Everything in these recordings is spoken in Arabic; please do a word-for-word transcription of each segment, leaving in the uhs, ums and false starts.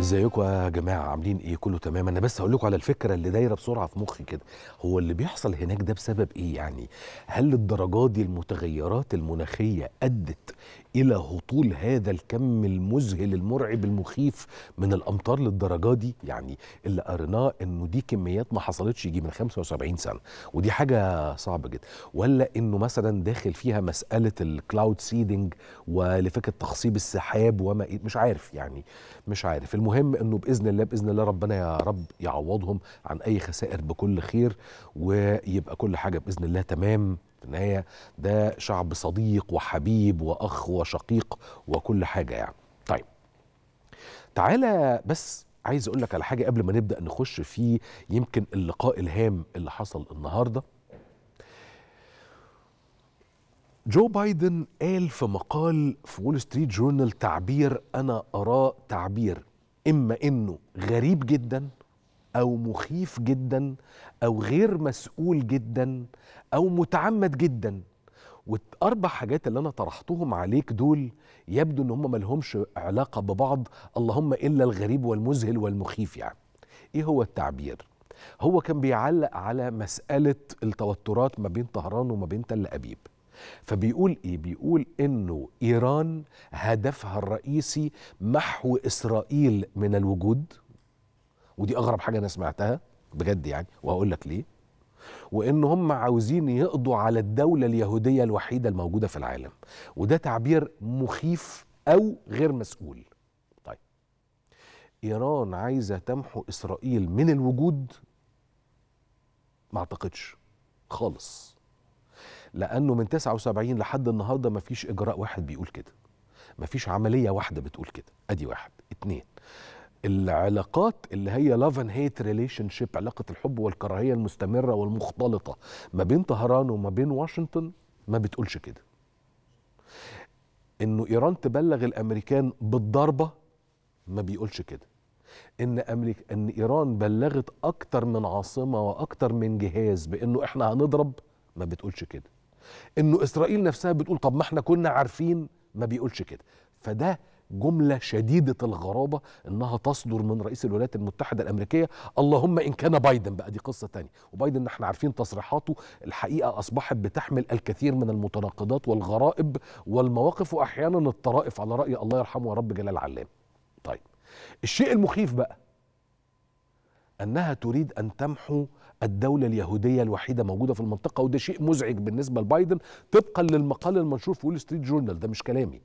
ازيكم يا جماعه؟ عاملين ايه؟ كله تمام. انا بس هقول لكم على الفكره اللي دايره بسرعه في مخي كده. هو اللي بيحصل هناك ده بسبب ايه يعني؟ هل الدرجات دي المتغيرات المناخيه ادت الى هطول هذا الكم المذهل المرعب المخيف من الامطار للدرجه دي؟ يعني اللي قريناه انه دي كميات ما حصلتش يجي من خمسة وسبعين سنه، ودي حاجه صعبه جدا. ولا انه مثلا داخل فيها مساله الكلاود سيدنج ولفكره تخصيب السحاب وما إيه، مش عارف يعني، مش عارف. المهم انه باذن الله باذن الله ربنا يا رب يعوضهم عن اي خسائر بكل خير، ويبقى كل حاجه باذن الله تمام. في النهايه ده شعب صديق وحبيب واخ وشقيق وكل حاجه يعني. طيب تعالى بس عايز اقول لك على حاجه قبل ما نبدا نخش في يمكن اللقاء الهام اللي حصل النهارده. جو بايدن قال في مقال في وول ستريت جورنال تعبير انا اراه تعبير اما انه غريب جدا او مخيف جدا او غير مسؤول جدا او متعمد جدا. والاربع حاجات اللي انا طرحتهم عليك دول يبدو ان هم ملهمش علاقه ببعض، اللهم الا الغريب والمذهل والمخيف. يعني ايه هو التعبير؟ هو كان بيعلق على مساله التوترات ما بين طهران وما بين تل ابيب، فبيقول ايه؟ بيقول انه ايران هدفها الرئيسي محو اسرائيل من الوجود، ودي اغرب حاجه انا سمعتها بجد يعني، وهقول لك ليه. وان هم عاوزين يقضوا على الدوله اليهوديه الوحيده الموجوده في العالم، وده تعبير مخيف او غير مسؤول. طيب ايران عايزه تمحو اسرائيل من الوجود؟ ما اعتقدش خالص، لانه من تسعة وسبعين لحد النهارده مفيش اجراء واحد بيقول كده، مفيش عمليه واحده بتقول كده. ادي واحد. اتنين، العلاقات اللي هي لاف اند هيت ريليشن شيب، علاقه الحب والكراهيه المستمره والمختلطه ما بين طهران وما بين واشنطن، ما بتقولش كده. انه ايران تبلغ الامريكان بالضربه ما بيقولش كده. ان امريكا ان ايران بلغت اكتر من عاصمه واكتر من جهاز بانه احنا هنضرب، ما بتقولش كده. انه اسرائيل نفسها بتقول طب ما احنا كنا عارفين، ما بيقولش كده. فده جملة شديدة الغرابة انها تصدر من رئيس الولايات المتحدة الامريكية، اللهم ان كان بايدن بقى، دي قصة تانية. وبايدن احنا عارفين تصريحاته الحقيقة اصبحت بتحمل الكثير من المتناقضات والغرائب والمواقف واحيانا الطرائف على رأي الله يرحمه يا رب جلال علام. طيب الشيء المخيف بقى انها تريد ان تمحو الدولة اليهودية الوحيدة موجودة في المنطقة، وده شيء مزعج بالنسبة لبايدن طبقا للمقال المنشور في وول ستريت جورنال، ده مش كلامي.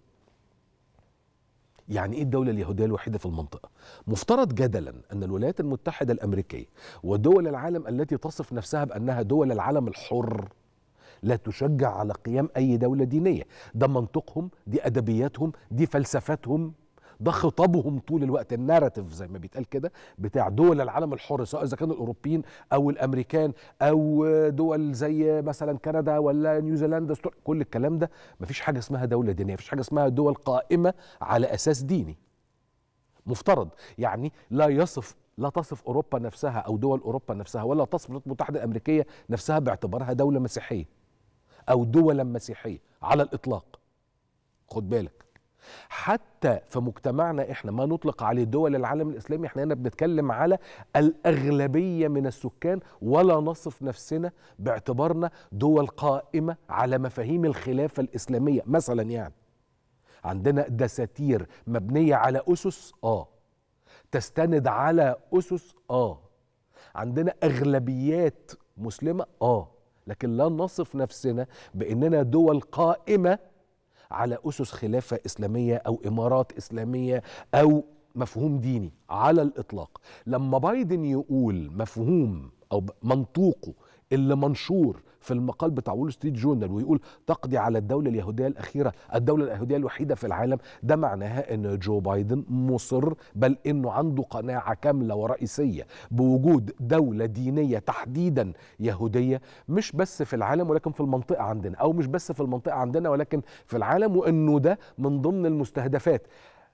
يعني ايه الدولة اليهودية الوحيدة في المنطقة؟ مفترض جدلا ان الولايات المتحدة الامريكية ودول العالم التي تصف نفسها بانها دول العالم الحر لا تشجع على قيام اي دولة دينية. ده منطقهم، دي ادبياتهم، دي فلسفتهم، ده خطابهم طول الوقت، الناراتيف زي ما بيتقال كده بتاع دول العالم الحر، سواء اذا كانوا الاوروبيين او الامريكان او دول زي مثلا كندا ولا نيوزيلندا، كل الكلام ده. مفيش حاجه اسمها دوله دينيه، مفيش حاجه اسمها دول قائمه على اساس ديني. مفترض يعني لا يصف لا تصف اوروبا نفسها او دول اوروبا نفسها ولا تصف الولايات المتحده الامريكيه نفسها باعتبارها دوله مسيحيه او دولا مسيحيه على الاطلاق. خد بالك، حتى في مجتمعنا احنا ما نطلق عليه دول العالم الاسلامي، احنا هنا بنتكلم على الاغلبيه من السكان، ولا نصف نفسنا باعتبارنا دول قائمه على مفاهيم الخلافه الاسلاميه مثلا. يعني عندنا دساتير مبنيه على اسس اه تستند على اسس اه عندنا اغلبيات مسلمه اه لكن لا نصف نفسنا باننا دول قائمه على أسس خلافة إسلامية أو إمارات إسلامية أو مفهوم ديني على الإطلاق. لما بايدن يقول مفهوم أو منطوقه اللي منشور في المقال بتاع وول ستريت جورنال ويقول تقضي على الدولة اليهودية الأخيرة، الدولة اليهودية الوحيدة في العالم، ده معناها أن جو بايدن مصر، بل أنه عنده قناعة كاملة ورئيسية بوجود دولة دينية تحديدا يهودية، مش بس في العالم ولكن في المنطقة عندنا، أو مش بس في المنطقة عندنا ولكن في العالم، وأنه ده من ضمن المستهدفات.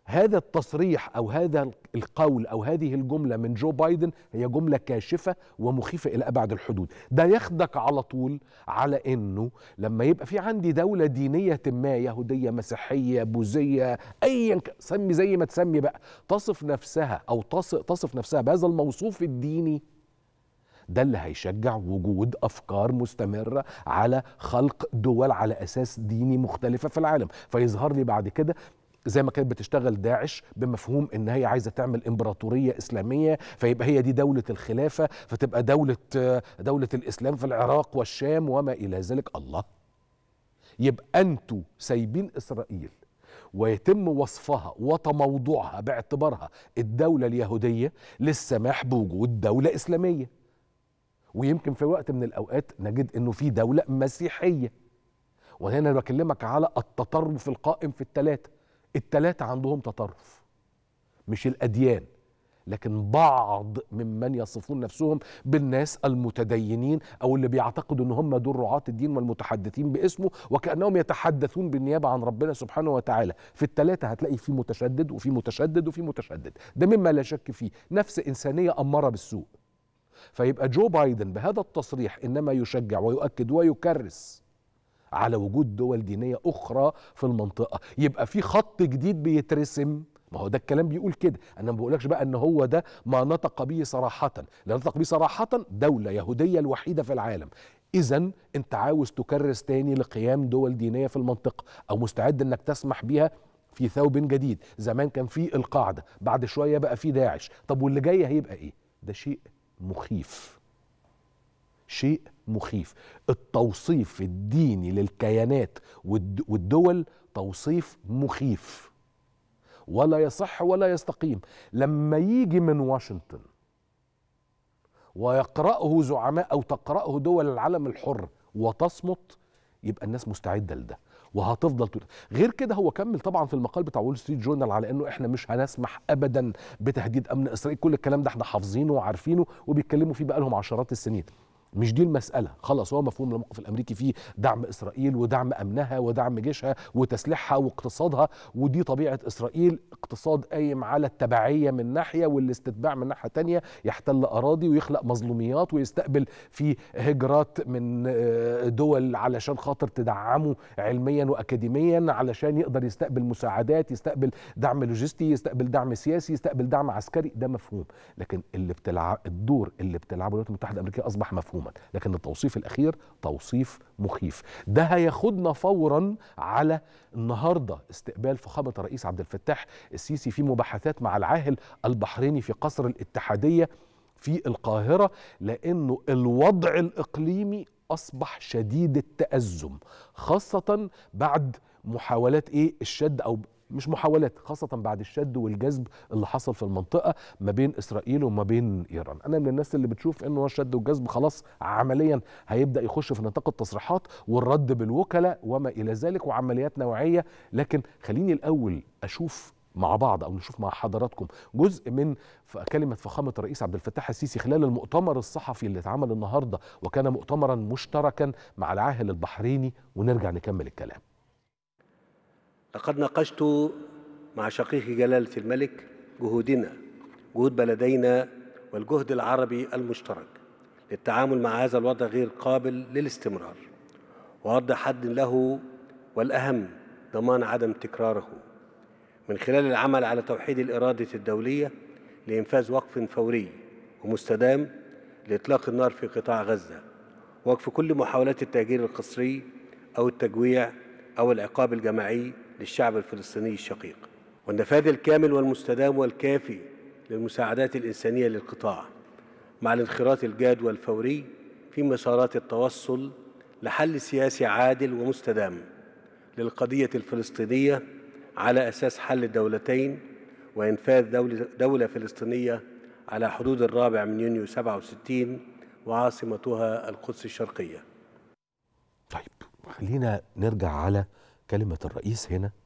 هذا التصريح أو هذا القول أو هذه الجملة من جو بايدن هي جملة كاشفة ومخيفة إلى أبعد الحدود. ده ياخدك على طول على إنه لما يبقى في عندي دولة دينية ما، يهودية مسيحية بوذية أيا سمي زي ما تسمي بقى، تصف نفسها أو تصف نفسها بهذا الموصوف الديني، ده اللي هيشجع وجود أفكار مستمرة على خلق دول على أساس ديني مختلفة في العالم. فيظهر لي بعد كده زي ما كانت بتشتغل داعش بمفهوم ان هي عايزه تعمل امبراطوريه اسلاميه، فيبقى هي دي دوله الخلافه، فتبقى دوله دوله الاسلام في العراق والشام وما الى ذلك. الله، يبقى انتوا سايبين اسرائيل ويتم وصفها وتموضعها باعتبارها الدوله اليهوديه للسماح بوجود دوله اسلاميه. ويمكن في وقت من الاوقات نجد انه في دوله مسيحيه. وهنا انا بكلمك على التطرف القائم في الثلاثه. الثلاثة عندهم تطرف، مش الأديان، لكن بعض ممن يصفون نفسهم بالناس المتدينين أو اللي بيعتقدوا أن هم دول رعاة الدين والمتحدثين باسمه، وكأنهم يتحدثون بالنيابة عن ربنا سبحانه وتعالى. في الثلاثة هتلاقي في متشدد وفي متشدد وفي متشدد، ده مما لا شك فيه، نفس إنسانية أمارة بالسوء. فيبقى جو بايدن بهذا التصريح إنما يشجع ويؤكد ويكرس على وجود دول دينية أخرى في المنطقة. يبقى في خط جديد بيترسم. ما هو ده الكلام بيقول كده، أنا ما بقولكش بقى أن هو ده ما نطق به صراحة، لا نطق به صراحة دولة يهودية الوحيدة في العالم. إذن أنت عاوز تكرس تاني لقيام دول دينية في المنطقة، أو مستعد أنك تسمح بيها في ثوب جديد. زمان كان في القاعدة، بعد شوية بقى في داعش، طب واللي جاي هيبقى إيه؟ ده شيء مخيف، شيء مخيف. التوصيف الديني للكيانات والدول توصيف مخيف ولا يصح ولا يستقيم. لما يجي من واشنطن ويقرأه زعماء أو تقرأه دول العالم الحر وتصمت، يبقى الناس مستعدة لده وهتفضل تقول. غير كده هو كمل طبعا في المقال بتاع وول ستريت جورنال على انه احنا مش هنسمح ابدا بتهديد امن اسرائيل. كل الكلام ده احنا حافظينه وعارفينه وبيتكلموا فيه بقالهم عشرات السنين. مش دي المسألة، خلاص هو مفهوم الموقف الأمريكي فيه دعم إسرائيل ودعم أمنها ودعم جيشها وتسليحها واقتصادها، ودي طبيعة إسرائيل، اقتصاد قايم على التبعية من ناحية والاستتباع من ناحية تانية، يحتل أراضي ويخلق مظلوميات ويستقبل في هجرات من دول علشان خاطر تدعمه علميا وأكاديميا، علشان يقدر يستقبل مساعدات، يستقبل دعم لوجستي، يستقبل دعم سياسي، يستقبل دعم عسكري. ده مفهوم، لكن اللي بتلعب الدور اللي بتلعبه الولايات المتحدة الأمريكية أصبح مفهوم. لكن التوصيف الأخير توصيف مخيف. ده هياخدنا فورا على النهاردة استقبال فخامة الرئيس عبد الفتاح السيسي في مباحثات مع العاهل البحريني في قصر الاتحادية في القاهرة، لأنه الوضع الإقليمي أصبح شديد التأزم، خاصة بعد محاولات إيه الشد أو مش محاولات، خاصة بعد الشد والجذب اللي حصل في المنطقة ما بين إسرائيل وما بين إيران. أنا من الناس اللي بتشوف إنه الشد والجذب خلاص عمليا هيبدأ يخش في نطاق التصريحات والرد بالوكلاء وما إلى ذلك وعمليات نوعية. لكن خليني الأول أشوف مع بعض أو نشوف مع حضراتكم جزء من كلمة فخامة الرئيس عبد الفتاح السيسي خلال المؤتمر الصحفي اللي اتعمل النهاردة، وكان مؤتمرا مشتركا مع العاهل البحريني، ونرجع نكمل الكلام. لقد ناقشت مع شقيقي جلالة الملك جهودنا، جهود بلدينا والجهد العربي المشترك للتعامل مع هذا الوضع غير قابل للاستمرار، ووضع حد له، والأهم ضمان عدم تكراره، من خلال العمل على توحيد الإرادة الدولية لإنفاذ وقف فوري ومستدام لإطلاق النار في قطاع غزة، وقف كل محاولات التهجير القسري أو التجويع أو العقاب الجماعي للشعب الفلسطيني الشقيق، والنفاذ الكامل والمستدام والكافي للمساعدات الإنسانية للقطاع، مع الانخراط الجاد والفوري في مسارات التوصل لحل سياسي عادل ومستدام للقضية الفلسطينية على أساس حل الدولتين وإنفاذ دولة, دولة فلسطينية على حدود الرابع من يونيو سبعة وستين وعاصمتها القدس الشرقية. طيب خلينا نرجع على كلمة الرئيس هنا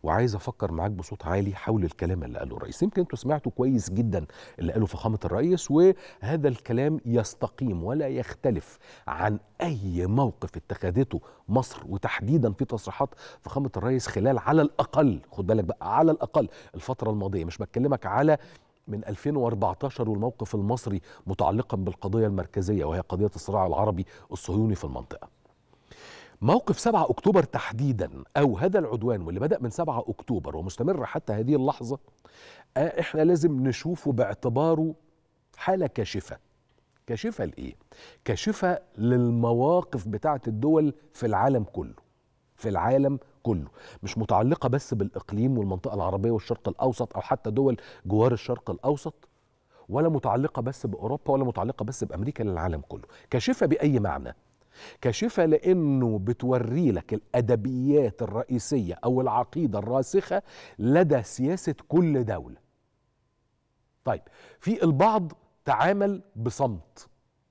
وعايز افكر معاك بصوت عالي حول الكلام اللي قاله الرئيس. يمكن انتوا سمعتوا كويس جدا اللي قاله فخامه الرئيس، وهذا الكلام يستقيم ولا يختلف عن اي موقف اتخذته مصر، وتحديدا في تصريحات فخامه الرئيس خلال على الاقل، خد بالك بقى، على الاقل الفتره الماضيه، مش بتكلمك على من ألفين وأربعتاشر والموقف المصري متعلقا بالقضيه المركزيه وهي قضيه الصراع العربي الصهيوني في المنطقه. موقف سبعة أكتوبر تحديدا، أو هذا العدوان واللي بدأ من سبعة أكتوبر ومستمر حتى هذه اللحظة، إحنا لازم نشوفه باعتباره حالة كاشفة. كاشفة لإيه؟ كاشفة للمواقف بتاعة الدول في العالم كله، في العالم كله، مش متعلقة بس بالإقليم والمنطقة العربية والشرق الأوسط أو حتى دول جوار الشرق الأوسط، ولا متعلقة بس بأوروبا، ولا متعلقة بس بأمريكا، للعالم كله. كاشفة بأي معنى؟ كاشفة لأنه بتوري لك الأدبيات الرئيسية أو العقيدة الراسخة لدى سياسة كل دولة. طيب، في البعض تعامل بصمت،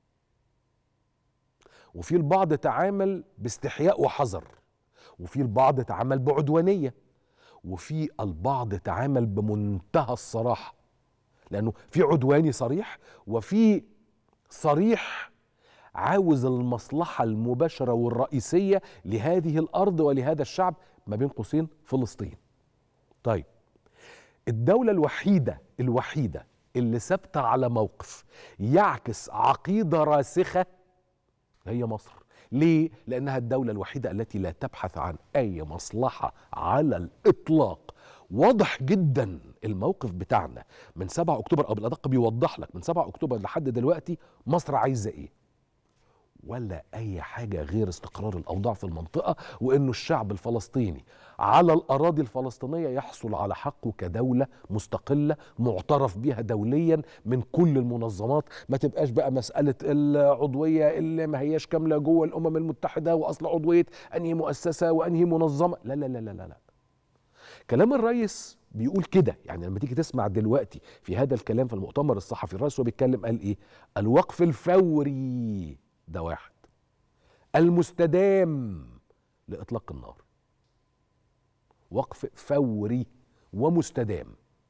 وفي البعض تعامل باستحياء وحذر، وفي البعض تعامل بعدوانية، وفي البعض تعامل بمنتهى الصراحة، لأنه في عدواني صريح، وفي صريح عاوز المصلحة المباشرة والرئيسية لهذه الأرض ولهذا الشعب، ما بين قوسين فلسطين. طيب، الدولة الوحيدة الوحيدة اللي ثابتة على موقف يعكس عقيدة راسخة هي مصر. ليه؟ لأنها الدولة الوحيدة التي لا تبحث عن أي مصلحة على الإطلاق. واضح جدا الموقف بتاعنا من سبعة أكتوبر، أو بالأدق بيوضح لك من سبعة أكتوبر لحد دلوقتي مصر عايزة إيه؟ ولا أي حاجة غير استقرار الأوضاع في المنطقة، وإنه الشعب الفلسطيني على الأراضي الفلسطينية يحصل على حقه كدولة مستقلة معترف بها دوليا من كل المنظمات. ما تبقاش بقى مسألة العضوية اللي ما هياش كاملة جوه الأمم المتحدة، وأصل عضوية أنهي مؤسسة وأنهي منظمة. لا لا لا لا لا, لا. كلام الرئيس بيقول كده. يعني لما تيجي تسمع دلوقتي في هذا الكلام في المؤتمر الصحفي، الرئيس هو بيتكلم قال إيه؟ الوقف الفوري، ده واحد، المستدام لإطلاق النار. وقف فوري ومستدام.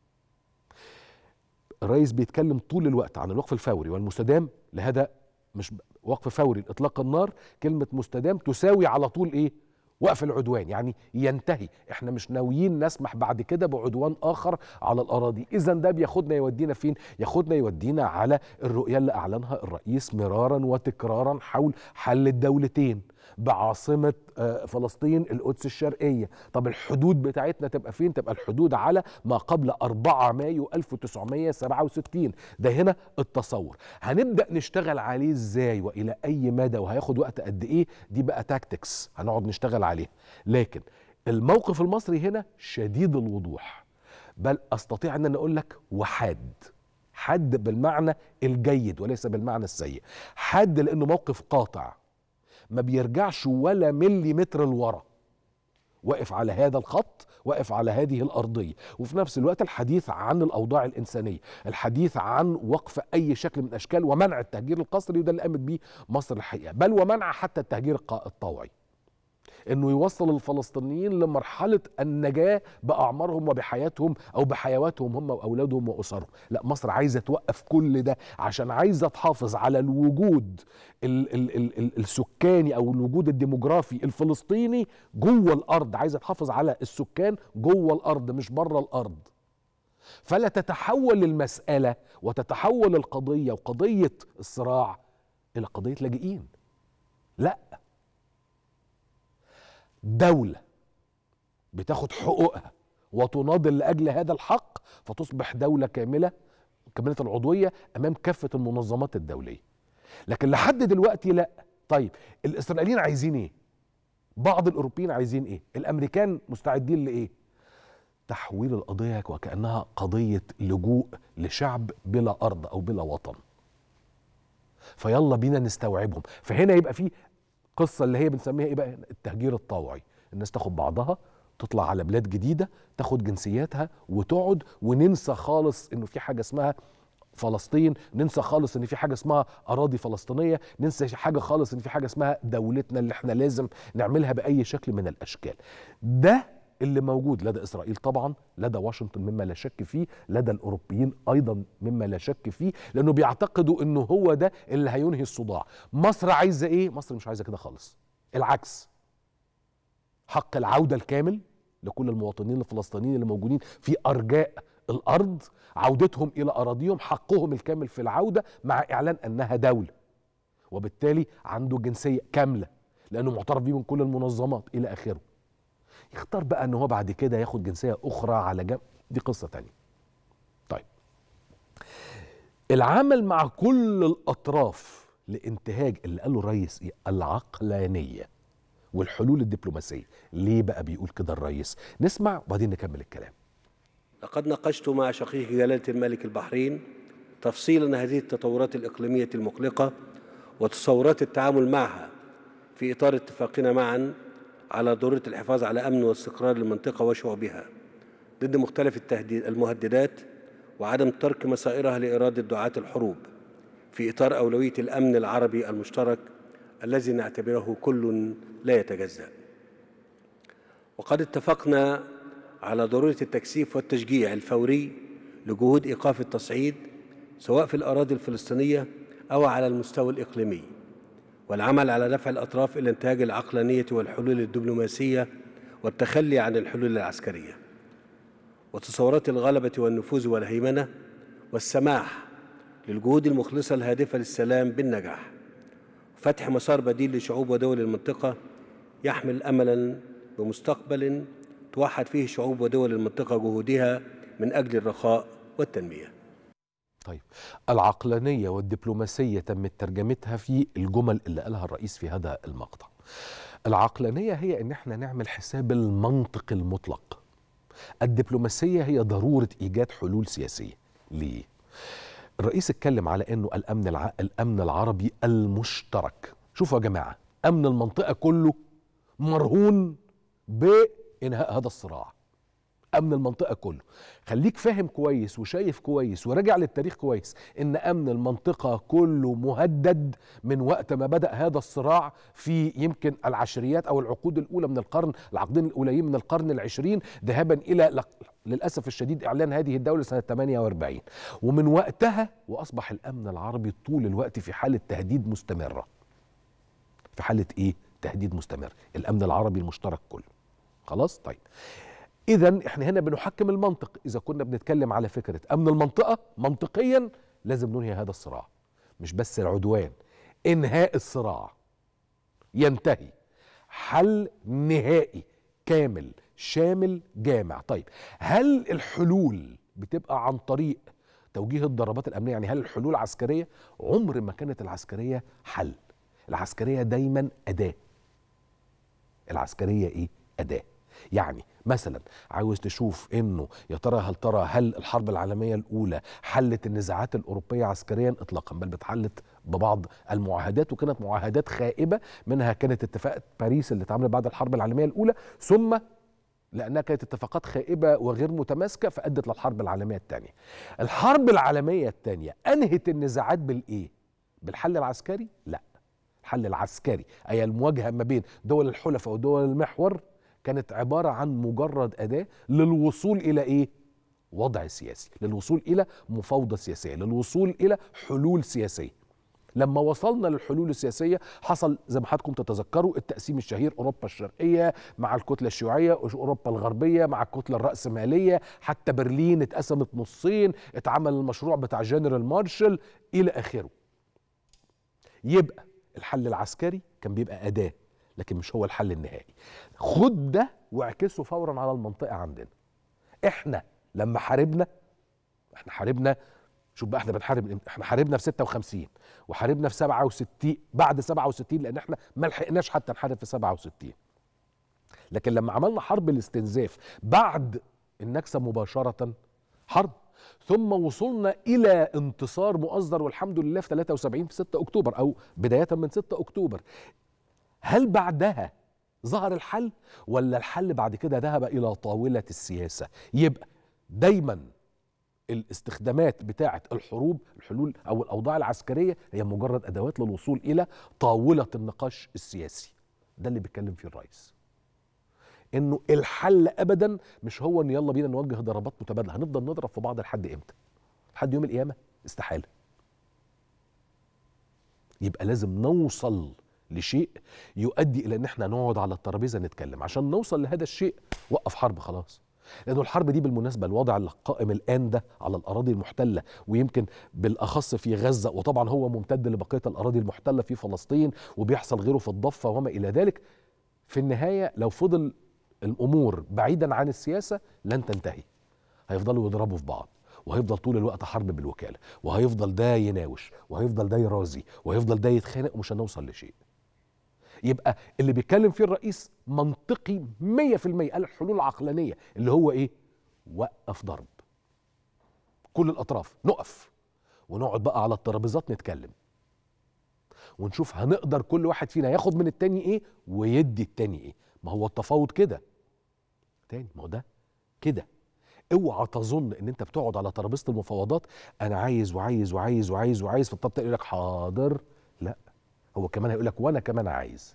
الرئيس بيتكلم طول الوقت عن الوقف الفوري والمستدام لهذا، مش وقف فوري لإطلاق النار، كلمة مستدام تساوي على طول إيه؟ وقف العدوان، يعني ينتهي. احنا مش ناويين نسمح بعد كده بعدوان آخر على الأراضي. إذا ده بياخدنا يودينا فين؟ ياخدنا يودينا على الرؤية اللي أعلنها الرئيس مرارا وتكرارا حول حل الدولتين بعاصمة فلسطين القدس الشرقية. طب الحدود بتاعتنا تبقى فين؟ تبقى الحدود على ما قبل أربعة مايو ألف وتسعمائة وسبعة وستين. ده هنا التصور. هنبدأ نشتغل عليه ازاي وإلى أي مدى وهياخد وقت قد إيه؟ دي بقى تاكتكس هنقعد نشتغل عليها. لكن الموقف المصري هنا شديد الوضوح، بل أستطيع أن أنا أقول لك وحاد. حاد بالمعنى الجيد وليس بالمعنى السيء. حاد لأنه موقف قاطع، ما بيرجعش ولا ملي متر لورا، واقف على هذا الخط، واقف على هذه الأرضية. وفي نفس الوقت الحديث عن الأوضاع الإنسانية، الحديث عن وقف أي شكل من أشكال ومنع التهجير القسري، وده اللي قامت بيه مصر الحقيقة، بل ومنع حتى التهجير الطوعي، انه يوصل الفلسطينيين لمرحله النجاه باعمارهم وبحياتهم او بحيواتهم هم واولادهم واسرهم. لا، مصر عايزه توقف كل ده عشان عايزه تحافظ على الوجود ال ال ال ال السكاني او الوجود الديموغرافي الفلسطيني جوه الارض. عايزه تحافظ على السكان جوه الارض مش بره الارض. فلا تتحول المساله وتتحول القضيه وقضيه الصراع الى قضيه لاجئين. لا، دولة بتاخد حقوقها وتناضل لأجل هذا الحق فتصبح دولة كاملة كاملة العضوية أمام كافة المنظمات الدولية. لكن لحد دلوقتي لا. طيب، الإسرائيليين عايزين إيه؟ بعض الأوروبيين عايزين إيه؟ الأمريكان مستعدين لإيه؟ تحويل القضية وكأنها قضية لجوء لشعب بلا أرض أو بلا وطن. فيلا بينا نستوعبهم. فهنا يبقى فيه قصة اللي هي بنسميها ايه بقى؟ التهجير الطوعي. الناس تاخد بعضها تطلع على بلاد جديدة، تاخد جنسياتها وتقعد، وننسى خالص انه في حاجة اسمها فلسطين، ننسى خالص ان في حاجة اسمها اراضي فلسطينية، ننسى حاجة خالص ان في حاجة اسمها دولتنا اللي احنا لازم نعملها بأي شكل من الاشكال. ده اللي موجود لدى إسرائيل طبعا، لدى واشنطن مما لا شك فيه، لدى الأوروبيين أيضا مما لا شك فيه، لأنه بيعتقدوا أنه هو ده اللي هينهي الصداع. مصر عايزة إيه؟ مصر مش عايزة كده خالص، العكس. حق العودة الكامل لكل المواطنين الفلسطينيين اللي موجودين في أرجاء الأرض، عودتهم إلى أراضيهم، حقهم الكامل في العودة، مع إعلان أنها دولة، وبالتالي عنده جنسية كاملة لأنه معترف بيه من كل المنظمات إلى آخره. يختار بقى أنه هو بعد كده ياخد جنسية أخرى على جنب، دي قصة تانية. طيب، العمل مع كل الأطراف لانتهاج اللي قاله الرئيس إيه؟ العقلانية والحلول الدبلوماسية. ليه بقى بيقول كده الرئيس؟ نسمع وبعدين نكمل الكلام. لقد ناقشت مع شقيق جلالة الملك البحرين تفصيلا هذه التطورات الإقليمية المقلقة وتصورات التعامل معها في إطار اتفاقنا معا على ضرورة الحفاظ على أمن واستقرار المنطقة وشعوبها ضد مختلف التهديد المهددات، وعدم ترك مسائرها لإرادة دعاة الحروب في إطار أولوية الأمن العربي المشترك الذي نعتبره كل لا يتجزأ. وقد اتفقنا على ضرورة التكثيف والتشجيع الفوري لجهود إيقاف التصعيد سواء في الأراضي الفلسطينية أو على المستوى الإقليمي، والعمل على دفع الأطراف إلى انتهاج العقلانية والحلول الدبلوماسية والتخلي عن الحلول العسكرية، وتصورات الغلبة والنفوذ والهيمنة، والسماح للجهود المخلصة الهادفة للسلام بالنجاح، وفتح مسار بديل لشعوب ودول المنطقة يحمل أملاً بمستقبل توحد فيه شعوب ودول المنطقة جهودها من أجل الرخاء والتنمية. طيب، العقلانية والدبلوماسية تمت ترجمتها في الجمل اللي قالها الرئيس في هذا المقطع. العقلانية هي ان احنا نعمل حساب المنطق المطلق. الدبلوماسية هي ضرورة ايجاد حلول سياسية. ليه؟ الرئيس اتكلم على انه الامن الع... الامن العربي المشترك. شوفوا يا جماعة، امن المنطقة كله مرهون بانهاء هذا الصراع. امن المنطقه كله. خليك فاهم كويس وشايف كويس وراجع للتاريخ كويس ان امن المنطقه كله مهدد من وقت ما بدا هذا الصراع في يمكن العشريات او العقود الاولى من القرن، العقدين الاوليين من القرن العشرين، ذهابا الى للاسف الشديد اعلان هذه الدوله سنه ثمانية وأربعين. ومن وقتها واصبح الامن العربي طول الوقت في حاله تهديد مستمره. في حاله ايه؟ تهديد مستمر. الامن العربي المشترك كله. خلاص؟ طيب، إذن إحنا هنا بنحكم المنطق. إذا كنا بنتكلم على فكرة أمن المنطقة، منطقيا لازم ننهي هذا الصراع، مش بس العدوان، إنهاء الصراع، ينتهي، حل نهائي كامل شامل جامع. طيب، هل الحلول بتبقى عن طريق توجيه الضربات الأمنية؟ يعني هل الحلول عسكرية؟ عمر ما كانت العسكرية حل. العسكرية دايما أداة. العسكرية إيه؟ أداة. يعني مثلا عاوز تشوف انه يا ترى هل ترى هل الحرب العالميه الاولى حلت النزاعات الاوروبيه عسكريا؟ اطلاقا، بل بتحلت ببعض المعاهدات، وكانت معاهدات خائبه. منها كانت اتفاقات باريس اللي اتعملت بعد الحرب العالميه الاولى، ثم لانها كانت اتفاقات خائبه وغير متماسكه فادت للحرب العالميه الثانيه. الحرب العالميه الثانيه انهت النزاعات بالايه؟ بالحل العسكري؟ لا. الحل العسكري اي المواجهه ما بين دول الحلفاء ودول المحور كانت عبارة عن مجرد أداة للوصول إلى إيه؟ وضع سياسي، للوصول إلى مفاوضة سياسية، للوصول إلى حلول سياسية. لما وصلنا للحلول السياسية حصل زي ما حضراتكم تتذكروا التقسيم الشهير، أوروبا الشرقية مع الكتلة الشيوعية، أوروبا الغربية مع الكتلة الرأسمالية، حتى برلين اتقسمت نصين، اتعمل المشروع بتاع جنرال مارشال إلى آخره. يبقى الحل العسكري كان بيبقى أداة، لكن مش هو الحل النهائي. خد ده واعكسه فورا على المنطقة عندنا. احنا لما حاربنا، احنا حاربنا، شوف بقى احنا بنحارب، احنا حاربنا في ستة وخمسين وحاربنا في سبعة وستين، بعد سبعة وستين، لان احنا ما لحقناش حتى نحارب في سبعة وستين. لكن لما عملنا حرب الاستنزاف بعد النكسة مباشرة، حرب، ثم وصلنا الى انتصار مؤزر والحمد لله في ثلاثة وسبعين في ستة اكتوبر، او بداية من ستة اكتوبر. هل بعدها ظهر الحل، ولا الحل بعد كده ذهب إلى طاولة السياسة؟ يبقى دايما الاستخدامات بتاعة الحروب، الحلول أو الأوضاع العسكرية هي مجرد أدوات للوصول إلى طاولة النقاش السياسي. ده اللي بيتكلم فيه الرئيس. انه الحل ابدا مش هو ان يلا بينا نوجه ضربات متبادله. هنفضل نضرب في بعض لحد امتى؟ لحد يوم القيامه؟ استحاله. يبقى لازم نوصل لشيء يؤدي الى ان احنا نقعد على الترابيزه نتكلم. عشان نوصل لهذا الشيء وقف حرب خلاص. لانه الحرب دي بالمناسبه الوضع القائم الان ده على الاراضي المحتله، ويمكن بالاخص في غزه، وطبعا هو ممتد لبقيه الاراضي المحتله في فلسطين، وبيحصل غيره في الضفه وما الى ذلك. في النهايه لو فضل الامور بعيدا عن السياسه لن تنتهي. هيفضلوا يضربوا في بعض، وهيفضل طول الوقت حرب بالوكاله، وهيفضل ده يناوش، وهيفضل ده يرازي، وهيفضل ده يتخانق، ومش هنوصل لشيء. يبقى اللي بيتكلم فيه الرئيس منطقي مية في المية. قال الحلول العقلانيه اللي هو ايه؟ وقف ضرب. كل الاطراف نقف ونقعد بقى على الترابيزات نتكلم، ونشوف هنقدر كل واحد فينا ياخد من التاني ايه ويدي التاني ايه. ما هو التفاوض كده تاني، ما هو ده كده. اوعى تظن ان انت بتقعد على ترابيزه المفاوضات انا عايز وعايز وعايز وعايز وعايز، في الطب يقول لك حاضر. لا، هو كمان هيقول لك وانا كمان عايز.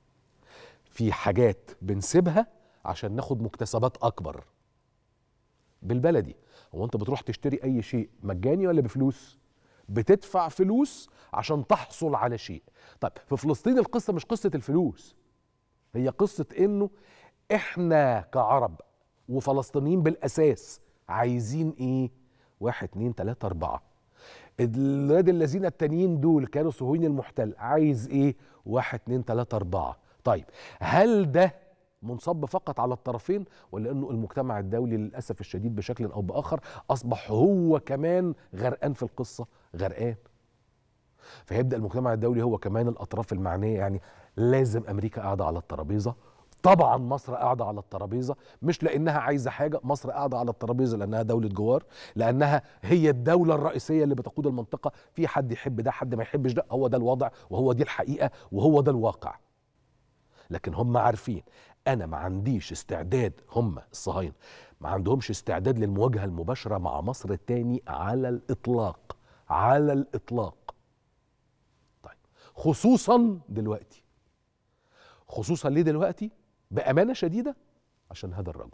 في حاجات بنسيبها عشان ناخد مكتسبات اكبر. بالبلدي، هو انت بتروح تشتري اي شيء مجاني ولا بفلوس؟ بتدفع فلوس عشان تحصل على شيء. طيب في فلسطين القصه مش قصه الفلوس، هي قصه انه احنا كعرب وفلسطينيين بالاساس عايزين ايه؟ واحد اتنين تلاته اربعه. الولاد الذين التانيين دول كانوا صهيوني المحتل عايز ايه؟ واحد اتنين تلاته اربعه. طيب هل ده منصب فقط على الطرفين، ولا انه المجتمع الدولي للاسف الشديد بشكل او باخر اصبح هو كمان غرقان في القصه؟ غرقان. فيبدا المجتمع الدولي هو كمان الاطراف المعنيه. يعني لازم امريكا قاعده على الترابيزه، طبعا مصر قاعده على الترابيزه، مش لانها عايزه حاجه، مصر قاعده على الترابيزه لانها دوله جوار، لانها هي الدوله الرئيسيه اللي بتقود المنطقه. في حد يحب ده، حد ما يحبش ده، هو ده الوضع وهو دي الحقيقه وهو ده الواقع. لكن هم عارفين انا ما عنديش استعداد، هم الصهاينه ما عندهمش استعداد للمواجهه المباشره مع مصر التاني على الاطلاق، على الاطلاق. طيب خصوصا دلوقتي، خصوصا ليه دلوقتي؟ بامانه شديده عشان هذا الرجل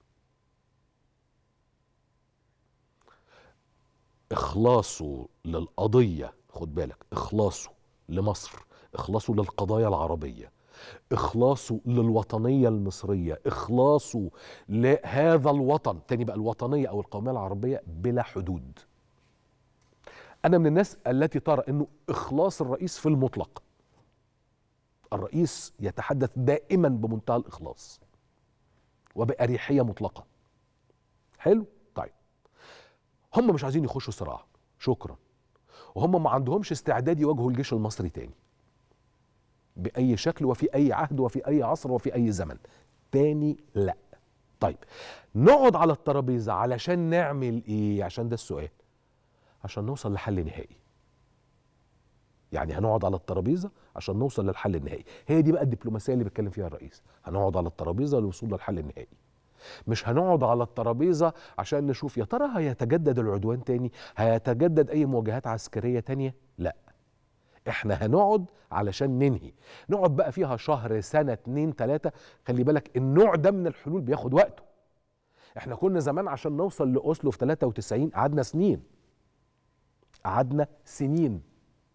اخلاصه للقضيه، خد بالك، اخلاصه لمصر، اخلاصه للقضايا العربيه، اخلاصه للوطنيه المصريه، اخلاصه لهذا الوطن تاني بقى، الوطنيه او القوميه العربيه بلا حدود. انا من الناس التي ترى انه اخلاص الرئيس في المطلق. الرئيس يتحدث دائما بمنتهى الاخلاص وبأريحيه مطلقه. حلو؟ طيب هم مش عايزين يخشوا صراع، شكرا. وهم ما عندهمش استعداد يواجهوا الجيش المصري تاني بأي شكل وفي أي عهد وفي أي عصر وفي أي زمن تاني. لا. طيب نقعد على الترابيزة علشان نعمل إيه؟ عشان ده السؤال، عشان نوصل لحل نهائي. يعني هنقعد على الترابيزة عشان نوصل للحل النهائي. هي دي بقى الدبلوماسية اللي بيتكلم فيها الرئيس. هنقعد على الترابيزة للوصول للحل النهائي. مش هنقعد على الترابيزة عشان نشوف يا ترى هيتجدد العدوان تاني، هيتجدد أي مواجهات عسكرية تانية. لا، احنا هنقعد علشان ننهي. نقعد بقى فيها شهر، سنة، اتنين، تلاتة. خلي بالك النوع ده من الحلول بياخد وقته. احنا كنا زمان عشان نوصل لأوسلو في تلاتة وتسعين قعدنا سنين، قعدنا سنين.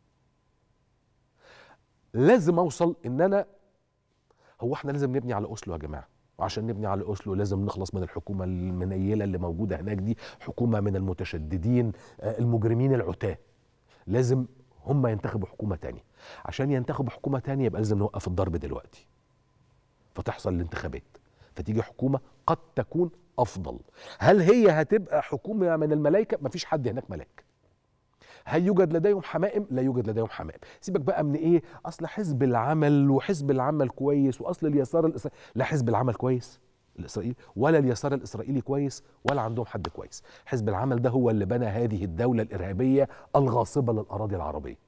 لازم اوصل ان انا، هو احنا لازم نبني على أوسلو يا جماعة، وعشان نبني على أوسلو لازم نخلص من الحكومة المنيلة اللي موجودة هناك دي، حكومة من المتشددين المجرمين العتاة. لازم هم ينتخبوا حكومة تانية. عشان ينتخبوا حكومة تانية يبقى لازم نوقف الضرب دلوقتي، فتحصل الانتخابات، فتيجي حكومة قد تكون أفضل. هل هي هتبقى حكومة من الملائكة؟ مفيش حد هناك ملاك. هل يوجد لديهم حمائم؟ لا يوجد لديهم حمائم. سيبك بقى من ايه اصل حزب العمل وحزب العمل كويس واصل اليسار الاسرائيلي. لا حزب العمل كويس الاسرائيلي ولا اليسار الاسرائيلي كويس ولا عندهم حد كويس. حزب العمل ده هو اللي بنى هذه الدولة الارهابية الغاصبة للاراضي العربية.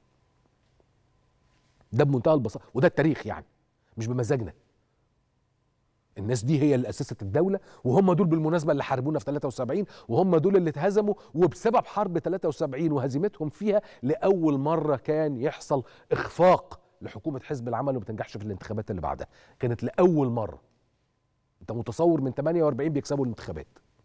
ده بمنتهى البساطة، وده التاريخ يعني، مش بمزاجنا. الناس دي هي اللي أسست الدولة، وهم دول بالمناسبة اللي حاربونا في تلاتة وسبعين، وهم دول اللي اتهزموا. وبسبب حرب تلاتة وسبعين وهزيمتهم فيها لأول مرة كان يحصل إخفاق لحكومة حزب العمل وما تنجحش في الانتخابات اللي بعدها. كانت لأول مرة. انت متصور من ثمانية وأربعين بيكسبوا الانتخابات.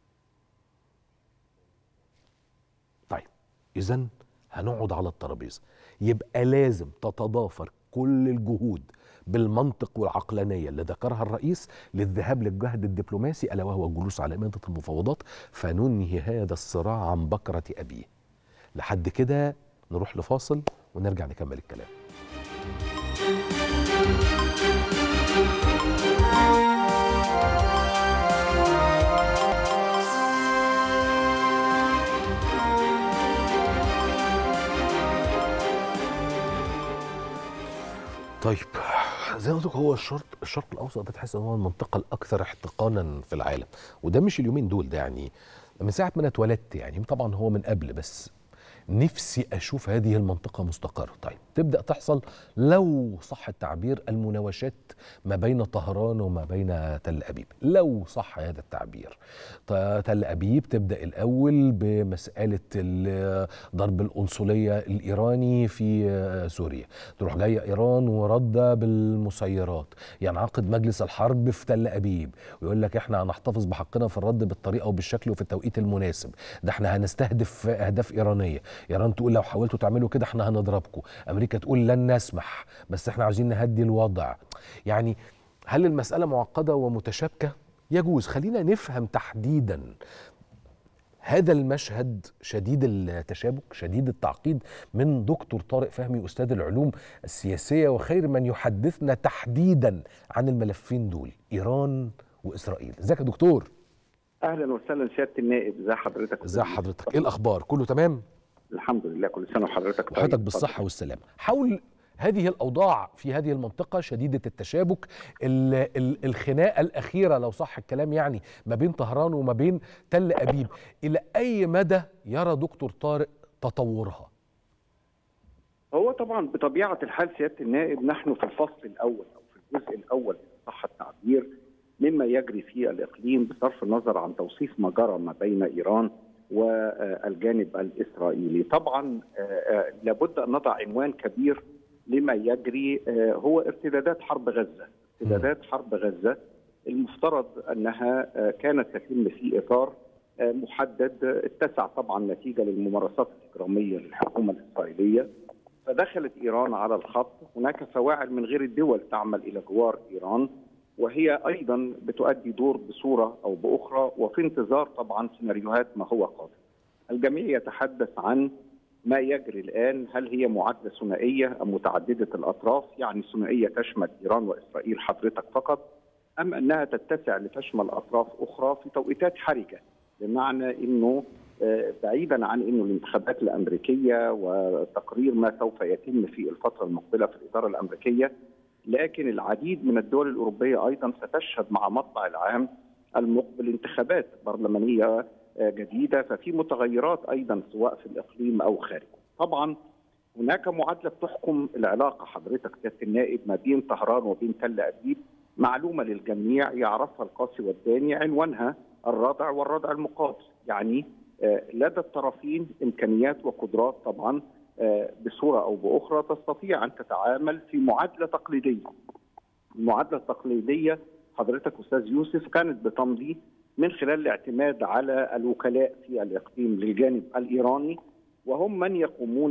طيب اذا هنقعد على الترابيزه، يبقى لازم تتضافر كل الجهود بالمنطق والعقلانيه اللي ذكرها الرئيس للذهاب للجهد الدبلوماسي، الا وهو الجلوس على مائده المفاوضات فننهي هذا الصراع عن بكره ابيه. لحد كده نروح لفاصل ونرجع نكمل الكلام. طيب زي ما قلت لك، هو الشرق الشرق الاوسط ده تحس ان هو المنطقه الاكثر احتقانا في العالم، وده مش اليومين دول، ده يعني من ساعه ما انا اتولدت، يعني طبعا هو من قبل، بس نفسي اشوف هذه المنطقه مستقره. طيب تبدا تحصل لو صح التعبير المناوشات ما بين طهران وما بين تل ابيب، لو صح هذا التعبير. تل ابيب تبدا الاول بمساله ضرب القنصليه الايراني في سوريا، تروح جايه ايران ورده بالمسيرات، ينعقد مجلس الحرب في تل ابيب ويقول لك احنا هنحتفظ بحقنا في الرد بالطريقه وبالشكل وفي التوقيت المناسب، ده احنا هنستهدف اهداف ايرانيه. ايران تقول لو حاولتوا تعملوا كده احنا هنضربكم، امريكا تقول لن نسمح بس احنا عايزين نهدي الوضع. يعني هل المساله معقده ومتشابكه؟ يجوز. خلينا نفهم تحديدا هذا المشهد شديد التشابك شديد التعقيد من دكتور طارق فهمي استاذ العلوم السياسيه وخير من يحدثنا تحديدا عن الملفين دول، ايران واسرائيل. ازيك يا دكتور؟ اهلا وسهلا سياده النائب، ازي حضرتك؟ ازي حضرتك؟ ايه الاخبار؟ كله تمام؟ الحمد لله، كل سنه وحضرتك طيب. وحضرتك بالصحه والسلامه. حول هذه الاوضاع في هذه المنطقه شديده التشابك، الخناقه الاخيره لو صح الكلام يعني ما بين طهران وما بين تل ابيب، الى اي مدى يرى دكتور طارق تطورها؟ هو طبعا بطبيعه الحال سياده النائب نحن في الفصل الاول او في الجزء الاول صح التعبير مما يجري في الاقليم بصرف النظر عن توصيف ما جرى ما بين ايران والجانب الاسرائيلي. طبعا لابد ان نضع عنوان كبير لما يجري، هو ارتدادات حرب غزه. ارتدادات حرب غزه المفترض انها كانت تتم في اطار محدد، اتسع طبعا نتيجه للممارسات الاجراميه للحكومه الاسرائيليه، فدخلت ايران على الخط. هناك فواعل من غير الدول تعمل الى جوار ايران، وهي ايضا بتؤدي دور بصوره او باخرى، وفي انتظار طبعا سيناريوهات ما هو قادم. الجميع يتحدث عن ما يجري الان، هل هي معادله ثنائيه ام متعدده الاطراف؟ يعني ثنائيه تشمل ايران واسرائيل حضرتك فقط، ام انها تتسع لتشمل اطراف اخرى في توقيتات حرجه؟ بمعنى انه بعيدا عن انه الانتخابات الامريكيه وتقرير ما سوف يتم في الفتره المقبله في الاداره الامريكيه، لكن العديد من الدول الأوروبية أيضا ستشهد مع مطلع العام المقبل انتخابات برلمانية جديدة، ففي متغيرات أيضا سواء في الإقليم أو خارجه. طبعا هناك معادلة تحكم العلاقة حضرتك سيادة النائب ما بين طهران وبين تل أبيب، معلومة للجميع يعرفها القاصي والداني، عنوانها الردع والردع المقابل. يعني لدى الطرفين إمكانيات وقدرات طبعا بصورة أو بأخرى تستطيع أن تتعامل في معادلة تقليدية. المعادلة التقليدية حضرتك أستاذ يوسف كانت بتمضي من خلال الاعتماد على الوكلاء في الإقليم للجانب الإيراني، وهم من يقومون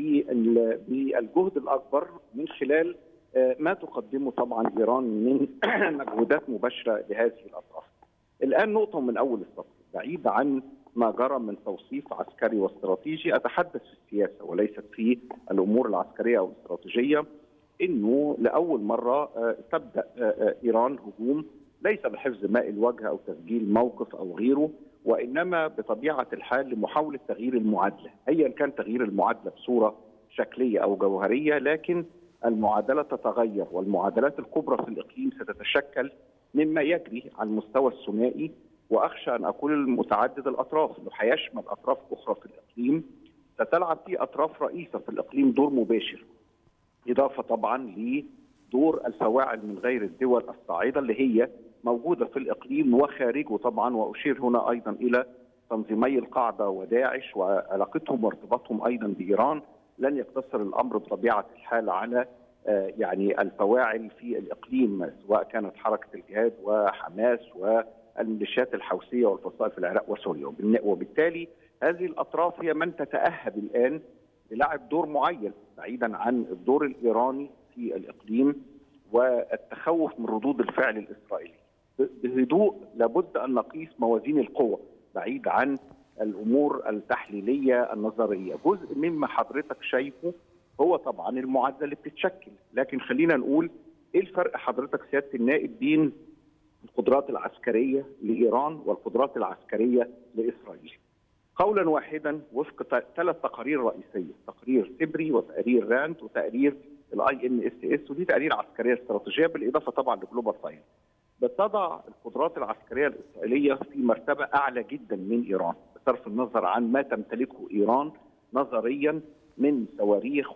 بالجهد الأكبر من خلال ما تقدمه طبعا إيران من مجهودات مباشرة لهذه الأطراف. الآن نقطة من أول السطر، بعيد عن ما جرى من توصيف عسكري واستراتيجي، أتحدث في السياسة وليست في الأمور العسكرية أو الاستراتيجية، إنه لأول مرة تبدأ إيران هجوم ليس بحفظ ماء الوجه أو تسجيل موقف أو غيره، وإنما بطبيعة الحال لمحاولة تغيير المعادلة، أيا كان تغيير المعادلة بصورة شكلية أو جوهرية، لكن المعادلة تتغير، والمعادلات الكبرى في الإقليم ستتشكل مما يجري على المستوى الثنائي، واخشى ان اقول متعدد الاطراف، انه هيشمل اطراف اخرى في الاقليم، ستلعب في اطراف رئيسه في الاقليم دور مباشر، اضافه طبعا لدور الفواعل من غير الدول الصاعده اللي هي موجوده في الاقليم وخارجه طبعا. واشير هنا ايضا الى تنظيمي القاعده وداعش وعلاقتهم وارتباطهم ايضا بايران. لن يقتصر الامر بطبيعه الحال على يعني الفواعل في الإقليم، سواء كانت حركة الجهاد وحماس والميليشيات الحوثية والفصائل في العراق وسوريا. وبالتالي هذه الأطراف هي من تتأهب الآن للعب دور معين بعيدا عن الدور الإيراني في الإقليم والتخوف من ردود الفعل الإسرائيلي. بهدوء لابد أن نقيس موازين القوة بعيد عن الأمور التحليلية النظرية. جزء مما حضرتك شايفه هو طبعا المعادلة اللي بتتشكل، لكن خلينا نقول إيه الفرق حضرتك سيادة النائب بين القدرات العسكرية لإيران والقدرات العسكرية لإسرائيل؟ قولا واحدا وفق ثلاث تقارير رئيسية، تقرير سبري وتقرير راند وتقرير الاي ان اس اس، ودي تقارير عسكرية استراتيجية بالاضافة طبعا لجلوبال تايم، بتضع القدرات العسكرية الإسرائيلية في مرتبة أعلى جدا من إيران بصرف النظر عن ما تمتلكه إيران نظريا من صواريخ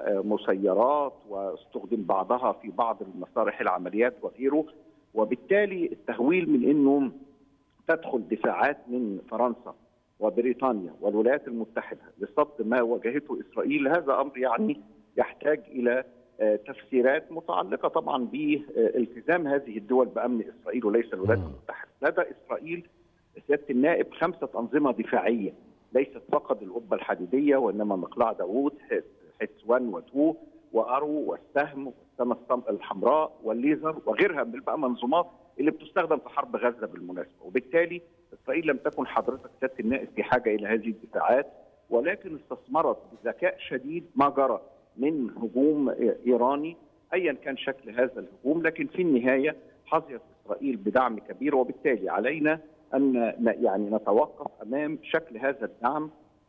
ومسيرات، واستخدم بعضها في بعض المصالح العمليات وغيره. وبالتالي التهويل من أنه تدخل دفاعات من فرنسا وبريطانيا والولايات المتحدة لصد ما واجهته إسرائيل، هذا أمر يعني يحتاج إلى تفسيرات متعلقة طبعا بالتزام هذه الدول بأمن إسرائيل وليس الولايات المتحدة. لدى إسرائيل سيادة النائب خمسة أنظمة دفاعية، ليست فقط القبة الحديدية وإنما مقلاع داوود، حتس واحد واثنين وأرو والسهم والسمة الحمراء والليزر وغيرها من بقى منظومات اللي بتستخدم في حرب غزة بالمناسبة. وبالتالي إسرائيل لم تكن حضرتك سيادة النائب في حاجة إلى هذه الدفاعات، ولكن استثمرت بذكاء شديد ما جرى من هجوم إيراني أيا كان شكل هذا الهجوم، لكن في النهاية حظيت إسرائيل بدعم كبير. وبالتالي علينا أن يعني نتوقف أمام شكل هذا الدعم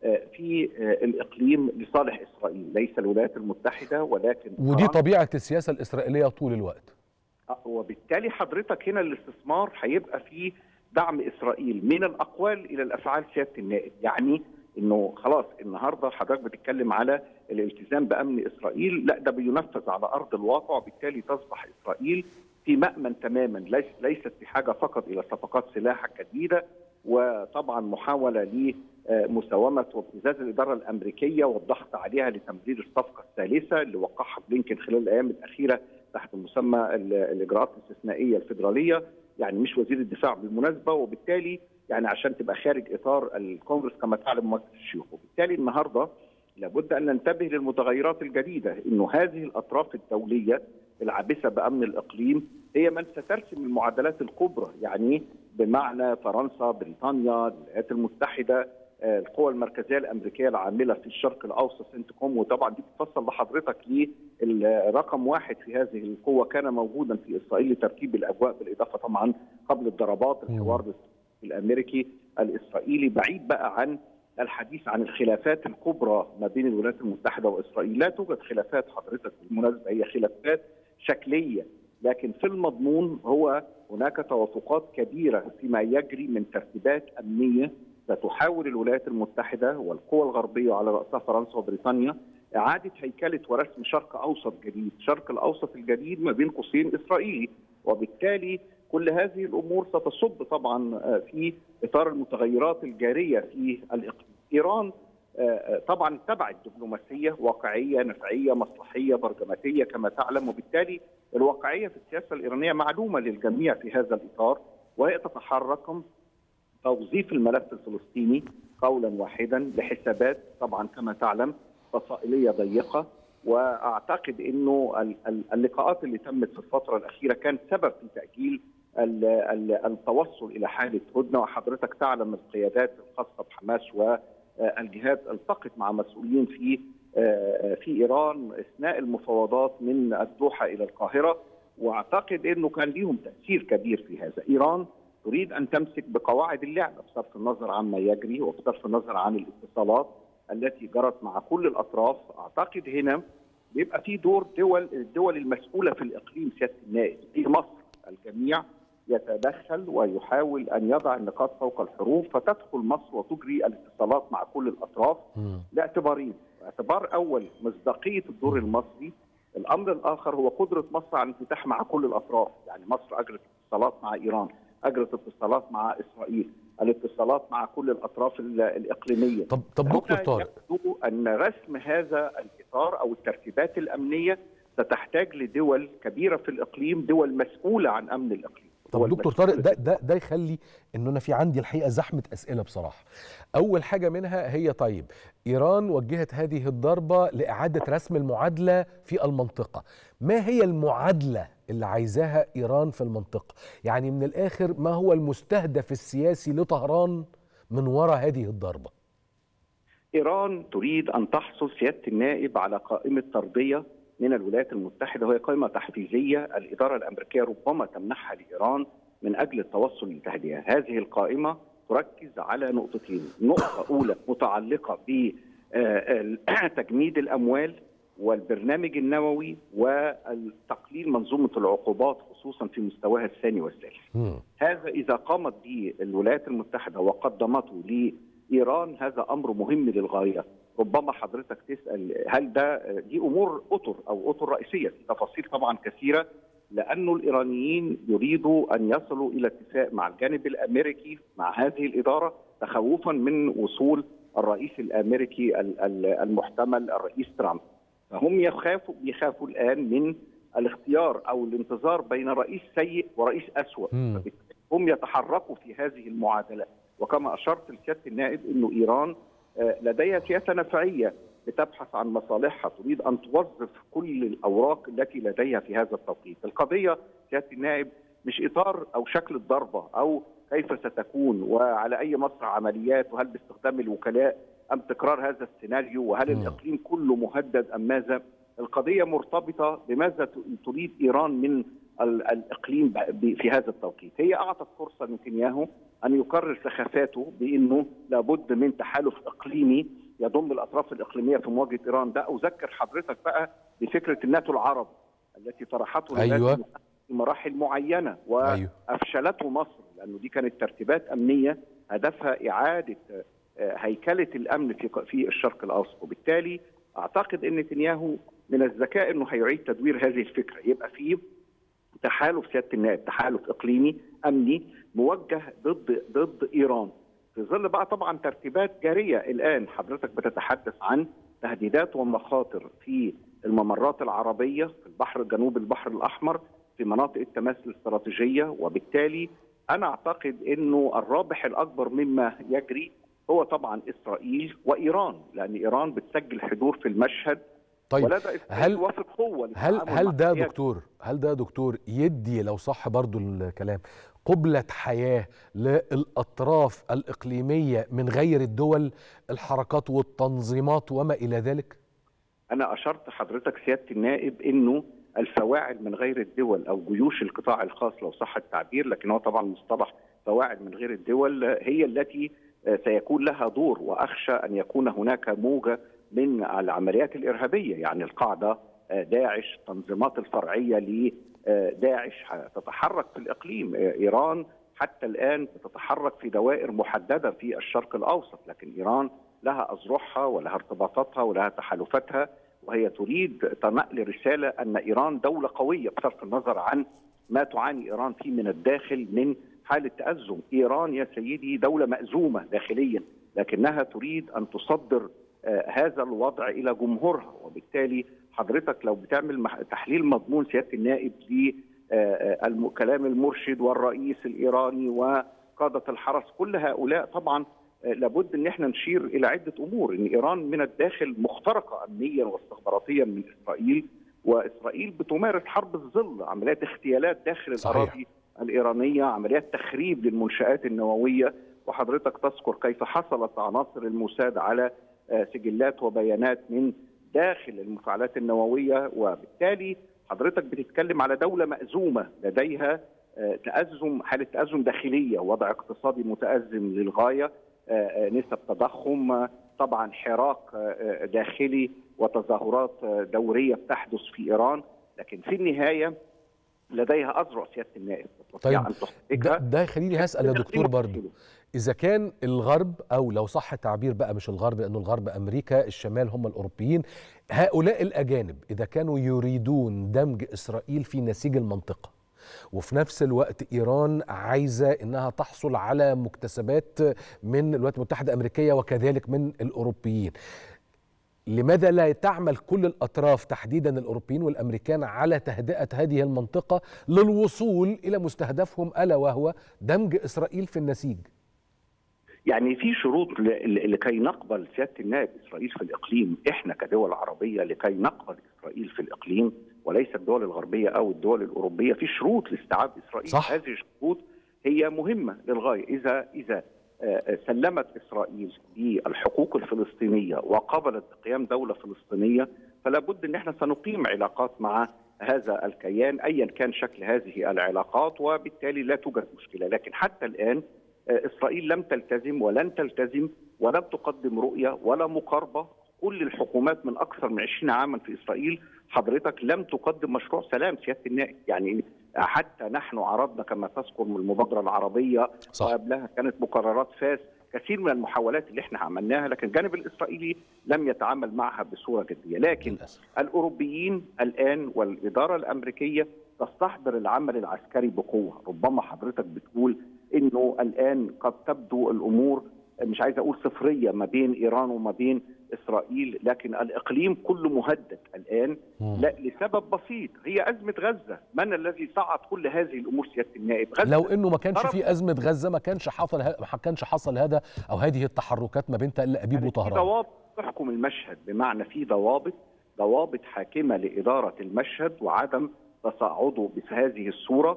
في الإقليم لصالح إسرائيل، ليس الولايات المتحدة ولكن ودي طبيعة السياسة الإسرائيلية طول الوقت. وبالتالي حضرتك هنا الاستثمار هيبقى فيه دعم إسرائيل من الأقوال إلى الأفعال سيادة النائب، يعني انه خلاص النهارده حضرتك بتتكلم على الالتزام بامن اسرائيل، لا ده بينفذ على ارض الواقع، وبالتالي تصبح اسرائيل في مأمن تماما، ليس ليست في حاجه فقط الى صفقات سلاح جديده، وطبعا محاوله لمساومه وابتزاز الاداره الامريكيه والضغط عليها لتمرير الصفقه الثالثه اللي وقعها بلينكن خلال الايام الاخيره تحت مسمى الاجراءات الاستثنائيه الفيدراليه، يعني مش وزير الدفاع بالمناسبه. وبالتالي يعني عشان تبقى خارج اطار الكونغرس كما تعلم مؤسسه الشيوخ. وبالتالي النهارده لابد ان ننتبه للمتغيرات الجديده، انه هذه الاطراف الدوليه العابثه بامن الاقليم هي من سترسم المعادلات الكبرى، يعني بمعنى فرنسا، بريطانيا، الولايات المتحده، القوى المركزيه الامريكيه العامله في الشرق الاوسط سنتكوم. وطبعا دي بتفصل لحضرتك للرقم واحد في هذه القوه كان موجودا في اسرائيل لترتيب الاجواء، بالاضافه طبعا قبل الضربات الحوار الامريكي الاسرائيلي، بعيد بقى عن الحديث عن الخلافات الكبرى ما بين الولايات المتحده واسرائيل. لا توجد خلافات حضرتك بالمناسبه، هي خلافات شكليه، لكن في المضمون هو هناك توافقات كبيره فيما يجري من ترتيبات امنيه ستحاول الولايات المتحده والقوى الغربيه على راسها فرنسا وبريطانيا اعاده هيكله ورسم شرق اوسط جديد، شرق الاوسط الجديد ما بين قوسين اسرائيلي. وبالتالي كل هذه الامور ستصب طبعا في اطار المتغيرات الجاريه في الاقليم. ايران طبعا تبعت دبلوماسيه واقعيه نفعيه مصلحيه برجماتيه كما تعلم، وبالتالي الواقعيه في السياسه الايرانيه معلومه للجميع في هذا الاطار، وهي تتحرك توظيف الملف الفلسطيني قولا واحدا لحسابات طبعا كما تعلم فصائليه ضيقه. واعتقد انه اللقاءات اللي تمت في الفتره الاخيره كان سبب في تاجيل التوصل الى حاله هدنه. وحضرتك تعلم القيادات الخاصه بحماس والجهاد التقت مع مسؤولين في في ايران اثناء المفاوضات من الدوحه الى القاهره، واعتقد انه كان لهم تاثير كبير في هذا. ايران تريد ان تمسك بقواعد اللعبه بصرف النظر عما يجري وبصرف النظر عن الاتصالات التي جرت مع كل الاطراف. اعتقد هنا بيبقى في دور دول الدول المسؤوله في الاقليم سياده النائب، في مصر الجميع يتدخل ويحاول ان يضع النقاط فوق الحروف، فتدخل مصر وتجري الاتصالات مع كل الاطراف لاعتبارين. اعتبار اول مصداقيه الدور المصري، الامر الاخر هو قدره مصر على الانفتاح مع كل الاطراف، يعني مصر اجرت اتصالات مع ايران، اجرت اتصالات مع اسرائيل، الاتصالات مع كل الاطراف الاقليميه. طب طب دكتور طارق، يبدو ان رسم هذا الاطار او الترتيبات الامنيه ستحتاج لدول كبيرة في الإقليم، دول مسؤولة عن أمن الإقليم. طب دكتور طارق، ده ده ده يخلي ان انا في عندي الحقيقه زحمه اسئله بصراحه. اول حاجه منها هي طيب ايران وجهت هذه الضربه لاعاده رسم المعادله في المنطقه، ما هي المعادله اللي عايزاها ايران في المنطقه؟ يعني من الاخر ما هو المستهدف السياسي لطهران من وراء هذه الضربه؟ ايران تريد ان تحصل سياده النائب على قائمه ترضيه من الولايات المتحده، وهي قائمه تحفيزيه الاداره الامريكيه ربما تمنحها لايران من اجل التوصل لتهدئه. هذه القائمه تركز على نقطتين، نقطه اولى متعلقه بتجميد الاموال والبرنامج النووي وتقليل منظومه العقوبات خصوصا في مستواها الثاني والثالث. هذا اذا قامت به الولايات المتحده وقدمته لايران هذا امر مهم للغايه. ربما حضرتك تسال هل ده دي امور اطر او اطر رئيسيه، في تفاصيل طبعا كثيره، لانه الايرانيين يريدوا ان يصلوا الى اتفاق مع الجانب الامريكي مع هذه الاداره تخوفا من وصول الرئيس الامريكي المحتمل الرئيس ترامب. فهم يخافوا يخافوا الان من الاختيار او الانتظار بين رئيس سيء ورئيس اسوء، هم يتحركوا في هذه المعادله. وكما اشرت لسياده النائب انه ايران لديها سياسه نفعيه بتبحث عن مصالحها، تريد ان توظف كل الاوراق التي لديها في هذا التوقيت. القضيه سياده النائب مش اطار او شكل الضربه او كيف ستكون وعلى اي مسرح عمليات وهل باستخدام الوكلاء ام تكرار هذا السيناريو وهل الاقليم كله مهدد ام ماذا. القضيه مرتبطه بماذا تريد ايران من الاقليم في هذا التوقيت. هي اعطت فرصه نتنياهو ان يقرر سخافاته بانه لابد من تحالف اقليمي يضم الاطراف الاقليميه في مواجهه ايران. ده اذكر حضرتك بقى بفكره الناتو العربي التي طرحته أيوة. في مراحل معينه وافشلته مصر، لانه دي كانت ترتيبات امنيه هدفها اعاده هيكله الامن في في الشرق الاوسط. وبالتالي اعتقد ان نتنياهو من الذكاء انه هيعيد تدوير هذه الفكره، يبقى في تحالف سياده النائب، تحالف اقليمي امني موجه ضد ضد ايران، في ظل بقى طبعا ترتيبات جاريه. الان حضرتك بتتحدث عن تهديدات ومخاطر في الممرات العربيه في البحر جنوب البحر الاحمر في مناطق التماس الاستراتيجيه، وبالتالي انا اعتقد انه الرابح الاكبر مما يجري هو طبعا اسرائيل وايران، لان ايران بتسجل حضور في المشهد. طيب هل قوة هل هل ده دكتور هل ده دكتور يدي لو صح برضو الكلام قبلة حياة للأطراف الإقليمية من غير الدول، الحركات والتنظيمات وما إلى ذلك؟ أنا أشرت حضرتك سيادة النائب إنه الفواعل من غير الدول أو جيوش القطاع الخاص لو صح التعبير، لكن هو طبعا مصطلح فواعل من غير الدول هي التي سيكون لها دور، وأخشى أن يكون هناك موجة من العمليات الإرهابية، يعني القاعدة، داعش، التنظيمات الفرعية لداعش تتحرك في الإقليم. إيران حتى الآن تتحرك في دوائر محددة في الشرق الأوسط، لكن إيران لها أذرعها ولها ارتباطاتها ولها تحالفاتها، وهي تريد نقل رسالة أن إيران دولة قوية بصرف النظر عن ما تعاني إيران فيه من الداخل من حالة تأزم. إيران يا سيدي دولة مأزومة داخليا، لكنها تريد أن تصدر آه هذا الوضع إلى جمهورها. وبالتالي حضرتك لو بتعمل تحليل مضمون سيادة النائب للكلام المرشد والرئيس الإيراني وقادة الحرس، كل هؤلاء طبعا آه لابد أن احنا نشير إلى عدة أمور. أن إيران من الداخل مخترقة أمنيا واستخباراتيا من إسرائيل، وإسرائيل بتمارس حرب الظل، عمليات اغتيالات داخل الأراضي الإيرانية، عمليات تخريب للمنشآت النووية. وحضرتك تذكر كيف حصلت عناصر الموساد على سجلات وبيانات من داخل المفاعلات النووية، وبالتالي حضرتك بتتكلم على دولة مأزومة لديها تأزم، حالة تأزم داخلية، وضع اقتصادي متأزم للغاية، نسب تضخم، طبعا حراك داخلي وتظاهرات دورية بتحدث في إيران. لكن في النهاية لديها أذرع سيادة النائب. طيب ده, ده خليني هسأل يا دكتور برضو، إذا كان الغرب أو لو صح التعبير بقى مش الغرب لأنه الغرب أمريكا، الشمال هم الأوروبيين، هؤلاء الأجانب إذا كانوا يريدون دمج إسرائيل في نسيج المنطقة، وفي نفس الوقت إيران عايزة إنها تحصل على مكتسبات من الولايات المتحدة الأمريكية وكذلك من الأوروبيين، لماذا لا تعمل كل الأطراف تحديدا الأوروبيين والأمريكان على تهدئة هذه المنطقة للوصول إلى مستهدفهم ألا وهو دمج إسرائيل في النسيج؟ يعني في شروط لكي نقبل سيادة النائب إسرائيل في الإقليم، إحنا كدول عربية لكي نقبل إسرائيل في الإقليم وليس الدول الغربية أو الدول الأوروبية، في شروط لاستيعاب إسرائيل. صح. هذه الشروط هي مهمة للغاية. إذا إذا سلمت إسرائيل بالحقوق الفلسطينية وقبلت بقيام دولة فلسطينية، فلا بد أن احنا سنقيم علاقات مع هذا الكيان أيا كان شكل هذه العلاقات، وبالتالي لا توجد مشكلة. لكن حتى الآن إسرائيل لم تلتزم ولن تلتزم ولم تقدم رؤية ولا مقاربة. كل الحكومات من أكثر من عشرين عاما في إسرائيل حضرتك لم تقدم مشروع سلام سيادة النائب. يعني حتى نحن عرضنا كما تذكر من المبادرة العربية، صح. وقبلها كانت مقررات فاس، كثير من المحاولات اللي احنا عملناها، لكن الجانب الإسرائيلي لم يتعامل معها بصورة جدية. لكن الأوروبيين الآن والإدارة الأمريكية تستحضر العمل العسكري بقوة. ربما حضرتك بتقول إنه الآن قد تبدو الأمور مش عايز أقول صفرية ما بين إيران وما بين إسرائيل، لكن الإقليم كله مهدد الآن لا لسبب بسيط، هي أزمة غزة. من الذي صعد كل هذه الأمور سيادة النائب؟ غزة. لو إنه ما كانش في أزمة غزة ما كانش حصل ما كانش حصل هذا أو هذه التحركات ما بين تل أبيب وطهران. في ضوابط تحكم المشهد، بمعنى في ضوابط ضوابط حاكمة لإدارة المشهد وعدم تصاعده بهذه الصورة.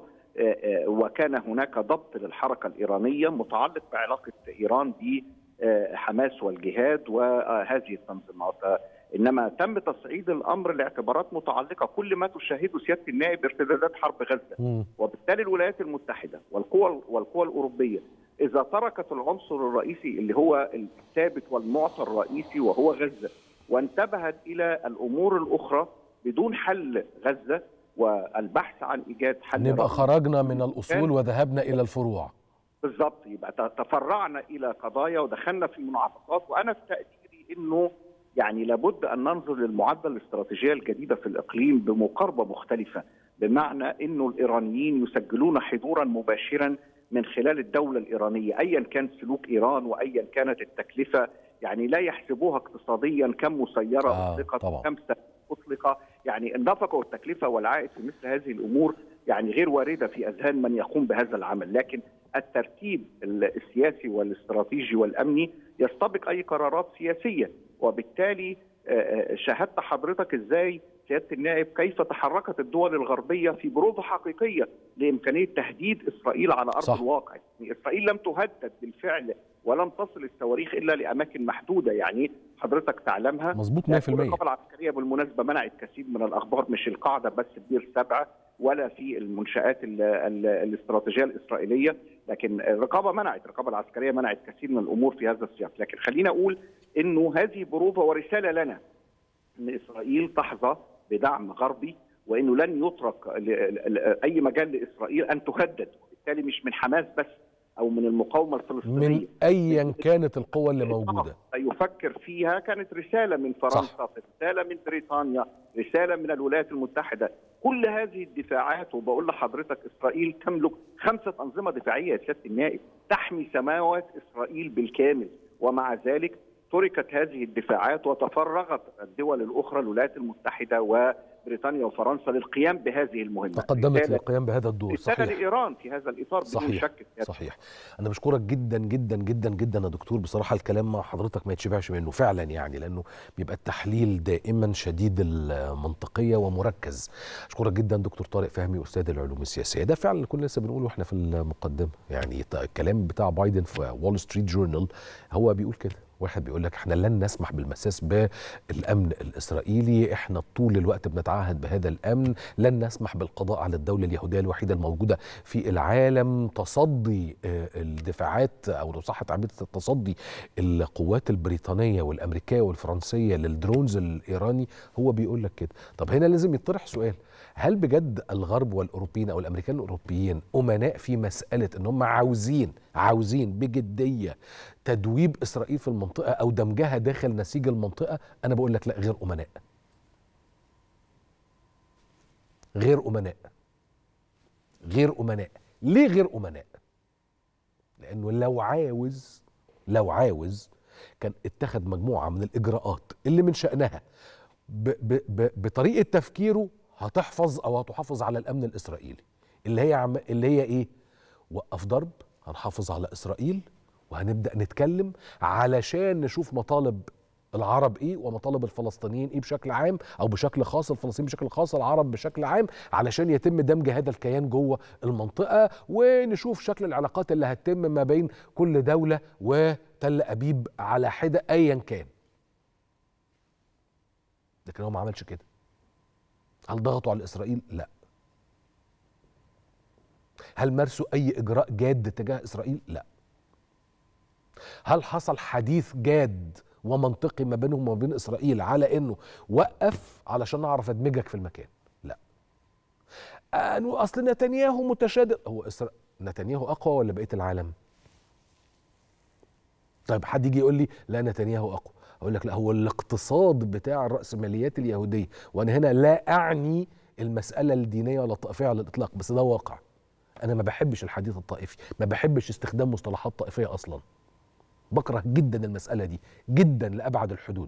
وكان هناك ضبط للحركة الإيرانية متعلق بعلاقة إيران بحماس والجهاد وهذه التنظيمات، إنما تم تصعيد الأمر لاعتبارات متعلقة كل ما تشاهده سيادة النائب ارتدادات حرب غزة. م. وبالتالي الولايات المتحدة والقوى والقوى الأوروبية إذا تركت العنصر الرئيسي اللي هو الثابت والمعطى الرئيسي وهو غزة وانتبهت إلى الأمور الأخرى بدون حل غزة والبحث عن إيجاد حل، نبقى خرجنا من الأصول وذهبنا إلى الفروع. بالضبط، يبقى تفرعنا إلى قضايا ودخلنا في المناطقات. وأنا في تقديري إنه يعني لابد أن ننظر للمعادلة الاستراتيجية الجديدة في الإقليم بمقاربة مختلفة، بمعنى إنه الإيرانيين يسجلون حضورا مباشرا من خلال الدولة الإيرانية أيا كان سلوك إيران وأيا كانت التكلفة. يعني لا يحسبوها اقتصاديا كم مسيرة آه أطلقت وكم أطلق. يعني النفقة والتكلفة والعائد في مثل هذه الأمور يعني غير واردة في أذهان من يقوم بهذا العمل، لكن الترتيب السياسي والاستراتيجي والأمني يستبق أي قرارات سياسية. وبالتالي شاهدت حضرتك إزاي سيادة النائب كيف تحركت الدول الغربية في بروفة حقيقية لإمكانية تهديد إسرائيل على أرض صح. الواقع. يعني إسرائيل لم تهدد بالفعل ولم تصل الصواريخ إلا لأماكن محدودة، يعني حضرتك تعلمها. مظبوط مية في المية. الرقابة العسكرية بالمناسبة منعت كثير من الأخبار، مش القاعدة بس في بير سبعة ولا في المنشآت ال ال الاستراتيجية الإسرائيلية، لكن الرقابة منعت الرقابة العسكرية منعت كثير من الأمور في هذا السياق. لكن خلينا أقول إنه هذه بروفة ورسالة لنا أن إسرائيل تحظى بدعم غربي، وإنه لن يترك أي مجال لإسرائيل أن تهدد، وبالتالي مش من حماس بس أو من المقاومة الفلسطينية، من أيا كانت القوى اللي موجودة يفكر فيها. كانت رسالة من فرنسا صح. رسالة من بريطانيا، رسالة من الولايات المتحدة. كل هذه الدفاعات، وبقول لحضرتك إسرائيل تملك خمسة أنظمة دفاعية يا سيادة النائب تحمي سماوات إسرائيل بالكامل، ومع ذلك تركت هذه الدفاعات وتفرغت الدول الأخرى الولايات المتحدة وبريطانيا وفرنسا للقيام بهذه المهمة. تقدمت للقيام بهذا الدور. صحيح. لإيران في هذا الإطار بدون شك. صحيح. أنا بشكرك جدا جدا جدا جدا يا دكتور، بصراحة الكلام مع حضرتك ما يتشبعش منه فعلا، يعني لأنه بيبقى التحليل دائما شديد المنطقية ومركز. أشكرك جدا دكتور طارق فهمي أستاذ العلوم السياسية. ده فعلا اللي كنا لسه بنقوله احنا في المقدمة، يعني الكلام بتاع بايدن في وول ستريت جورنال هو بيقول كده. واحد بيقول لك احنا لن نسمح بالمساس بالامن الاسرائيلي، احنا طول الوقت بنتعهد بهذا الامن، لن نسمح بالقضاء على الدوله اليهوديه الوحيده الموجوده في العالم، تصدي الدفاعات او لو صح تعبير التصدي القوات البريطانيه والامريكيه والفرنسيه للدرونز الايراني. هو بيقول لك كده. طب هنا لازم يطرح سؤال، هل بجد الغرب والاوروبيين او الامريكان الاوروبيين امناء في مساله ان هم عاوزين عاوزين بجديه تدويب اسرائيل في المنطقه او دمجها داخل نسيج المنطقه؟ انا بقول لك لا، غير امناء. غير امناء. غير امناء. ليه غير امناء؟ لانه لو عاوز لو عاوز كان اتخذ مجموعة من الإجراءات اللي من شأنها ب ب ب بطريقة تفكيره هتحفظ أو هتحافظ على الأمن الإسرائيلي، اللي هي عم اللي هي إيه؟ وقف ضرب، هنحافظ على إسرائيل وهنبدأ نتكلم علشان نشوف مطالب العرب ايه ومطالب الفلسطينيين ايه بشكل عام، او بشكل خاص الفلسطينيين بشكل خاص، العرب بشكل عام، علشان يتم دمج هذا الكيان جوه المنطقه، ونشوف شكل العلاقات اللي هتتم ما بين كل دوله وتل ابيب على حده ايا كان. لكن هو ما عملش كده. هل ضغطوا على اسرائيل؟ لا. هل مارسوا اي اجراء جاد تجاه اسرائيل؟ لا. هل حصل حديث جاد ومنطقي ما بينهم وما بين اسرائيل على انه وقف علشان اعرف ادمجك في المكان؟ لا. انه اصل نتنياهو متشدد. هو إسرا... نتنياهو اقوى ولا بقيه العالم؟ طيب حد يجي يقول لي لا نتنياهو اقوى، اقول لك لا، هو الاقتصاد بتاع الرأسماليات اليهوديه، وانا هنا لا اعني المساله الدينيه ولا الطائفيه على الاطلاق، بس ده واقع. انا ما بحبش الحديث الطائفي، ما بحبش استخدام مصطلحات طائفيه اصلا. بكره جدا المسألة دي جدا لأبعد الحدود.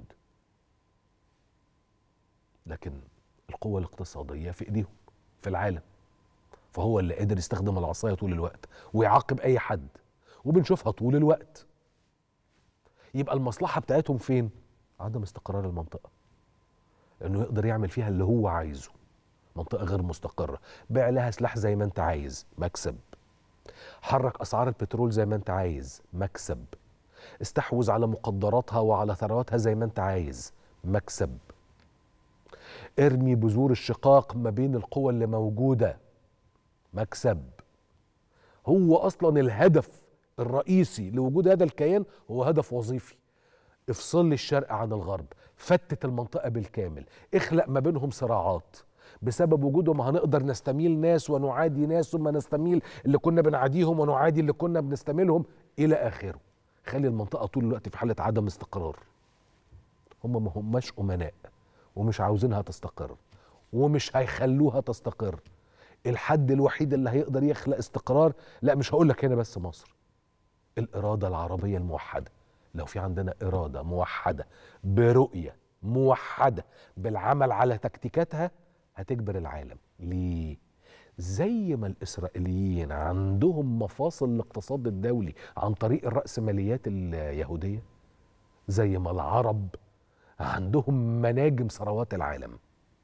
لكن القوة الاقتصادية في ايديهم في العالم، فهو اللي قادر يستخدم العصاية طول الوقت ويعاقب اي حد، وبنشوفها طول الوقت. يبقى المصلحة بتاعتهم فين؟ عدم استقرار المنطقة، انه يقدر يعمل فيها اللي هو عايزه. منطقة غير مستقرة، بيع لها سلاح زي ما انت عايز، مكسب. حرك اسعار البترول زي ما انت عايز، مكسب. استحوذ على مقدراتها وعلى ثرواتها زي ما انت عايز، مكسب. ارمي بذور الشقاق ما بين القوى اللي موجودة، مكسب. هو اصلا الهدف الرئيسي لوجود هذا الكيان هو هدف وظيفي. افصل لي الشرق عن الغرب، فتت المنطقة بالكامل، اخلق ما بينهم صراعات. بسبب وجودهم هنقدر نستميل ناس ونعادي ناس، ثم نستميل اللي كنا بنعاديهم ونعادي اللي كنا بنستميلهم إلى آخره. خلي المنطقة طول الوقت في حالة عدم استقرار. هم ما هماش أمناء ومش عاوزينها تستقر ومش هيخلوها تستقر. الحد الوحيد اللي هيقدر يخلق استقرار، لا مش هقول لك هنا بس مصر، الإرادة العربية الموحدة. لو في عندنا إرادة موحدة برؤية موحدة بالعمل على تكتيكاتها، هتجبر العالم. ليه؟ زي ما الإسرائيليين عندهم مفاصل الاقتصاد الدولي عن طريق الرأسماليات اليهودية، زي ما العرب عندهم مناجم ثروات العالم.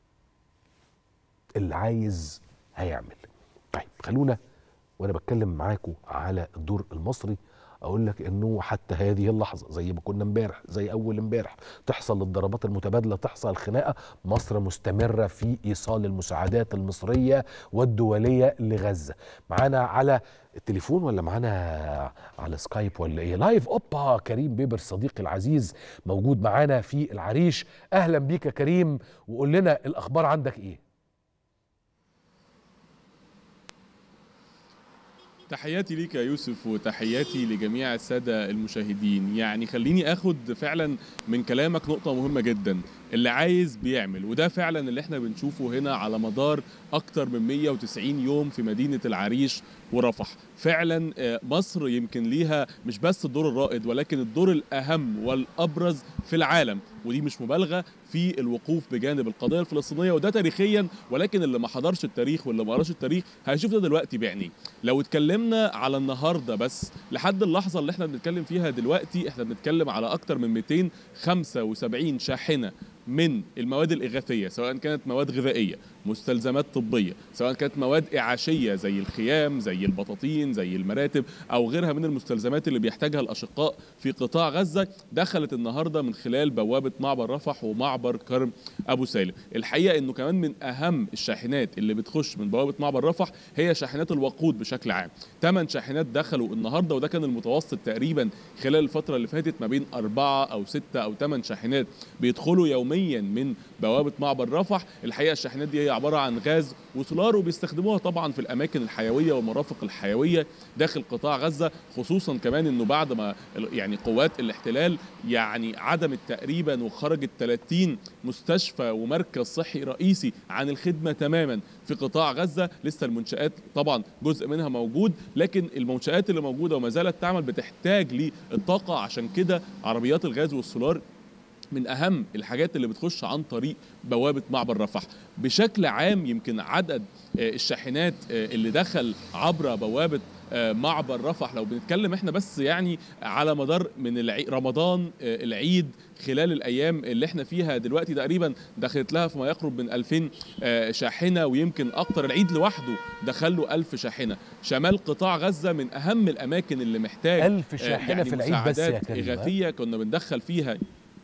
اللي عايز هيعمل. طيب خلونا وانا بتكلم معاكم على الدور المصري اقول لك انه حتى هذه اللحظه، زي ما كنا امبارح، زي اول امبارح، تحصل الضربات المتبادله، تحصل الخناقه، مصر مستمره في ايصال المساعدات المصريه والدوليه لغزه. معانا على التليفون ولا معانا على سكايب ولا ايه؟ لايف. اوبا، كريم بيبر صديقي العزيز موجود معانا في العريش. اهلا بيك يا كريم، وقول لنا الاخبار عندك ايه؟ تحياتي ليك يا يوسف وتحياتي لجميع السادة المشاهدين. يعني خليني اخد فعلا من كلامك نقطة مهمة جدا، اللي عايز بيعمل، وده فعلا اللي احنا بنشوفه هنا على مدار اكتر من مية وتسعين يوم في مدينة العريش ورفح. فعلا مصر يمكن ليها مش بس الدور الرائد ولكن الدور الاهم والابرز في العالم، ودي مش مبالغة، في الوقوف بجانب القضية الفلسطينية، وده تاريخيا، ولكن اللي ما حضرش التاريخ واللي ما قراش التاريخ هيشوف ده دلوقتي بعينيه. لو اتكلمنا على النهارده بس لحد اللحظة اللي احنا بنتكلم فيها دلوقتي، احنا بنتكلم على اكتر من مئتين وخمسة وسبعين شاحنة من المواد الإغاثية، سواء كانت مواد غذائية، مستلزمات طبية، سواء كانت مواد إعاشية زي الخيام، زي البطاطين، زي المراتب، أو غيرها من المستلزمات اللي بيحتاجها الأشقاء في قطاع غزة، دخلت النهاردة من خلال بوابة معبر رفح ومعبر كرم أبو سالم. الحقيقة إنه كمان من أهم الشاحنات اللي بتخش من بوابة معبر رفح هي شاحنات الوقود بشكل عام. ثمان شاحنات دخلوا النهاردة، وده كان المتوسط تقريبا خلال الفترة اللي فاتت ما بين أربعة أو ستة أو ثمان شاحنات بيدخلوا يوميا من بوابة معبر رفح. الحقيقة الشاحنات دي هي عباره عن غاز وسولار، وبيستخدموها طبعا في الاماكن الحيويه والمرافق الحيويه داخل قطاع غزه، خصوصا كمان انه بعد ما يعني قوات الاحتلال يعني عدمت تقريبا وخرجت ثلاثين مستشفى ومركز صحي رئيسي عن الخدمه تماما في قطاع غزه. لسه المنشآت طبعا جزء منها موجود، لكن المنشآت اللي موجوده وما زالت تعمل بتحتاج للطاقه، عشان كده عربيات الغاز والسولار من أهم الحاجات اللي بتخش عن طريق بوابة معبر رفح. بشكل عام يمكن عدد الشاحنات اللي دخل عبر بوابة معبر رفح، لو بنتكلم احنا بس يعني على مدار من العي... رمضان العيد خلال الايام اللي احنا فيها دلوقتي تقريبا دخلت لها فيما يقرب من ألفين شاحنه، ويمكن اكتر العيد لوحده دخل له ألف شاحنه. شمال قطاع غزه من اهم الاماكن اللي محتاج ألف شاحنه يعني في العيد بس يا كريم، اغاثيه كنا بندخل فيها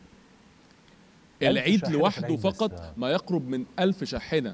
العيد لوحده فقط ما يقرب من ألف شاحنه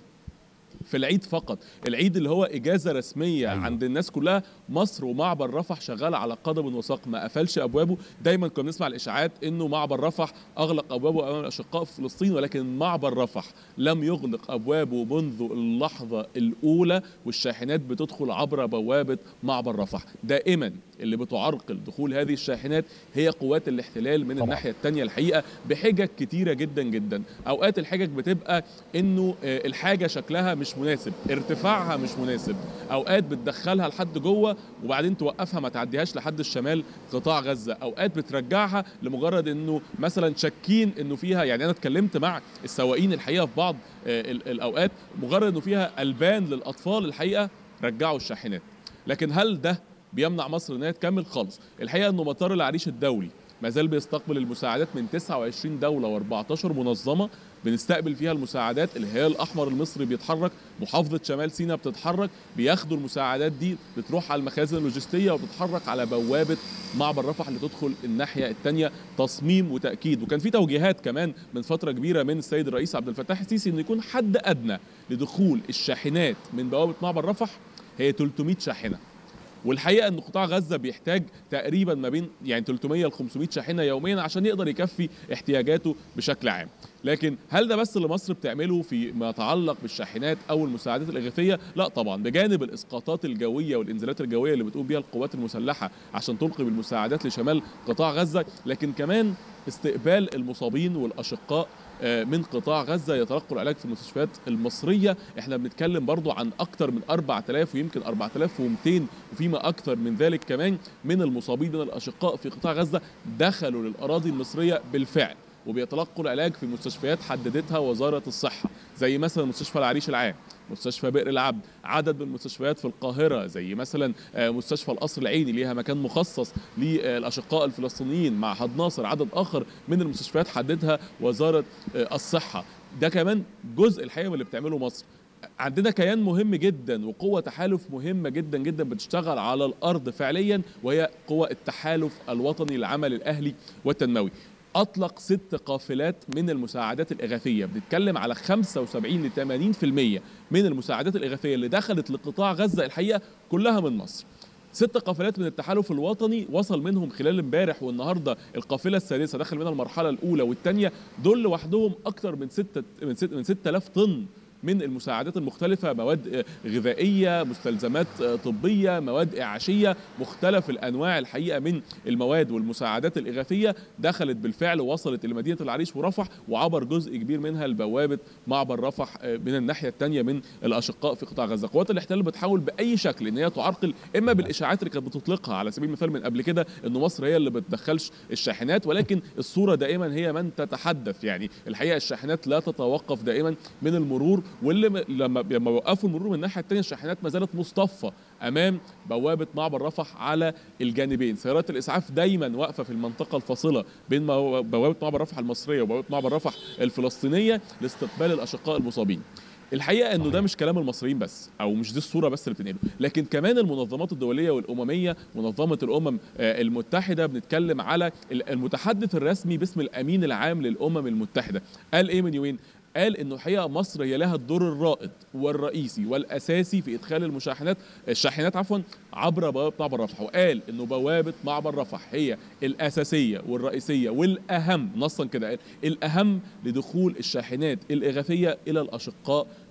في العيد فقط. العيد اللي هو إجازة رسمية أيوه. عند الناس كلها. مصر ومعبر رفح شغال على قدم وساق، ما قفلش أبوابه. دايما كنا بنسمع الإشاعات إنه معبر رفح أغلق أبوابه أمام الأشقاء في فلسطين، ولكن معبر رفح لم يغلق أبوابه منذ اللحظة الأولى، والشاحنات بتدخل عبر بوابة معبر رفح. دائما اللي بتعرقل دخول هذه الشاحنات هي قوات الاحتلال من طبعا. الناحية الثانية الحقيقة بحجج كتيرة جدا جدا. أوقات الحجج بتبقى إنه الحاجة شكلها مش مناسب، ارتفاعها مش مناسب، اوقات بتدخلها لحد جوه وبعدين توقفها ما تعديهاش لحد الشمال قطاع غزه، اوقات بترجعها لمجرد انه مثلا شاكين انه فيها، يعني انا اتكلمت مع السواقين الحقيقه في بعض الاوقات مجرد انه فيها البان للاطفال الحقيقه رجعوا الشاحنات. لكن هل ده بيمنع مصر ان هي تكمل؟ خالص. الحقيقه انه مطار العريش الدولي ما زال بيستقبل المساعدات من تسعة وعشرين دوله وأربعتاشر منظمه بنستقبل فيها المساعدات. الهلال الأحمر المصري بيتحرك، محافظة شمال سيناء بتتحرك، بياخدوا المساعدات دي بتروح على المخازن اللوجستية وبتتحرك على بوابة معبر رفح اللي تدخل الناحية الثانية. تصميم وتأكيد، وكان في توجيهات كمان من فترة كبيرة من السيد الرئيس عبد الفتاح السيسي إنه يكون حد أدنى لدخول الشاحنات من بوابة معبر رفح هي ثلاثمائة شاحنة. والحقيقه ان قطاع غزه بيحتاج تقريبا ما بين يعني ثلاثمائة ل خمسمائة شاحنه يوميا عشان يقدر يكفي احتياجاته بشكل عام. لكن هل ده بس اللي مصر بتعمله فيما يتعلق بالشاحنات او المساعدات الاغاثيه؟ لا طبعا، بجانب الاسقاطات الجويه والانزالات الجويه اللي بتقوم بيها القوات المسلحه عشان تلقي بالمساعدات لشمال قطاع غزه، لكن كمان استقبال المصابين والاشقاء من قطاع غزة يتلقوا العلاج في المستشفيات المصرية. احنا بنتكلم برضو عن اكتر من أربعة آلاف ويمكن أربعة آلاف ومئتين وفيما اكتر من ذلك كمان من المصابين من الاشقاء في قطاع غزة دخلوا للأراضي المصرية بالفعل وبيتلقوا العلاج في مستشفيات حددتها وزارة الصحة، زي مثلا مستشفى العريش العام، مستشفى بئر العبد، عدد من المستشفيات في القاهرة زي مثلا مستشفى القصر العيني ليها مكان مخصص للأشقاء الفلسطينيين، معهد ناصر، عدد آخر من المستشفيات حددها وزارة الصحة. ده كمان جزء الحقيقة من اللي بتعمله مصر. عندنا كيان مهم جدا وقوة تحالف مهمة جدا جدا بتشتغل على الأرض فعليا، وهي قوة التحالف الوطني للعمل الأهلي والتنموي. أطلق ست قافلات من المساعدات الإغاثية، بنتكلم على خمسة وسبعين ل ثمانين بالمئة من المساعدات الإغاثية اللي دخلت لقطاع غزة الحقيقة كلها من مصر. ست قافلات من التحالف الوطني وصل منهم خلال امبارح والنهارده القافله السادسه دخل منها المرحله الاولى والثانيه، دول لوحدهم اكثر من ستة من ستة من ستة آلاف طن من المساعدات المختلفة، مواد غذائية، مستلزمات طبية، مواد إعاشية، مختلف الأنواع الحقيقة من المواد والمساعدات الإغاثية دخلت بالفعل ووصلت لمدينة العريش ورفح، وعبر جزء كبير منها لبوابة معبر رفح من الناحية الثانية من الأشقاء في قطاع غزة. قوات الاحتلال بتحاول بأي شكل إن هي تعرقل، إما بالإشاعات اللي كانت بتطلقها على سبيل المثال من قبل كده إن مصر هي اللي بتدخلش الشاحنات، ولكن الصورة دائما هي من تتحدث. يعني الحقيقة الشاحنات لا تتوقف دائما من المرور، واللي لما لما وقفوا المرور من الناحيه الثانيه الشاحنات ما زالت مصطفى امام بوابه معبر رفح على الجانبين. سيارات الاسعاف دايما واقفه في المنطقه الفاصله بين بوابه معبر رفح المصريه وبوابه معبر رفح الفلسطينيه لاستقبال الاشقاء المصابين. الحقيقه انه ده مش كلام المصريين بس، او مش دي الصوره بس اللي بتنقله، لكن كمان المنظمات الدوليه والامميه، منظمه الامم المتحده، بنتكلم على المتحدث الرسمي باسم الامين العام للامم المتحده قال ايه من يومين؟ قال انه الحقيقه مصر هي لها الدور الرائد والرئيسي والاساسي في ادخال المشاحنات الشاحنات عفوا عبر بوابه معبر رفح، وقال انه بوابه معبر رفح هي الاساسيه والرئيسيه والاهم، نصا كده قال الاهم لدخول الشاحنات الاغاثيه الى الاشقاء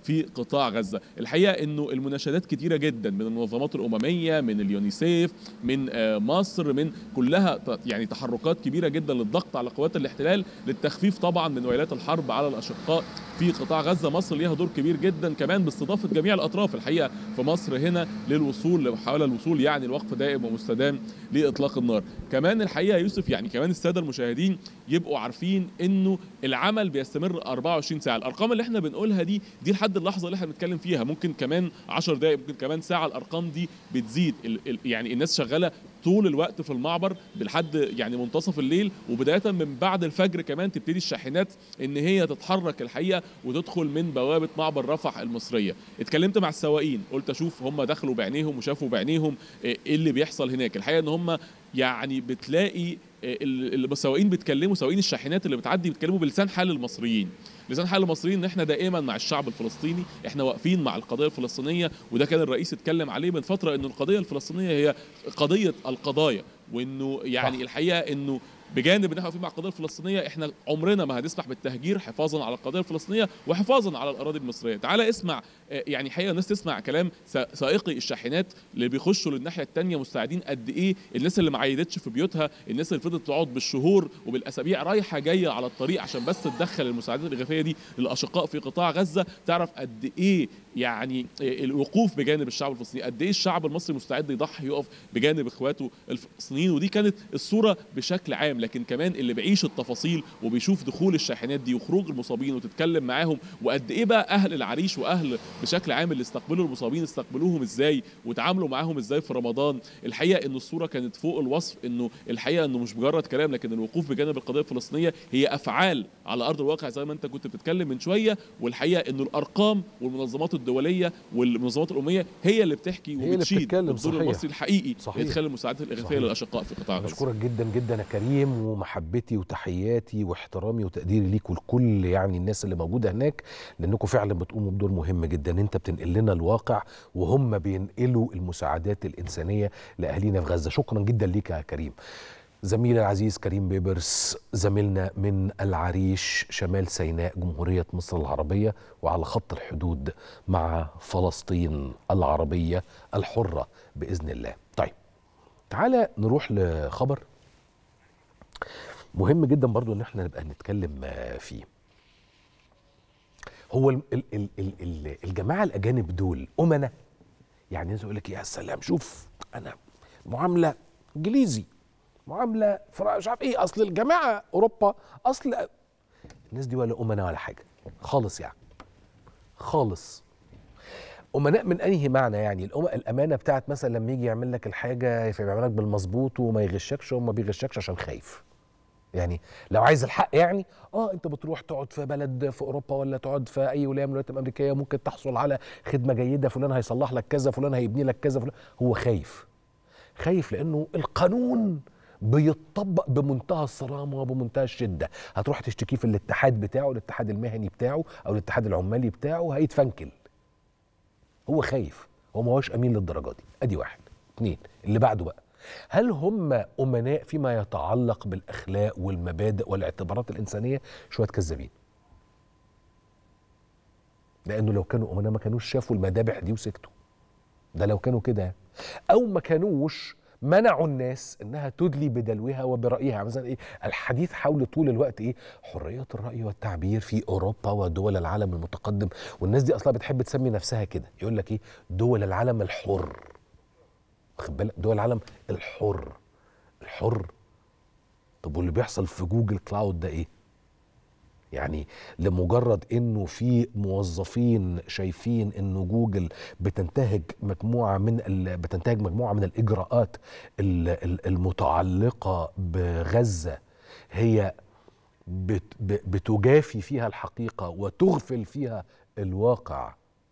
في قطاع غزة. الحقيقة أنه المناشدات كتيرة جدا من المنظمات الأممية، من اليونيسيف، من مصر، من كلها يعني تحركات كبيرة جدا للضغط على قوات الاحتلال للتخفيف طبعا من ويلات الحرب على الأشقاء في قطاع غزة. مصر ليها دور كبير جدا كمان باستضافة جميع الأطراف الحقيقة في مصر هنا للوصول حول الوصول يعني الوقف دائم ومستدام لإطلاق النار. كمان الحقيقة يوسف يعني كمان السادة المشاهدين يبقوا عارفين انه العمل بيستمر أربعة وعشرين ساعة. الارقام اللي احنا بنقولها دي دي لحد اللحظة اللي احنا بنتكلم فيها، ممكن كمان عشر دقائق، ممكن كمان ساعة، الارقام دي بتزيد. ال ال يعني الناس شغالة طول الوقت في المعبر لحد يعني منتصف الليل، وبداية من بعد الفجر كمان تبتدي الشاحنات ان هي تتحرك الحقيقة وتدخل من بوابة معبر رفح المصرية. اتكلمت مع السواقين، قلت اشوف هم دخلوا بعينيهم وشافوا بعينيهم ايه اللي بيحصل هناك. الحقيقة ان هم يعني بتلاقي السواقين بيتكلموا، سواقين الشاحنات اللي بتعدي بيتكلموا بلسان حال المصريين. لسان حال المصريين ان احنا دائما مع الشعب الفلسطيني، احنا واقفين مع القضيه الفلسطينيه، وده كان الرئيس اتكلم عليه من فتره، انه القضيه الفلسطينيه هي قضيه القضايا، وانه يعني الحقيقه انه بجانب ان احنا واقفين مع القضيه الفلسطينيه احنا عمرنا ما هنسمح بالتهجير حفاظا على القضيه الفلسطينيه وحفاظا على الاراضي المصريه. تعالى اسمع يعني حقيقه الناس تسمع كلام سائقي الشاحنات اللي بيخشوا للناحيه الثانيه مستعدين قد ايه، الناس اللي ما عيدتش في بيوتها، الناس اللي فضلت تقعد بالشهور وبالاسابيع رايحه جايه على الطريق عشان بس تدخل المساعدات الاغاثيه دي للاشقاء في قطاع غزه. تعرف قد ايه يعني الوقوف بجانب الشعب الفلسطيني، قد ايه الشعب المصري مستعد يضحي يقف بجانب اخواته الفلسطينيين. ودي كانت الصوره بشكل عام، لكن كمان اللي بيعيش التفاصيل وبيشوف دخول الشاحنات دي وخروج المصابين وتتكلم معاهم، وقد ايه بقى اهل العريش واهل بشكل عام اللي استقبلوا المصابين استقبلوهم ازاي وتعاملوا معاهم ازاي في رمضان. الحقيقه ان الصوره كانت فوق الوصف، انه الحقيقه انه مش مجرد كلام، لكن الوقوف بجانب القضيه الفلسطينيه هي افعال على ارض الواقع زي ما انت كنت بتتكلم من شويه. والحقيقه انه الارقام والمنظمات الدوليه والمنظمات الامميه هي اللي بتحكي وبتشيد بالدور المصري الحقيقي لادخال المساعدات الاغاثيه للاشقاء في قطاع غزه. بشكرك جدا جدا يا كريم، ومحبتي وتحياتي واحترامي وتقديري ليك ولكل يعني الناس اللي موجوده هناك، لانكم فعلا بتقوموا بدور مهم جدا. انت بتنقل لنا الواقع وهم بينقلوا المساعدات الانسانيه لاهالينا في غزه. شكرا جدا ليك يا كريم. زميلي العزيز كريم بيبرس زميلنا من العريش شمال سيناء جمهورية مصر العربية وعلى خط الحدود مع فلسطين العربية الحرة بإذن الله. طيب تعالى نروح لخبر مهم جدا برضو ان احنا نبقى نتكلم فيه. هو ال ال ال ال الجماعة الأجانب دول أمنا، يعني الناس يقول لك يا سلام شوف أنا معاملة إنجليزي، معامله مش عارف ايه، اصل الجماعه اوروبا، اصل الناس دي ولا امناء ولا حاجه خالص، يعني خالص. امناء من انهي معنى؟ يعني الامانه بتاعت مثلا لما يجي يعمل لك الحاجه فيعمل لك بالمظبوط وما يغشكش، وما بيغشكش عشان خايف. يعني لو عايز الحق يعني اه انت بتروح تقعد في بلد في اوروبا ولا تقعد في اي ولايه من الولايات الامريكيه ممكن تحصل على خدمه جيده، فلان هيصلح لك كذا، فلان هيبني لك كذا، فلان. هو خايف خايف لانه القانون بيطبق بمنتهى الصرامه وبمنتهى الشده. هتروح تشتكيه في الاتحاد بتاعه، الاتحاد المهني بتاعه او الاتحاد العمالي بتاعه، هيتفنكل. هو خايف، هو ما هوش امين للدرجه دي. ادي واحد. اتنين اللي بعده بقى، هل هم امناء فيما يتعلق بالاخلاق والمبادئ والاعتبارات الانسانيه؟ شويه كذابين. لانه لو كانوا امناء ما كانوش شافوا المذابح دي وسكتوا. ده لو كانوا كده، او ما كانوش منعوا الناس انها تدلي بدلوها وبرايها. مثلا ايه الحديث حول طول الوقت ايه حريه الراي والتعبير في اوروبا ودول العالم المتقدم، والناس دي اصلا بتحب تسمي نفسها كده، يقول لك ايه دول العالم الحر. واخد بالك؟ دول العالم الحر الحر. طب واللي بيحصل في جوجل كلاود ده ايه؟ يعني لمجرد انه في موظفين شايفين انه جوجل بتنتهج مجموعه من بتنتهج مجموعه من الاجراءات المتعلقه بغزه، هي بتجافي فيها الحقيقه وتغفل فيها الواقع،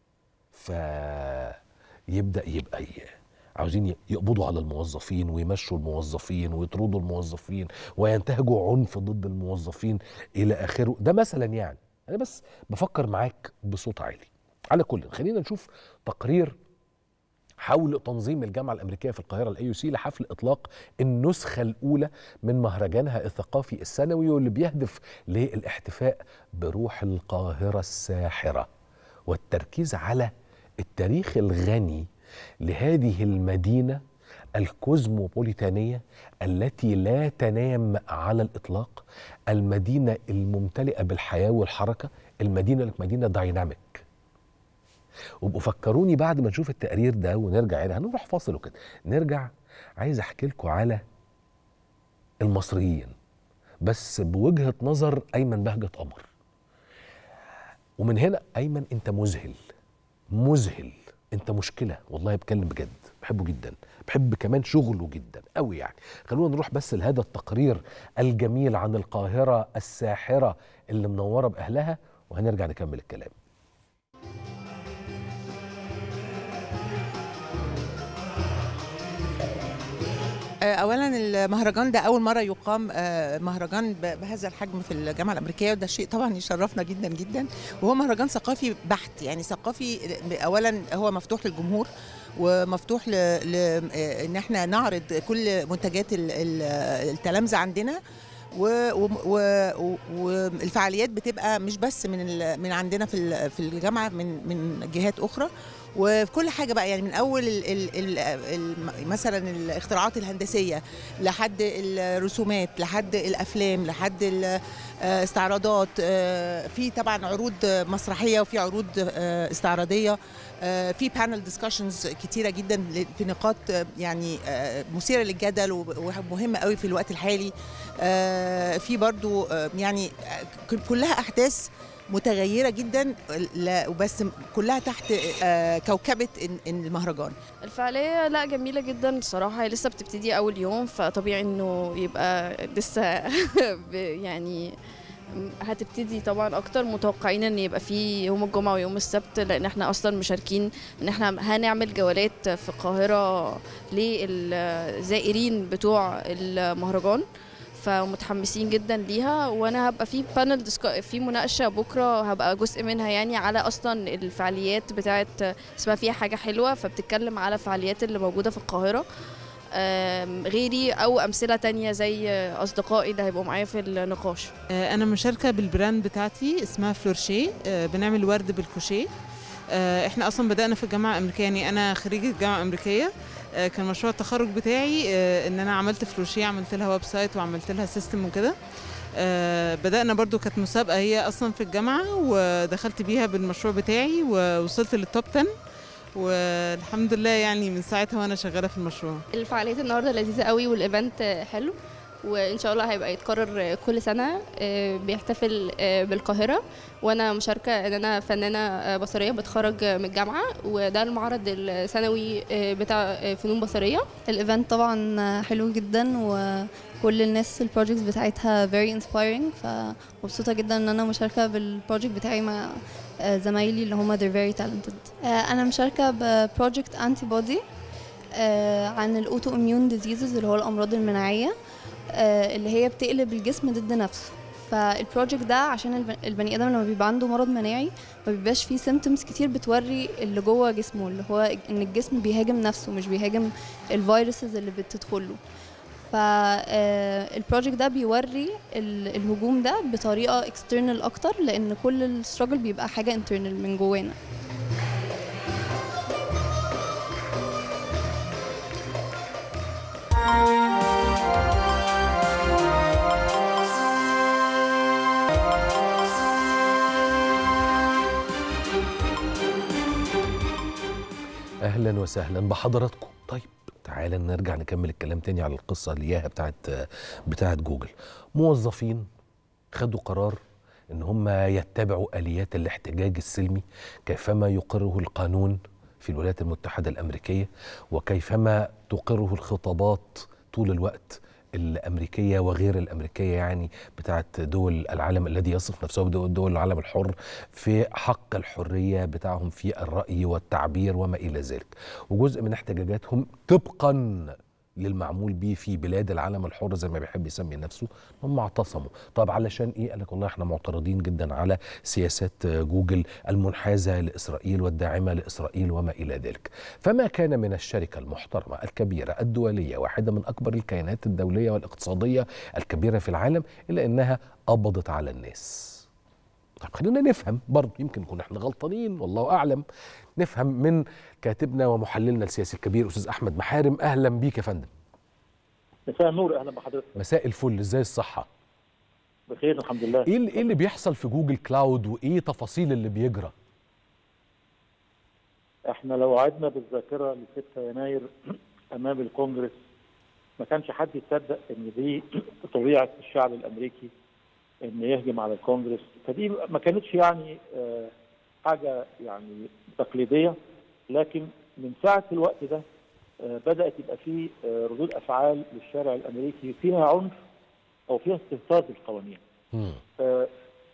فيبدا يبقى عاوزين يقبضوا على الموظفين ويمشوا الموظفين ويطردوا الموظفين وينتهجوا عنف ضد الموظفين إلى آخره. ده مثلا، يعني أنا بس بفكر معاك بصوت عالي. على كل خلينا نشوف تقرير حول تنظيم الجامعة الأمريكية في القاهرة الأي يو سي لحفل إطلاق النسخة الأولى من مهرجانها الثقافي السنوي، واللي بيهدف للاحتفاء بروح القاهرة الساحرة والتركيز على التاريخ الغني لهذه المدينة الكوزموبوليتانية التي لا تنام على الإطلاق، المدينة الممتلئة بالحياة والحركة، المدينة مدينة دايناميك. وابقوا فكروني بعد ما نشوف التقرير ده ونرجع هنا، هنروح فاصل وكده نرجع. عايز احكي لكم على المصريين بس بوجهة نظر أيمن بهجة قمر. ومن هنا أيمن أنت مذهل مذهل، أنت مشكلة والله، بتكلم بجد، بحبه جدا، بحب كمان شغله جدا قوي يعني. خلونا نروح بس لهذا التقرير الجميل عن القاهرة الساحرة اللي منورة بأهلها، وهنرجع نكمل الكلام. اولا المهرجان ده اول مره يقام مهرجان بهذا الحجم في الجامعه الامريكيه، وده شيء طبعا يشرفنا جدا جدا. وهو مهرجان ثقافي بحت، يعني ثقافي اولا هو مفتوح للجمهور ومفتوح ل... ل... ان احنا نعرض كل منتجات التلامذه عندنا، والفعاليات بتبقى مش بس من ال... من عندنا في في الجامعه، من من جهات اخرى. وفي كل حاجه بقى، يعني من اول ال ال ال مثلا الاختراعات الهندسيه لحد الرسومات لحد الافلام لحد الاستعراضات، في طبعا عروض مسرحيه وفي عروض استعراضيه، في بانل ديسكشنز كتيره جدا في نقاط يعني مثيره للجدل ومهمه قوي في الوقت الحالي. في برضو يعني كلها احداث متغيرة جدا، وبس كلها تحت كوكبة المهرجان. الفعالية لا جميلة جدا الصراحة، هي لسه بتبتدي أول يوم، فطبيعي إنه يبقى لسه يعني هتبتدي طبعا أكتر. متوقعين إن يبقى في يوم الجمعة ويوم السبت، لأن احنا أصلا مشاركين إن احنا هنعمل جولات في القاهرة للزائرين بتوع المهرجان، فمتحمسين جدا ليها. وانا هبقى في بانل في مناقشه بكره، هبقى جزء منها يعني على اصلا الفعاليات بتاعه اسمها فيها حاجه حلوه، فبتتكلم على الفعاليات اللي موجوده في القاهره غيري او امثله تانية زي اصدقائي اللي هيبقوا معايا في النقاش. انا مشاركه بالبراند بتاعتي اسمها فلورشيه، بنعمل ورد بالكوشيه. احنا اصلا بدانا في الجامعه الامريكيه، يعني انا خريجه الجامعه الامريكيه. كان مشروع التخرج بتاعي ان انا عملت فلوشيه، عملت لها ويب سايت وعملت لها سيستم وكده. بدأنا برضو كانت مسابقة هي أصلا في الجامعة، ودخلت بيها بالمشروع بتاعي ووصلت للتوب عشرة، والحمد لله يعني من ساعتها وأنا شغالة في المشروع. الفعاليات النهاردة لذيذة قوي والإيفنت حلو، وإن شاء الله هيبقى يتكرر كل سنة. بيحتفل بالقاهرة، وأنا مشاركة إن أنا فنانة بصرية بتخرج من الجامعة، وده المعرض السنوي بتاع فنون بصرية. الإيفنت طبعا حلو جدا، وكل الناس البروجيكتس بتاعتها very inspiring، فمبسوطة جدا إن أنا مشاركة بالبروجيكت بتاعي مع زمايلي اللي هم they're very talented. أنا مشاركة ببروجيكت أنتي بودي عن الأوتو إميون ديزيزز، اللي هو الأمراض المناعية اللي هي بتقلب الجسم ضد نفسه. فالبروجكت ده عشان البني ادم لما بيبقى عنده مرض مناعي ما بيبقاش فيه سيمبتومز كتير بتوري اللي جوه جسمه، اللي هو ان الجسم بيهاجم نفسه مش بيهاجم الفيروسز اللي بتدخله. فالبروجكت ده بيوري الهجوم ده بطريقه اكسترنال اكتر، لان كل الستراجل بيبقى حاجه انترنال من جوانا. اهلا وسهلا بحضراتكم. طيب تعالى نرجع نكمل الكلام تاني على القصه اللي اياها بتاعت بتاعت جوجل. موظفين خدوا قرار ان هم يتبعوا اليات الاحتجاج السلمي كيفما يقره القانون في الولايات المتحده الامريكيه، وكيفما تقره الخطابات طول الوقت الأمريكية وغير الأمريكية، يعني بتاعت دول العالم الذي يصف نفسه بدول دول العالم الحر، في حق الحرية بتاعهم في الرأي والتعبير وما إلى ذلك. وجزء من احتجاجاتهم طبقا للمعمول به في بلاد العالم الحر زي ما بيحب يسمي نفسه، هم اعتصموا. طب علشان ايه؟ قال لك والله احنا معترضين جدا على سياسات جوجل المنحازه لاسرائيل والداعمه لاسرائيل وما الى ذلك. فما كان من الشركه المحترمه الكبيره الدوليه، واحده من اكبر الكيانات الدوليه والاقتصاديه الكبيره في العالم، الا انها قبضت على الناس. طب خلينا نفهم برضه، يمكن نكون احنا غلطانين والله اعلم. نفهم من كاتبنا ومحللنا السياسي الكبير استاذ احمد محارم. اهلا بيك يا فندم. مساء النور، اهلا بحضرتك. مساء الفل، ازاي الصحه؟ بخير الحمد لله. ايه ايه اللي بيحصل في جوجل كلاود وايه تفاصيل اللي بيجرى؟ احنا لو عدنا بالذاكره ل ستة يناير امام الكونجرس ما كانش حد يصدق ان دي طبيعه الشعب الامريكي ان يهجم على الكونجرس، فدي ما كانتش يعني آه حاجه يعني تقليديه، لكن من ساعه الوقت ده آه بدات يبقى فيه آه ردود افعال للشارع الامريكي فيها عنف او فيها استهتار بالقوانين. آه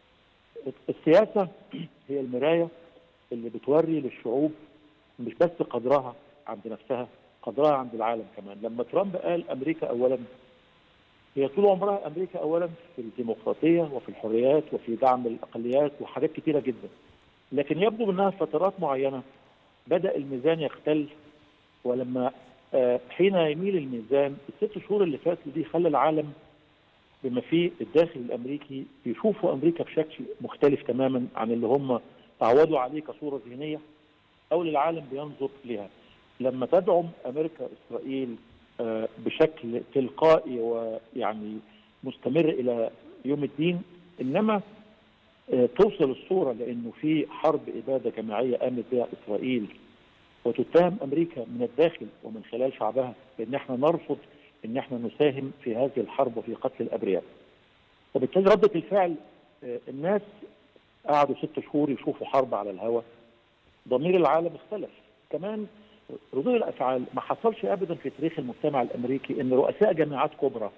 السياسه هي المرايه اللي بتوري للشعوب مش بس قدرها عند نفسها، قدرها عند العالم كمان. لما ترامب قال امريكا اولا، هي طول عمرها امريكا اولا في الديمقراطيه وفي الحريات وفي دعم الاقليات وحاجات كتيره جدا، لكن يبدو منها فترات معينه بدا الميزان يختل، ولما آه حين يميل الميزان الست شهور اللي فاتوا دي خلى العالم بما فيه الداخل الامريكي يشوفوا امريكا بشكل مختلف تماما عن اللي هم تعودوا عليه كصوره ذهنيه او للعالم بينظر لها. لما تدعم امريكا اسرائيل آه بشكل تلقائي ويعني مستمر الى يوم الدين، انما آه توصل الصوره لانه في حرب اباده جماعيه قامت بها اسرائيل وتتهم امريكا من الداخل ومن خلال شعبها بان احنا نرفض ان احنا نساهم في هذه الحرب وفي قتل الابرياء. وبالتالي رده الفعل آه الناس قعدوا ست شهور يشوفوا حرب على الهواء، ضمير العالم اختلف. كمان ردود الافعال ما حصلش ابدا في تاريخ المجتمع الامريكي ان رؤساء جامعات كبرى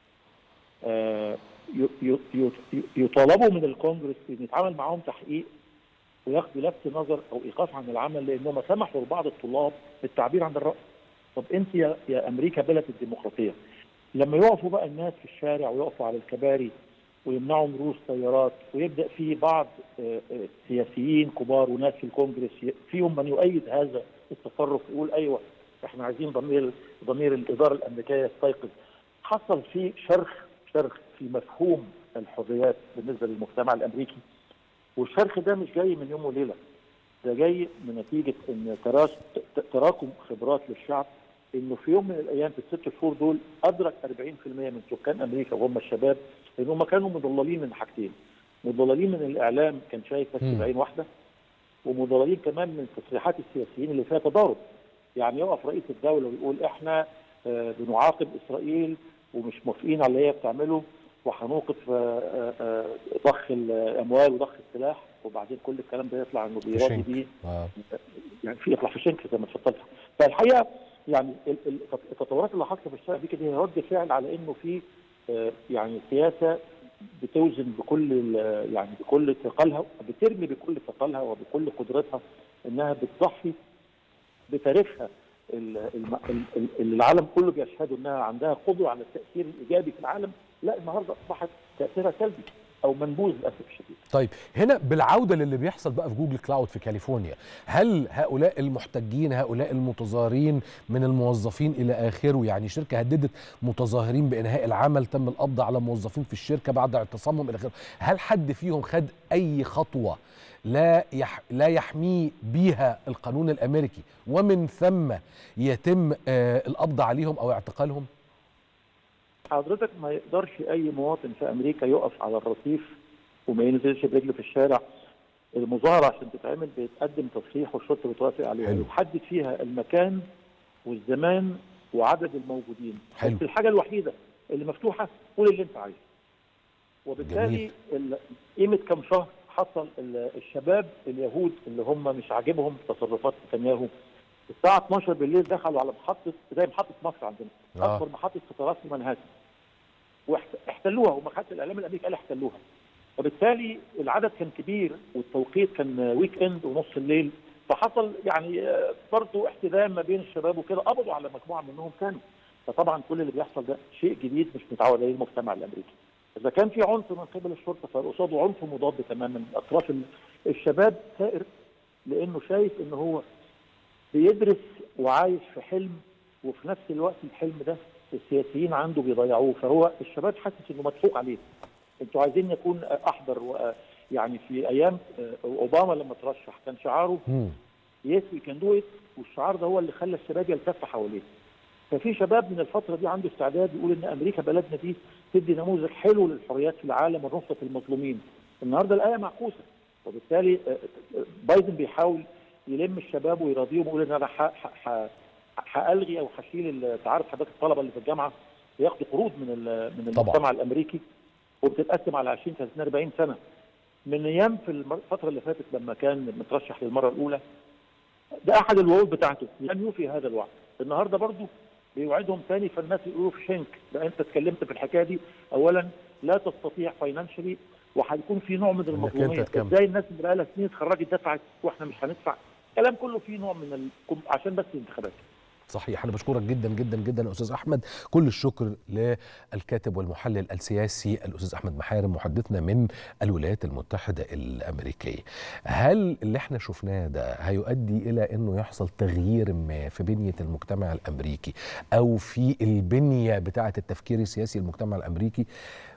آه يطالبوا من الكونجرس ان يتعامل معاهم تحقيق وياخدوا لفت نظر او ايقاف عن العمل لانهم سمحوا لبعض الطلاب بالتعبير عن الراي. طب انت يا, يا امريكا بلد الديمقراطيه، لما يقفوا بقى الناس في الشارع ويقفوا على الكباري ويمنعوا مرور سيارات ويبدا في بعض سياسيين كبار وناس في الكونجرس فيهم من يؤيد هذا التصرف يقول ايوه احنا عايزين ضمير ضمير الاداره الامريكيه يستيقظ، حصل في شرخ شرخ في مفهوم الحريات بالنسبه للمجتمع الامريكي. والشرخ ده مش جاي من يوم وليله، ده جاي من نتيجه ان تراكم خبرات للشعب، انه في يوم من الايام في الست شهور دول ادرك أربعين بالمئة من سكان امريكا وهم الشباب لانهم كانوا مضللين من حاجتين، مضللين من الاعلام كان شايف بس بعين واحده، ومضللين كمان من تصريحات السياسيين اللي فيها تضارب. يعني يقف رئيس الدوله ويقول احنا آه بنعاقب اسرائيل ومش موافقين على اللي هي بتعمله وهنوقف آه آه ضخ الاموال وضخ السلاح، وبعدين كل الكلام ده يطلع انه بيراضي بيه آه. يعني في يطلع في شنك زي ما اتفضلت. فالحقيقه يعني التطورات اللي حصلت في الشارع دي كده هي رد فعل على انه في يعني سياسه بتوزن بكل يعني بكل ثقلها، بترمي بكل ثقلها وبكل قدرتها انها بتضحي بتاريخها اللي العالم كله بيشهدوا انها عندها قدره على التاثير الايجابي في العالم، لا النهارده اصبحت تاثيرها سلبي او منبوذ للاسف الشديد. طيب هنا بالعوده للي بيحصل بقى في جوجل كلاود في كاليفورنيا، هل هؤلاء المحتجين هؤلاء المتظاهرين من الموظفين الى اخره، يعني شركه هددت متظاهرين بانهاء العمل، تم القبض على موظفين في الشركه بعد اعتصامهم الى اخره، هل حد فيهم خد اي خطوه لا يح لا يحميه بيها القانون الامريكي ومن ثم يتم آه القبض عليهم او اعتقالهم؟ حضرتك ما يقدرش اي مواطن في امريكا يقف على الرصيف وما ينزلش برجله في الشارع. المظاهره عشان تتعمل بيتقدم تصريح والشرطه بتوافق عليه، يحدد فيها المكان والزمان وعدد الموجودين. بس الحاجه الوحيده اللي مفتوحه قول اللي انت عايزه. وبالتالي قيمه كم شهر حصل الشباب اليهود اللي هم مش عاجبهم تصرفات نتنياهو الساعه اتناشر بالليل دخلوا على محطه زي محطه مصر عندنا آه. اكبر محطه قطارات في منهاتن واحتلوها، وما حتى الاعلام الامريكي قال احتلوها. وبالتالي العدد كان كبير والتوقيت كان ويك اند ونص الليل، فحصل يعني برضه احتدام ما بين الشباب وكده، قبضوا على مجموعه منهم كانوا. فطبعا كل اللي بيحصل ده شيء جديد مش متعود عليه المجتمع الامريكي. اذا كان في عنف من قبل الشرطه فقصاده عنف مضاد تماما من اطراف الشباب ثائر، لانه شايف ان هو بيدرس وعايش في حلم، وفي نفس الوقت الحلم ده السياسيين عنده بيضيعوه، فهو الشباب حاسس انه مضحوك عليه. انتوا عايزين يكون احضر يعني في ايام اوباما لما ترشح كان شعاره يس وي كان دو ات، والشعار ده هو اللي خلى الشباب يلتف حواليه. ففي شباب من الفتره دي عنده استعداد يقول ان امريكا بلدنا دي تدي نموذج حلو للحريات في العالم ونصره المظلومين. النهارده الايه معكوسه، وبالتالي بايدن بيحاول يلم الشباب ويراضيهم ويقول ان انا هالغي او هشيل تعرف حضرتك الطلبه اللي في الجامعه بياخدوا قروض من من المجتمع الامريكي وبتتقسم على عشرين ثلاثين أربعين سنه. من ايام في الفتره اللي فاتت لما كان مترشح للمره الاولى ده احد الوعود بتاعته لم يوفي هذا الوعد. النهارده برضه بيوعدهم ثاني، فالناس يقولوا في شنك ده انت اتكلمت في الحكايه دي. اولا لا تستطيع فاينانشالي وهيكون في نوع من المظلوميه. ازاي الناس اللي بقى لها سنين اتخرجت دفعت واحنا مش هندفع؟ الكلام كله فيه نوع من ال... عشان بس الانتخابات. صحيح. أنا بشكرك جدا جدا جدا يا أستاذ أحمد. كل الشكر للكاتب والمحلل السياسي الأستاذ أحمد محارم محدثنا من الولايات المتحدة الأمريكية. هل اللي احنا شفناه ده هيؤدي إلى أنه يحصل تغيير ما في بنية المجتمع الأمريكي أو في البنية بتاعة التفكير السياسي المجتمع الأمريكي؟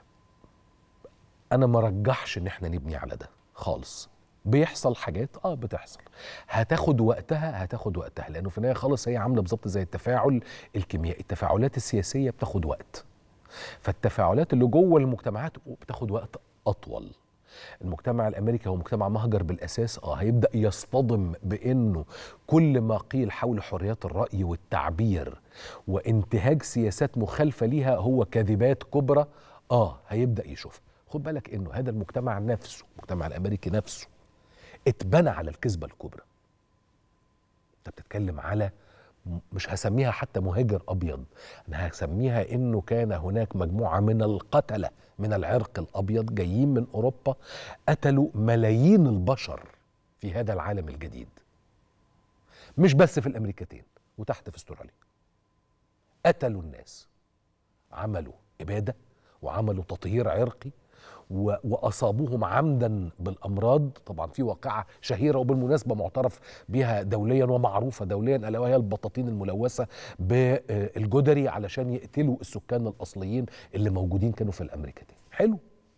أنا ما رجحش إن احنا نبني على ده خالص. بيحصل حاجات اه بتحصل هتاخد وقتها هتاخد وقتها لانه في النهايه خالص هي عامله بالظبط زي التفاعل الكيميائي. التفاعلات السياسيه بتاخد وقت، فالتفاعلات اللي جوه المجتمعات بتاخد وقت اطول. المجتمع الامريكي هو مجتمع مهجر بالاساس، اه هيبدا يصطدم بانه كل ما قيل حول حريات الراي والتعبير وانتهاج سياسات مخالفه ليها هو كذبات كبرى، اه هيبدا يشوفها. خد بالك انه هذا المجتمع نفسه، المجتمع الامريكي نفسه اتبنى على الكذبة الكبرى. انت بتتكلم على، مش هسميها حتى مهاجر ابيض، انا هسميها انه كان هناك مجموعة من القتلة من العرق الابيض جايين من اوروبا قتلوا ملايين البشر في هذا العالم الجديد، مش بس في الامريكتين وتحت في استراليا. قتلوا الناس، عملوا ابادة وعملوا تطهير عرقي وأصابوهم عمدا بالأمراض. طبعا في واقعة شهيرة وبالمناسبة معترف بها دوليا ومعروفة دوليا ألا وهي البطاطين الملوثة بالجدري علشان يقتلوا السكان الأصليين اللي موجودين كانوا في الأمريكتين. حلو.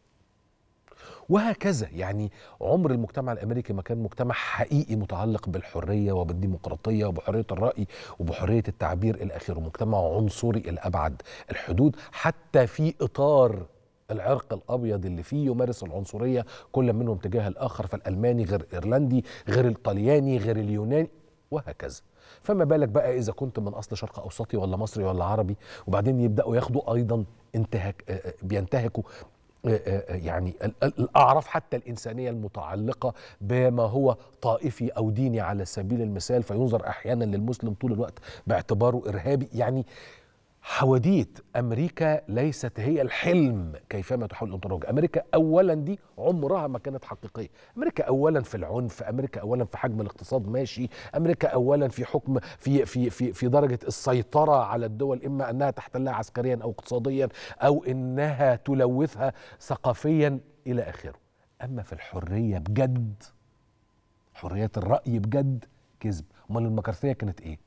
وهكذا يعني عمر المجتمع الأمريكي ما كان مجتمع حقيقي متعلق بالحرية وبالديمقراطية وبحرية الرأي وبحرية التعبير إلى آخره. مجتمع عنصري إلى أبعد الحدود، حتى في إطار العرق الابيض اللي فيه يمارس العنصريه كل منهم تجاه الاخر، فالالماني غير الايرلندي غير الطلياني غير اليوناني وهكذا. فما بالك بقى اذا كنت من اصل شرق اوسطي ولا مصري ولا عربي، وبعدين يبداوا ياخدوا ايضا انتهاك بينتهكوا يعني الاعراف حتى الانسانيه المتعلقه بما هو طائفي او ديني على سبيل المثال، فينظر احيانا للمسلم طول الوقت باعتباره ارهابي. يعني حواديت. أمريكا ليست هي الحلم كيفما تحاول أن تروج. أمريكا أولا دي عمرها ما كانت حقيقية. أمريكا أولا في العنف، أمريكا أولا في حجم الاقتصاد ماشي، أمريكا أولا في حكم في في في في درجة السيطرة على الدول، إما أنها تحتلها عسكريا أو اقتصاديا أو إنها تلوثها ثقافيا إلى آخره. أما في الحرية بجد، حرية الرأي بجد، كذب. أمال المكارثية كانت إيه؟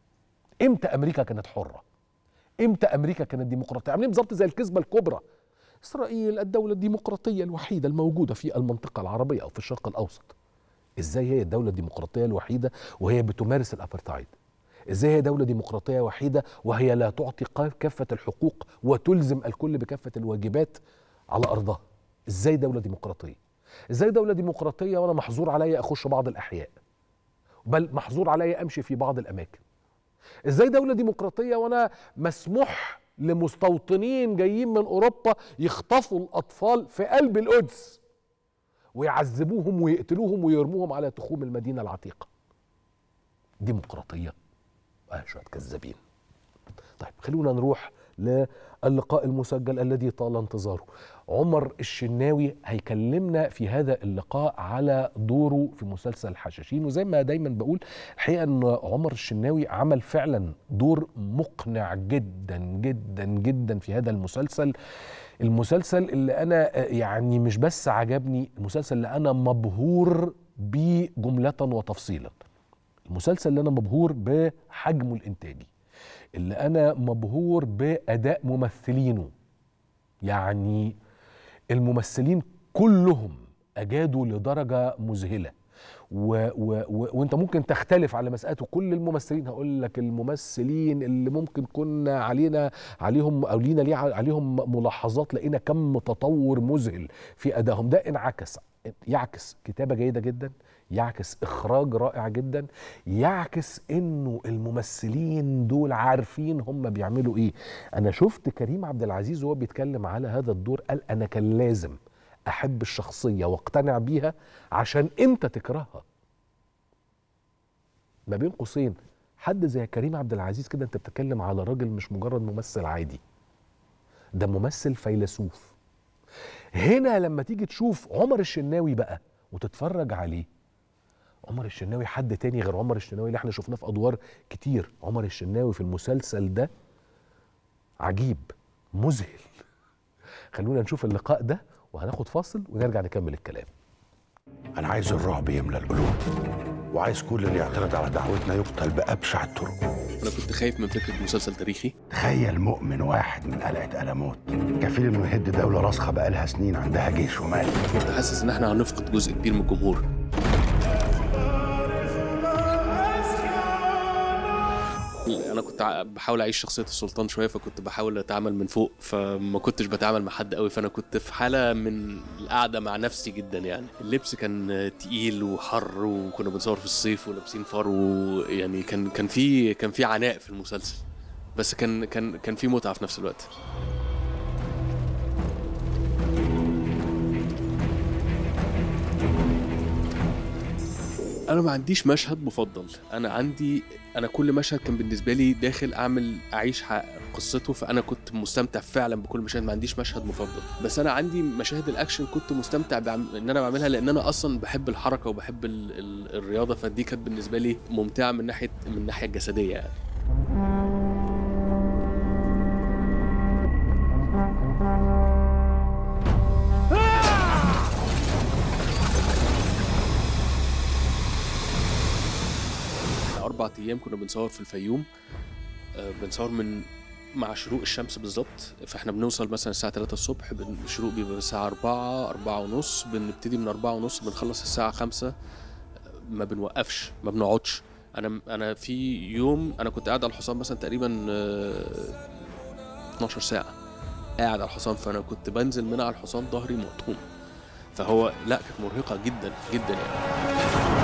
إمتى أمريكا كانت حرة؟ امتى امريكا كانت ديمقراطيه؟ عاملين بالظبط زي الكذبه الكبرى. اسرائيل الدوله الديمقراطيه الوحيده الموجوده في المنطقه العربيه او في الشرق الاوسط. ازاي هي الدوله الديمقراطيه الوحيده وهي بتمارس الابارتايد؟ ازاي هي دوله ديمقراطيه وحيده وهي لا تعطي كافه الحقوق وتلزم الكل بكافه الواجبات على ارضها؟ ازاي دوله ديمقراطيه؟ ازاي دوله ديمقراطيه وانا محظور عليا اخش بعض الاحياء، بل محظور عليا امشي في بعض الاماكن؟ ازاي دولة ديمقراطية وانا مسموح لمستوطنين جايين من اوروبا يخطفوا الاطفال في قلب القدس ويعذبوهم ويقتلوهم ويرموهم على تخوم المدينة العتيقة؟ ديمقراطية؟ اه شوية كذابين. طيب خلونا نروح للقاء المسجل الذي طال انتظاره. عمر الشناوي هيكلمنا في هذا اللقاء على دوره في مسلسل حشاشين، وزي ما دايما بقول الحقيقة ان عمر الشناوي عمل فعلا دور مقنع جدا جدا جدا في هذا المسلسل. المسلسل اللي انا يعني مش بس عجبني، المسلسل اللي انا مبهور بيه جملة وتفصيلا، المسلسل اللي انا مبهور بحجمه الانتاجي، اللي أنا مبهور بأداء ممثلينه. يعني الممثلين كلهم اجادوا لدرجه مذهله. و و و وانت ممكن تختلف على مسألته. كل الممثلين، هقول لك الممثلين اللي ممكن كنا علينا عليهم او لينا ليه عليهم ملاحظات، لقينا كم تطور مذهل في ادائهم. ده انعكس يعكس كتابه جيده جدا، يعكس اخراج رائع جدا، يعكس انه الممثلين دول عارفين هم بيعملوا ايه. انا شفت كريم عبد العزيز وهو بيتكلم على هذا الدور قال انا كان لازم احب الشخصيه واقتنع بيها عشان انت تكرهها. ما بين قوسين حد زي كريم عبد العزيز كده انت بتتكلم على راجل مش مجرد ممثل عادي، ده ممثل فيلسوف. هنا لما تيجي تشوف عمر الشناوي بقى وتتفرج عليه، عمر الشناوي حد تاني غير عمر الشناوي اللي احنا شفناه في ادوار كتير. عمر الشناوي في المسلسل ده عجيب مذهل. خلونا نشوف اللقاء ده وهناخد فاصل ونرجع نكمل الكلام. أنا عايز الرعب يملى القلوب، وعايز كل اللي يعترض على دعوتنا يقتل بأبشع الطرق. أنا كنت خايف من فكرة مسلسل تاريخي. تخيل مؤمن واحد من قلعة ألموت كفيل إنه يهد دولة راسخة بقالها سنين عندها جيش ومال. كنت حاسس إن إحنا هنفقد جزء كبير من الجمهور. أنا كنت بحاول أعيش شخصية السلطان شوية، فكنت بحاول أتعامل من فوق، فما كنتش بتعامل مع حد قوي، فأنا كنت في حالة من القعدة مع نفسي جدا. يعني اللبس كان تقيل وحر، وكنا بنصور في الصيف ولابسين فار، ويعني كان كان في كان في عناء في المسلسل، بس كان كان كان في متعة في نفس الوقت. أنا ما عنديش مشهد مفضل، أنا عندي أنا كل مشهد كان بالنسبة لي داخل أعمل أعيش قصته، فأنا كنت مستمتع فعلا بكل مشهد. ما عنديش مشهد مفضل، بس أنا عندي مشاهد الأكشن كنت مستمتع بعم... إن أنا بعملها، لأن أنا أصلا بحب الحركة وبحب ال... ال... الرياضة، فدي كانت بالنسبة لي ممتعة من ناحية من الناحية الجسدية يعني. أربع أيام كنا بنصور في الفيوم، أه بنصور من مع شروق الشمس بالظبط، فاحنا بنوصل مثلا الساعة ثلاثة الصبح، الشروق بيبقى الساعة أربعة أربعة ونص، بنبتدي من أربعة ونص بنخلص الساعة خمسة، ما بنوقفش ما بنقعدش. أنا أنا في يوم أنا كنت قاعد على الحصان مثلا تقريبا اتناشر ساعة قاعد على الحصان، فأنا كنت بنزل من على الحصان ظهري مقطوم، فهو لا كانت مرهقة جدا جدا يعني.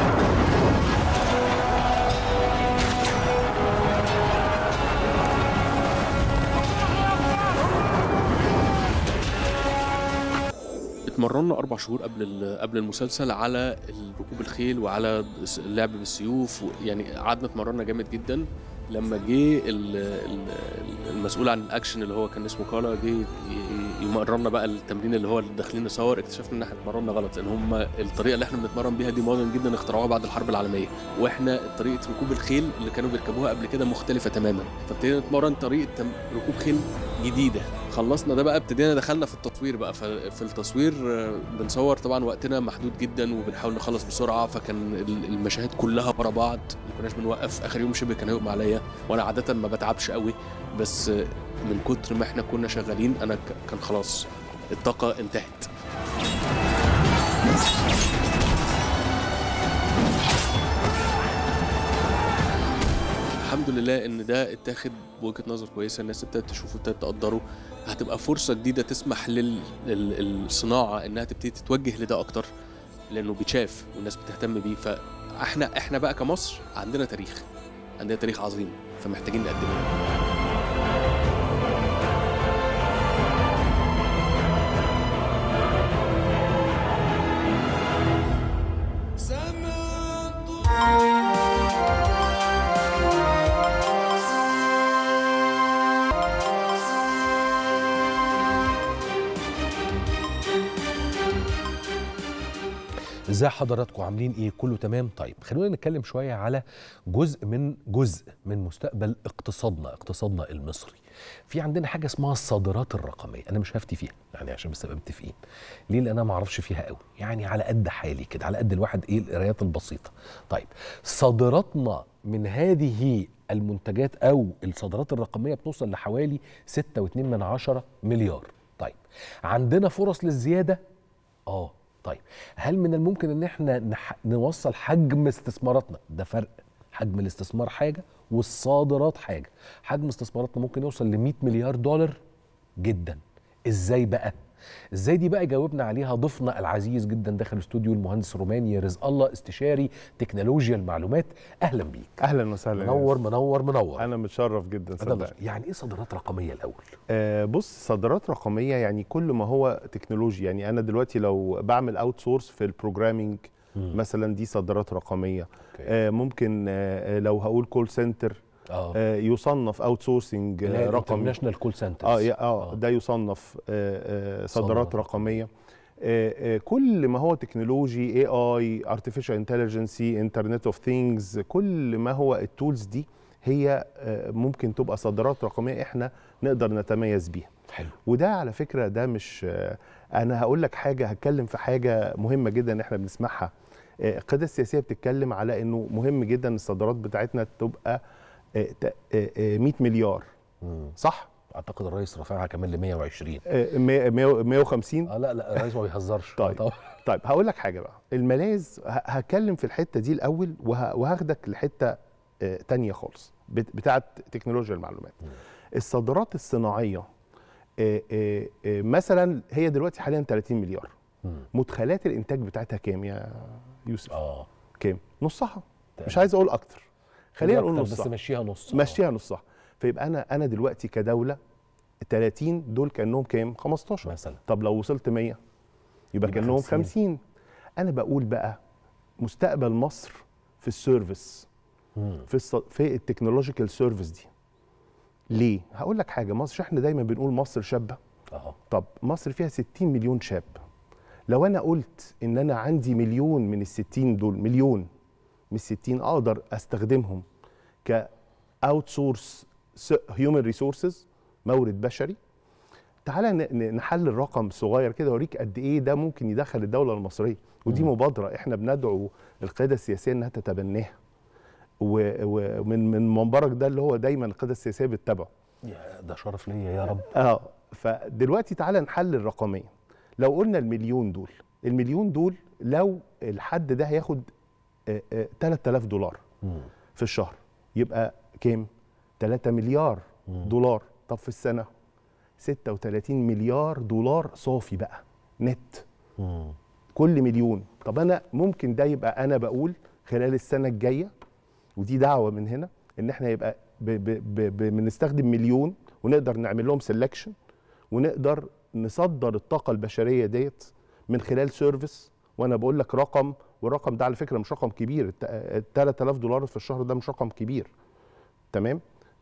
اتمرنا أربع شهور قبل قبل المسلسل على ركوب الخيل وعلى اللعب بالسيوف، يعني قعدنا اتمرنا جامد جدا. لما جه المسؤول عن الاكشن اللي هو كان اسمه كالا جه يمرنا بقى التمرين اللي هو اللي داخلين نصور، اكتشفنا ان احنا اتمرنا غلط، لان هم الطريقه اللي احنا بنتمرن بيها دي مودرن جدا اخترعوها بعد الحرب العالميه، واحنا طريقه ركوب الخيل اللي كانوا بيركبوها قبل كده مختلفه تماما، فابتدينا نتمرن طريقه ركوب خيل جديده. خلصنا ده بقى ابتدينا دخلنا في التصوير بقى. في التصوير بنصور طبعا وقتنا محدود جدا وبنحاول نخلص بسرعه، فكان المشاهد كلها ورا بعض ما كناش بنوقف. اخر يوم شبه كان هيغمى عليا، وانا عاده ما بتعبش قوي، بس من كتر ما احنا كنا شغالين انا كان خلاص الطاقه انتهت. الحمد لله ان ده اتاخد بوجهه نظر كويسه، الناس ابتدت تشوفه ابتدت تقدره، هتبقى فرصه جديده تسمح للصناعه انها تبتدي تتوجه لده اكتر، لانه بيتشاف والناس بتهتم بيه. فاحنا احنا بقى كمصر عندنا تاريخ، عندنا تاريخ عظيم، فمحتاجين نقدمه. ازاي حضراتكم عاملين ايه؟ كله تمام؟ طيب خلونا نتكلم شويه على جزء من جزء من مستقبل اقتصادنا اقتصادنا المصري. في عندنا حاجه اسمها الصادرات الرقميه، انا مش هفتي فيها يعني عشان بس نبقى متفقين. ليه؟ لان انا ما اعرفش فيها قوي، يعني على قد حالي كده، على قد الواحد ايه القرايات البسيطه. طيب صادراتنا من هذه المنتجات او الصادرات الرقميه بتوصل لحوالي ستة واتنين من عشرة مليار. طيب عندنا فرص للزياده؟ اه طيب هل من الممكن ان احنا نح... نوصل حجم استثماراتنا؟ ده فرق، حجم الاستثمار حاجه والصادرات حاجه. حجم استثماراتنا ممكن يوصل ل مئة مليار دولار جدا. ازاي بقى؟ ازاي دي بقى جاوبنا عليها ضيفنا العزيز جدا داخل الاستوديو، المهندس روماني رزق الله، استشاري تكنولوجيا المعلومات. اهلا بيك. اهلا وسهلا. منور منور منور. انا متشرف جدا صدقني. يعني ايه صادرات رقميه الاول؟ آه بص، صادرات رقميه يعني كل ما هو تكنولوجيا. يعني انا دلوقتي لو بعمل اوت سورس في البروجرامينج مثلا، دي صادرات رقميه. آه ممكن آه لو هقول كول سنتر آه. آه يصنف اوت سورسنج رقمي، انترناشونال كول سنترز. اه اه ده يصنف آه آه صادرات رقميه. آه آه كل ما هو تكنولوجي، اي اي، ارتفيشال انتليجنسي، انترنت اوف ثينجز، كل ما هو التولز دي هي آه ممكن تبقى صادرات رقميه احنا نقدر نتميز بيها. حلو. وده على فكره ده مش آه انا هقول لك حاجه، هتكلم في حاجه مهمه جدا احنا بنسمعها. آه القياده السياسيه بتتكلم على انه مهم جدا الصادرات بتاعتنا تبقى مئة مليار. مم. صح؟ اعتقد الرئيس رافعها كمان ل مئة وعشرين. مئة وخمسين. اه لا لا الرئيس ما بيهزرش. طيب طبعا. طيب هقول لك حاجه بقى، الملاذ هتكلم في الحته دي الاول وهاخدك لحته تانية خالص بتاعه تكنولوجيا المعلومات. مم. الصادرات الصناعيه مثلا هي دلوقتي حاليا ثلاثين مليار. مم. مدخلات الانتاج بتاعتها كام يا يوسف؟ اه كام؟ نصها. مش عايز اقول اكتر، خلينا نقول نص، بس مشيها نص. مشيها نص. فيبقى انا انا دلوقتي كدوله ثلاثين دول كانهم كام؟ خمستاشر مثلا. طب لو وصلت مية يبقى كانهم خمسين. انا بقول بقى مستقبل مصر في السيرفيس، في الص... في التكنولوجيكال سيرفيس دي. ليه؟ هقول لك حاجه، مصر احنا دايما بنقول مصر شابه. اه طب مصر فيها ستين مليون شاب. لو انا قلت ان انا عندي مليون من ال ستين دول، مليون من ستين اقدر استخدمهم ك اوت سورس هيومن ريسورسز، مورد بشري. تعالى نحلل رقم صغير كده اوريك قد ايه ده ممكن يدخل الدوله المصريه. ودي مبادره احنا بندعو القياده السياسيه انها تتبناها، ومن من منبرك ده اللي هو دايما القياده السياسيه بتتبعه. ده شرف ليا يا رب. اه فدلوقتي تعالى نحلل رقميا. لو قلنا المليون دول، المليون دول لو الحد ده هياخد ثلاثة آلاف دولار مم. في الشهر، يبقى كام؟ ثلاثة مليار مم. دولار. طب في السنة ستة وثلاثين مليار دولار صافي بقى نت. مم. كل مليون. طب أنا ممكن ده يبقى أنا بقول خلال السنة الجاية، ودي دعوة من هنا، إن إحنا يبقى بنستخدم مليون ونقدر نعمل لهم سيلكشن ونقدر نصدر الطاقة البشرية ديت من خلال سيرفيس. وأنا بقول لك رقم، والرقم ده على فكرة مش رقم كبير، ثلاثة آلاف دولار في الشهر ده مش رقم كبير. تمام؟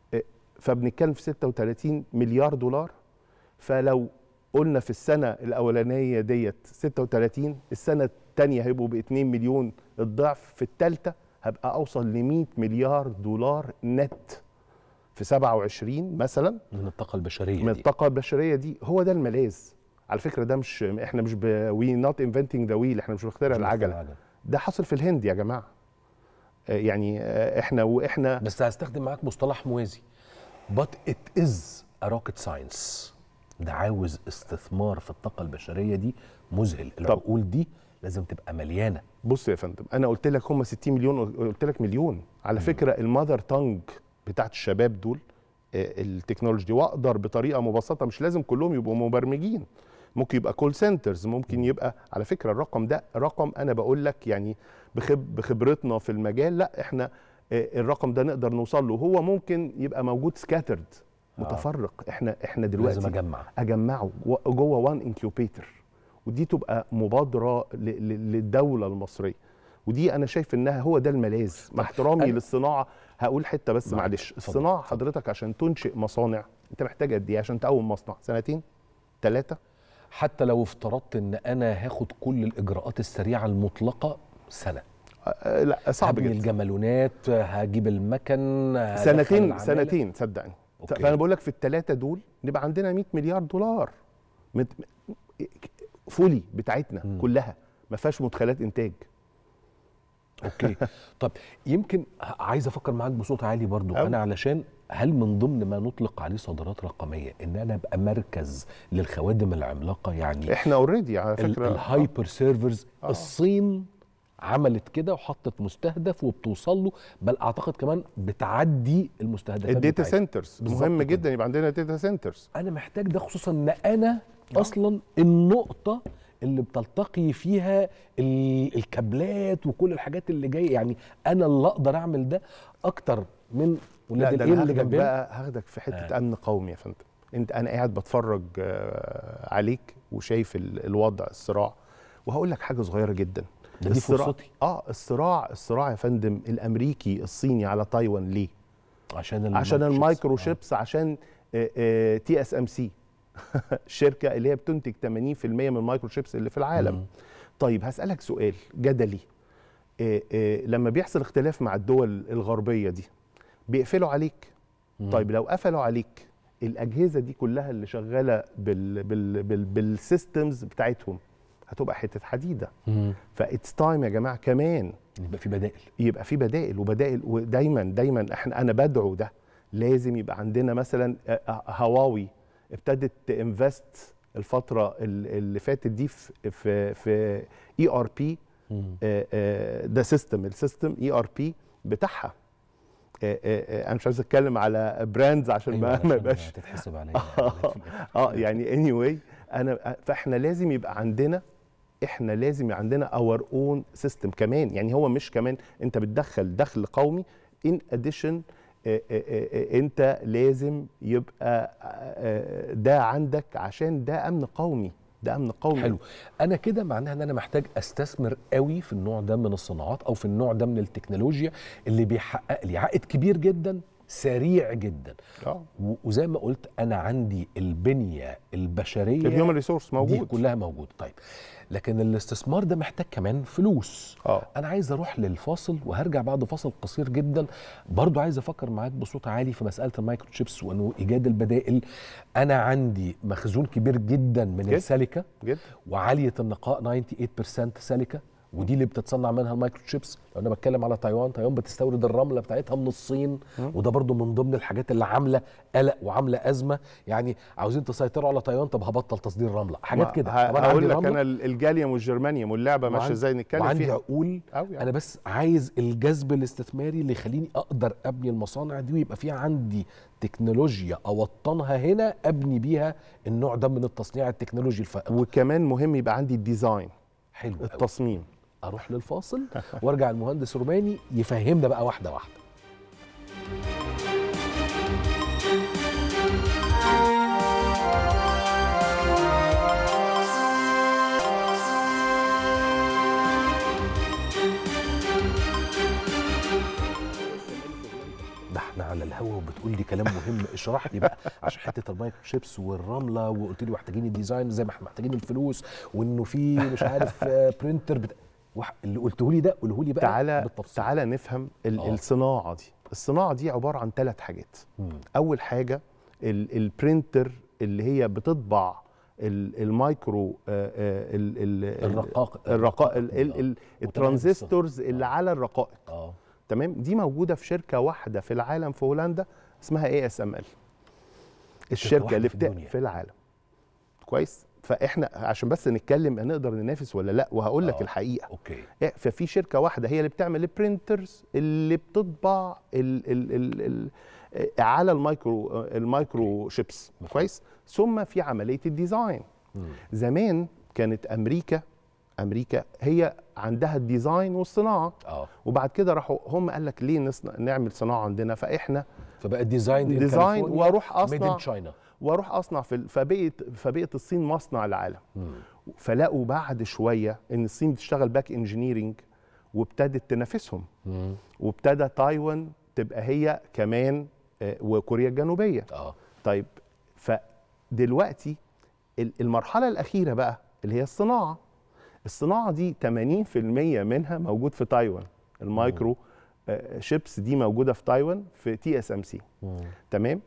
فبنتكلم في ستة وثلاثين مليار دولار. فلو قلنا في السنة الأولانية ديت ستة وثلاثين، السنة الثانية هيبقوا ب اتنين مليون الضعف، في الثالثة هبقى أوصل ل مئة مليار دولار نت في سبعة وعشرين مثلا من الطاقة البشرية. من الطاقة البشرية دي. هو ده الملاذ على فكرة. ده مش احنا مش وي نوت انفنتنج ذا ويل، احنا مش بنخترع العجلة. ده حصل في الهند يا جماعة. يعني احنا واحنا بس هستخدم معاك مصطلح موازي. but it is a rocket science. ده عاوز استثمار في الطاقة البشرية دي مذهل. العقول دي لازم تبقى مليانة. بص يا فندم، انا قلت لك هم ستين مليون، قلت لك مليون على م. فكرة. المذر تانج بتاعت الشباب دول التكنولوجي دي، واقدر بطريقة مبسطة، مش لازم كلهم يبقوا مبرمجين، ممكن يبقى كول سنترز، ممكن يبقى على فكرة الرقم ده رقم أنا بقول لك يعني بخب بخبرتنا في المجال، لا احنا الرقم ده نقدر نوصل له. هو ممكن يبقى موجود سكاترد متفرق. آه. احنا احنا دلوقتي لازم اجمع اجمعه جوه وان انكيوبيتر، ودي تبقى مبادرة للدولة المصرية. ودي انا شايف انها هو ده الملاذ. مع احترامي أنا... للصناعة هقول حتة بس معلش. الصناعة حضرتك عشان تنشئ مصانع انت محتاج قد ايه عشان تقوم مصنع؟ سنتين؟ ثلاثة؟ حتى لو افترضت ان انا هاخد كل الاجراءات السريعه المطلقه سنه. أه لا صعب جدا. الجمالونات، هجيب المكن، سنتين سنتين صدقني. فانا بقول لك في الثلاثه دول نبقى عندنا مئة مليار دولار فولي بتاعتنا م. كلها ما فيهاش مدخلات انتاج. اوكي. طب يمكن عايز افكر معاك بصوت عالي برضو أو. انا علشان هل من ضمن ما نطلق عليه صادرات رقميه ان انا ابقى مركز للخوادم العملاقه؟ يعني احنا اوريدي على فكره الهايبر سيرفرز آه. الصين عملت كده وحطت مستهدف وبتوصل له، بل اعتقد كمان بتعدي المستهدفات. الداتا سنترز مهم جدا يبقى عندنا داتا سنترز. انا محتاج ده خصوصا ان انا آه. اصلا النقطه اللي بتلتقي فيها الكابلات وكل الحاجات اللي جايه، يعني انا اللي اقدر اعمل ده اكتر من ولاد الايه اللي جنبنا. بقى هاخدك في حته آه. امن قومي يا فندم. انت انا قاعد بتفرج عليك وشايف الوضع الصراع، وهقول لك حاجه صغيره جدا. ده دي فرصتي. اه الصراع الصراع يا فندم الامريكي الصيني على تايوان ليه؟ عشان عشان المايكرو شيبس، عشان تي اس ام سي الشركه اللي هي بتنتج ثمانين في المية من المايكرو شيبس اللي في العالم. مم. طيب هسألك سؤال جدلي، إيه إيه لما بيحصل اختلاف مع الدول الغربية دي بيقفلوا عليك؟ مم. طيب لو قفلوا عليك الأجهزة دي كلها اللي شغالة بال بال بال بالسيستمز بتاعتهم هتبقى حتة حديدة. فإتس تايم يا جماعة كمان يبقى في بدائل، يبقى في بدائل وبدائل. ودايما دايما احنا انا بدعو ده، لازم يبقى عندنا مثلا هواوي ابتدت تنفست الفتره اللي فاتت دي في في في اي ار بي، ده سيستم السيستم اي ار بي بتاعها. انا مش عايز اتكلم على براندز عشان أيوة ما يبقاش تتحسب عليا. اه يعني اني واي انا فاحنا لازم يبقى عندنا احنا لازم يبقى عندنا اور اون سيستم كمان. يعني هو مش كمان انت بتدخل دخل قومي، ان اديشن انت لازم يبقى ده عندك عشان ده امن قومي، ده امن قومي. حلو. انا كده معناها ان انا محتاج استثمر قوي في النوع ده من الصناعات او في النوع ده من التكنولوجيا اللي بيحقق لي عائد كبير جدا سريع جدا. اه وزي ما قلت انا عندي البنيه البشريه، الهيومن ريسورس موجود، دي كلها موجوده. طيب لكن الاستثمار ده محتاج كمان فلوس. اه انا عايز اروح للفاصل وهرجع بعد فاصل قصير جدا. برضو عايز افكر معاك بصوت عالي في مساله المايكرو تشيبس وانه ايجاد البدائل. انا عندي مخزون كبير جدا من جد. السيليكا جد. وعاليه النقاء ثمانية وتسعين بالمية سيليكا، ودي اللي بتتصنع منها المايكرو تشيبس. لو انا بتكلم على تايوان، تايوان بتستورد الرمله بتاعتها من الصين، م. وده برضو من ضمن الحاجات اللي عامله قلق وعامله ازمه. يعني عاوزين تسيطروا على تايوان، طب هبطل تصدير رمله، حاجات كده. هقول لك انا الجاليوم والجرمانيوم واللعبه ماشيه ازاي نتكلم وعندي فيها. عقول يعني. انا بس عايز الجذب الاستثماري اللي يخليني اقدر ابني المصانع دي ويبقى في عندي تكنولوجيا اوطنها هنا ابني بيها النوع ده من التصنيع التكنولوجي الفائق. وكمان مهم يبقى عندي الديزاين، حلو التصميم أوي. اروح للفاصل وارجع المهندس روماني يفهمنا بقى واحده واحده. ده احنا على الهوا وبتقول لي كلام مهم. اشرح لي بقى عشان حته المايكرو شيبس والرمله، وقلت لي محتاجين الديزاين زي ما احنا محتاجين الفلوس، وانه في مش عارف برينتر بت... اللي قلته لي ده قوله لي بقى تعالى بالتفصيل. تعالى نفهم الصناعه دي. الصناعه دي عباره عن ثلاث حاجات. مم. اول حاجه البرينتر اللي هي بتطبع المايكرو الرقائق الرقائق الترانزستورز اللي على الرقائق. اه تمام. دي موجوده في شركه واحده في العالم في هولندا اسمها اي اس ام ال، الشركه اللي بتاع في العالم. كويس. فاحنا عشان بس نتكلم نقدر ننافس ولا لا، وهقول لك الحقيقه. اوكي. ففي شركه واحده هي اللي بتعمل البرينترز اللي بتطبع ال ال ال ال على المايكرو المايكرو شيبس. كويس. ثم في عمليه الديزاين. مم. زمان كانت امريكا امريكا هي عندها الديزاين والصناعه. اه وبعد كده راحوا هم قال لك ليه نصنع نعمل صناعه عندنا، فاحنا فبقى الديزاين ديزاين واروح اصنع تشاينا واروح اصنع في فبقت فبقت الصين مصنع العالم. مم. فلقوا بعد شويه ان الصين بتشتغل باك انجينيرنج وابتدت تنافسهم. مم. وابتدى تايوان تبقى هي كمان وكوريا الجنوبيه. اه طيب فدلوقتي المرحله الاخيره بقى اللي هي الصناعه. الصناعه دي ثمانين في المية منها موجود في تايوان. المايكرو آه شيبس دي موجوده في تايوان في تي اس ام سي. تمام.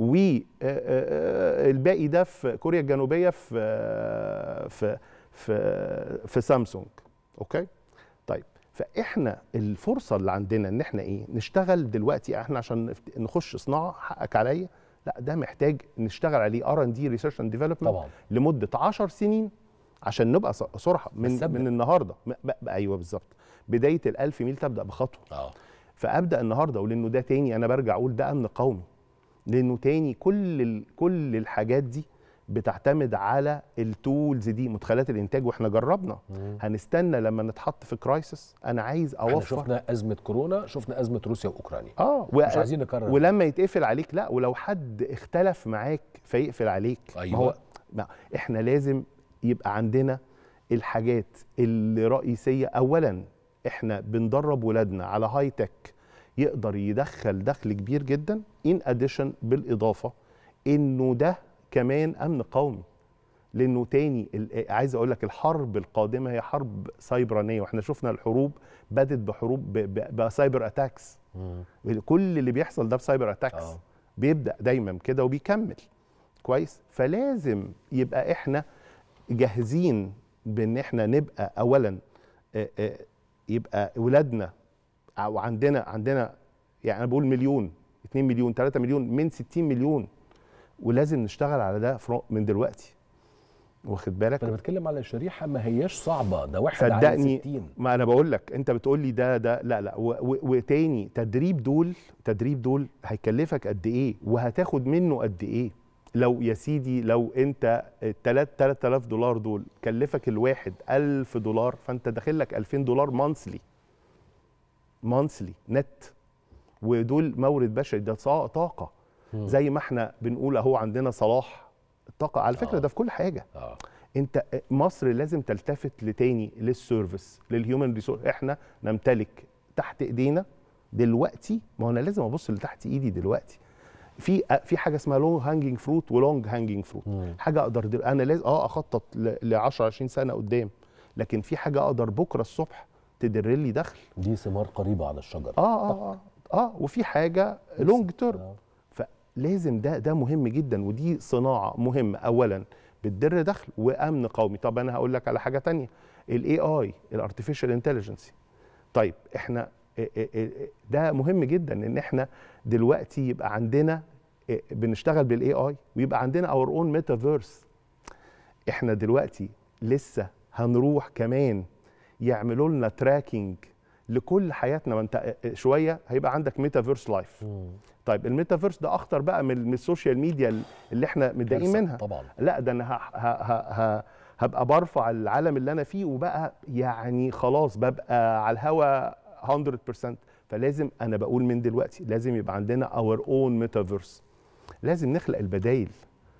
والباقي ده في كوريا الجنوبيه في في في في سامسونج. اوكي. طيب فاحنا الفرصه اللي عندنا ان احنا ايه نشتغل دلوقتي. احنا عشان نخش صناعه حقك عليا، لا ده محتاج نشتغل عليه ار ان دي ريسيرش اند ديفلوبمنت لمده عشر سنين عشان نبقى صراحه من من النهارده. ايوه بالظبط، بدايه الألف ميل تبدا بخطوه. اه فابدا النهارده، ولانه ده تاني انا برجع اقول ده امن قومي، لانه تاني كل ال... كل الحاجات دي بتعتمد على التولز دي، مدخلات الانتاج. واحنا جربنا. مم. هنستنى لما نتحط في كرايسس؟ انا عايز اوفر. احنا شفنا ازمه كورونا، شفنا ازمه روسيا واوكرانيا. اه و... مش عايزين نكرر. ولما يتقفل عليك، لا ولو حد اختلف معاك فيقفل عليك. أيوة. ما هو ما احنا لازم يبقى عندنا الحاجات الرئيسيه. اولا احنا بندرب ولادنا على هاي تك يقدر يدخل دخل كبير جدا، ان اديشن بالاضافه انه ده كمان امن قومي. لانه تاني عايز اقول لك الحرب القادمه هي حرب سايبرانيه، واحنا شفنا الحروب بدت بحروب بسايبر اتاكس. كل اللي بيحصل ده بسايبر اتاكس. أوه. بيبدا دايما كده وبيكمل كويس. فلازم يبقى احنا جاهزين بان احنا نبقى اولا يبقى ولادنا او عندنا عندنا يعني انا بقول مليون، اتنين مليون، تلاتة مليون من ستين مليون، ولازم نشتغل على ده من دلوقتي. واخد بالك؟ انا بتكلم على شريحه ما هياش صعبه، ده واحد على ستين. ما انا بقول لك، انت بتقول لي ده ده لا لا وتاني تدريب دول تدريب دول هيكلفك قد ايه وهتاخد منه قد ايه؟ لو يا سيدي لو انت تلات آلاف دولار دول كلفك الواحد ألف دولار، فانت داخل لك ألفين دولار مانثلي مانثلي نت، ودول مورد بشري، ده طاقه. زي ما احنا بنقول اهو عندنا صلاح الطاقه على فكره. آه. ده في كل حاجه. آه. انت مصر لازم تلتفت لتاني للسيرفيس للهيومن ريسورس. احنا نمتلك تحت ايدينا دلوقتي، ما هو انا لازم ابص لتحت ايدي دلوقتي. في في حاجه اسمها لونج هانجينج فروت ولونج هانجينج فروت. حاجه اقدر انا لازم اه اخطط ل عشرة عشرين سنه قدام، لكن في حاجه اقدر بكره الصبح تدر لي دخل. دي ثمار قريبه على الشجره. اه اه اه, آه وفي حاجه لونج تيرم. آه. فلازم ده ده مهم جدا، ودي صناعه مهمه اولا بتدر دخل وامن قومي. طب انا هقول لك على حاجه ثانيه، الاي اي الارتفيشال انتليجنس. طيب احنا ده مهم جدا ان احنا دلوقتي يبقى عندنا بنشتغل بالاي اي ويبقى عندنا اور اون ميتافيرس. احنا دلوقتي لسه هنروح كمان يعملوا لنا تراكنج لكل حياتنا. ما انت شويه هيبقى عندك ميتافيرس لايف. طيب الميتافيرس ده اخطر بقى من السوشيال ميديا اللي احنا متضايقين منها طبعا. لا ده انا ه ه ه هبقى برفع العالم اللي انا فيه وبقى يعني خلاص ببقى على الهوا مية بالمية. فلازم انا بقول من دلوقتي لازم يبقى عندنا اور اون ميتافيرس. لازم نخلق البدايل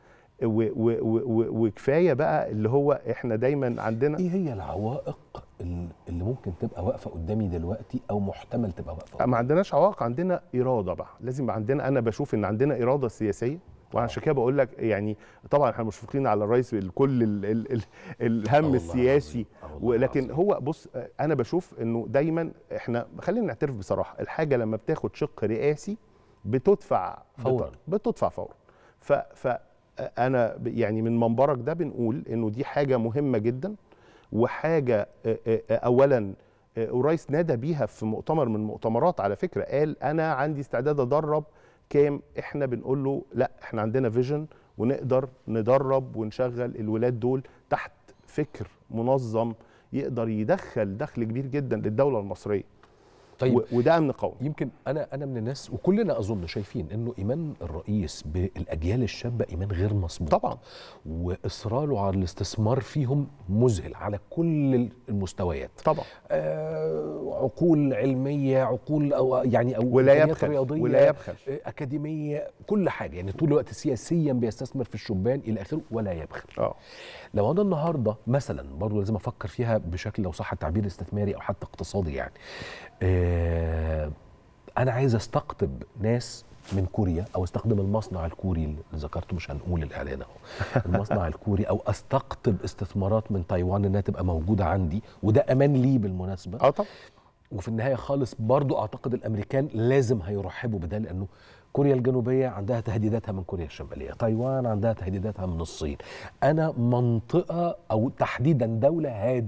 وكفايه بقى اللي هو احنا دايما عندنا. ايه هي العوائق اللي ممكن تبقى واقفه قدامي دلوقتي او محتمل تبقى واقفه قدامي؟ ما عندناش عوائق، عندنا اراده بقى. لازم يبقى عندنا، انا بشوف ان عندنا اراده سياسيه، وعشان كده بقول لك يعني طبعا احنا مشفقين على الرئيس بكل ال ال ال الهم السياسي، ولكن هو بص انا بشوف انه دايما احنا خلينا نعترف بصراحه، الحاجه لما بتاخد شق رئاسي بتدفع فورا بتدفع فورا. ف ف انا يعني من منبرك ده بنقول انه دي حاجه مهمه جدا، وحاجه اولا الرئيس نادى بيها في مؤتمر من المؤتمرات على فكره، قال انا عندي استعداد ادرب كام. احنا بنقول له لا، احنا عندنا فيجن ونقدر ندرب ونشغل الولاد دول تحت فكر منظم يقدر يدخل دخل كبير جدا للدوله المصريه. طيب وده امن قومي. يمكن انا انا من الناس وكلنا اظن شايفين انه ايمان الرئيس بالاجيال الشابه ايمان غير مسبوق طبعا، واصراره على الاستثمار فيهم مذهل على كل المستويات طبعا. آه عقول علميه، عقول أو يعني او ولا يبخل رياضيه، ولا يبخل اكاديميه، كل حاجه يعني طول الوقت سياسيا بيستثمر في الشبان الى اخره ولا يبخل. اه لو انا النهارده مثلا برضه لازم افكر فيها بشكل لو صح التعبير استثماري او حتى اقتصادي يعني، آه انا عايز استقطب ناس من كوريا او استخدم المصنع الكوري اللي ذكرته، مش هنقول الاعلان اهو المصنع الكوري، او استقطب استثمارات من تايوان انها تبقى موجوده عندي، وده امان لي بالمناسبه. اه طبعا. وفي النهايه خالص برضو اعتقد الامريكان لازم هيرحبوا بده، لانه كوريا الجنوبيه عندها تهديداتها من كوريا الشماليه، تايوان عندها تهديداتها من الصين. انا منطقه او تحديدا دوله هادئه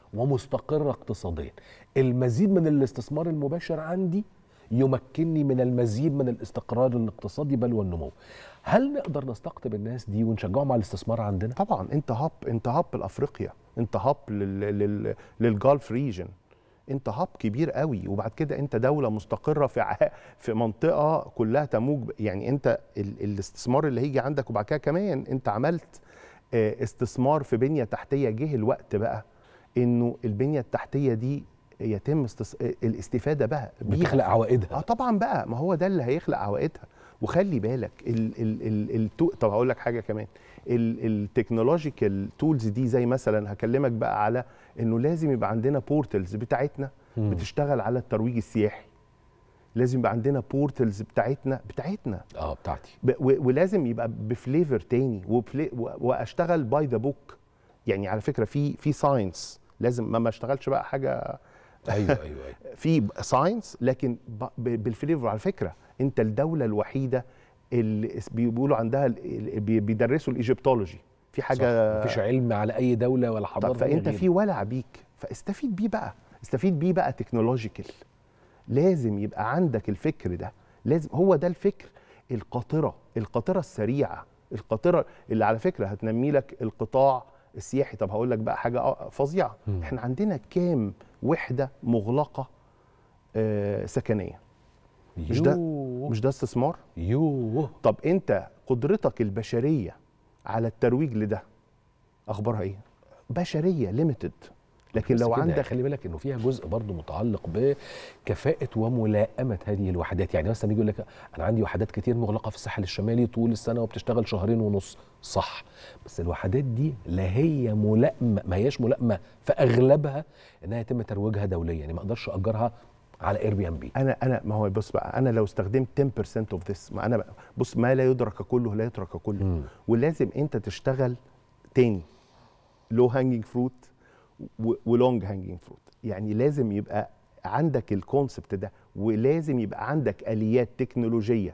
ومستقره اقتصاديا. المزيد من الاستثمار المباشر عندي يمكنني من المزيد من الاستقرار الاقتصادي بل والنمو. هل نقدر نستقطب الناس دي ونشجعهم على الاستثمار عندنا؟ طبعا. انت هاب انت هاب لافريقيا، انت هاب لل... لل... للجولف ريجن، انت هاب كبير قوي. وبعد كده انت دوله مستقره في ع... في منطقه كلها تموج. يعني انت ال... الاستثمار اللي هيجي عندك، وبعد كده كمان انت عملت استثمار في بنيه تحتيه. جه الوقت بقى انه البنيه التحتيه دي يتم استس... الاستفاده بقى بيها. بتخلق عوائدها. اه طبعا بقى، ما هو ده اللي هيخلق عوائدها. وخلي بالك ال ال ال ال طب هقول لك حاجه كمان، التكنولوجيكال تولز دي زي مثلا هكلمك بقى على انه لازم يبقى عندنا بورتلز بتاعتنا مم. بتشتغل على الترويج السياحي. لازم يبقى عندنا بورتلز بتاعتنا بتاعتنا اه بتاعتي، ولازم يبقى بفليفر تاني وبفلي واشتغل باي ذا بوك. يعني على فكره في في ساينس، لازم ما ما اشتغلش بقى حاجه ايوه ايوه, أيوة. في ساينس لكن بالفليفر. على فكره انت الدوله الوحيده اللي بيقولوا عندها بيدرسوا الايجيبتولوجي، في حاجه مفيش علم على اي دوله ولا حضاره. فانت في ولع بيك، فاستفيد بيه بقى، استفيد بيه بقى تكنولوجيكال. لازم يبقى عندك الفكر ده، لازم هو ده الفكر. القاطره القاطره السريعه، القاطره اللي على فكره هتنمي لك القطاع السياحي. طب هقول لك بقى حاجه فظيعه، احنا عندنا كام وحده مغلقه آه سكنيه؟ مش ده مش ده استثمار؟ يوه. طب انت قدرتك البشريه على الترويج لده اخبارها ايه؟ بشريه ليميتد. لكن لو عندك، خلي بالك انه فيها جزء برضه متعلق بكفاءه وملائمه هذه الوحدات. يعني مثلا يجي يقول لك انا عندي وحدات كتير مغلقه في الساحل الشمالي طول السنه وبتشتغل شهرين ونص، صح، بس الوحدات دي لا هي ملائمه، ما هياش ملائمه في اغلبها انها يتم ترويجها دوليا. يعني ما اقدرش اجرها على اير بي ام بي. انا انا ما هو بص بقى، انا لو استخدمت عشرة بالمية اوف ذس، ما انا بقى بص، ما لا يدرك كله لا يترك كله. م. ولازم انت تشتغل تاني لو هانجينج فروت ولونج هانجينج فروت. يعني لازم يبقى عندك الكونسبت ده، ولازم يبقى عندك اليات تكنولوجيه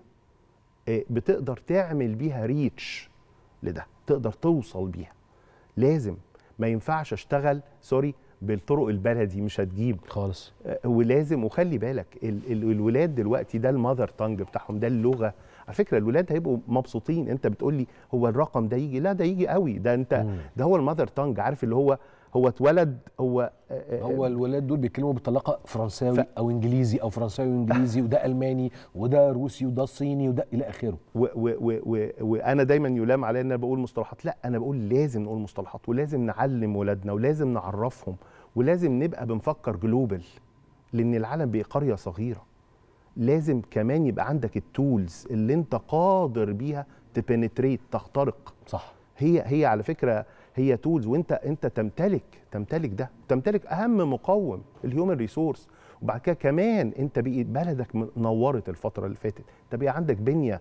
بتقدر تعمل بيها ريتش لده، تقدر توصل بيها. لازم ما ينفعش اشتغل سوري بالطرق البلدي، مش هتجيب خالص. ولازم، وخلي بالك ال ال الولاد دلوقتي ده المذر تانج بتاعهم، ده اللغه. على فكره الولاد هيبقوا مبسوطين. انت بتقول لي هو الرقم ده يجي، لا ده يجي قوي، ده انت مم. ده هو المذر تانج. عارف اللي هو هو اتولد هو هو الولاد دول بيتكلموا بطلاقه فرنساوي ف... او انجليزي او فرنساوي وانجليزي وده الماني وده روسي وده صيني وده الى اخره. وانا دايما يلام علي ان انا بقول مصطلحات، لا انا بقول لازم نقول مصطلحات، ولازم نعلم ولادنا، ولازم نعرفهم، ولازم نبقى بنفكر جلوبال، لان العالم بقى قريه صغيره. لازم كمان يبقى عندك التولز اللي انت قادر بيها تبنتريت، تخترق. صح. هي هي على فكره هي تولز، وانت انت تمتلك تمتلك ده، تمتلك اهم مقوم الهيومن ريسورس. وبعد كده كمان انت بقيت بلدك نورت الفتره اللي فاتت، انت بقى عندك بنيه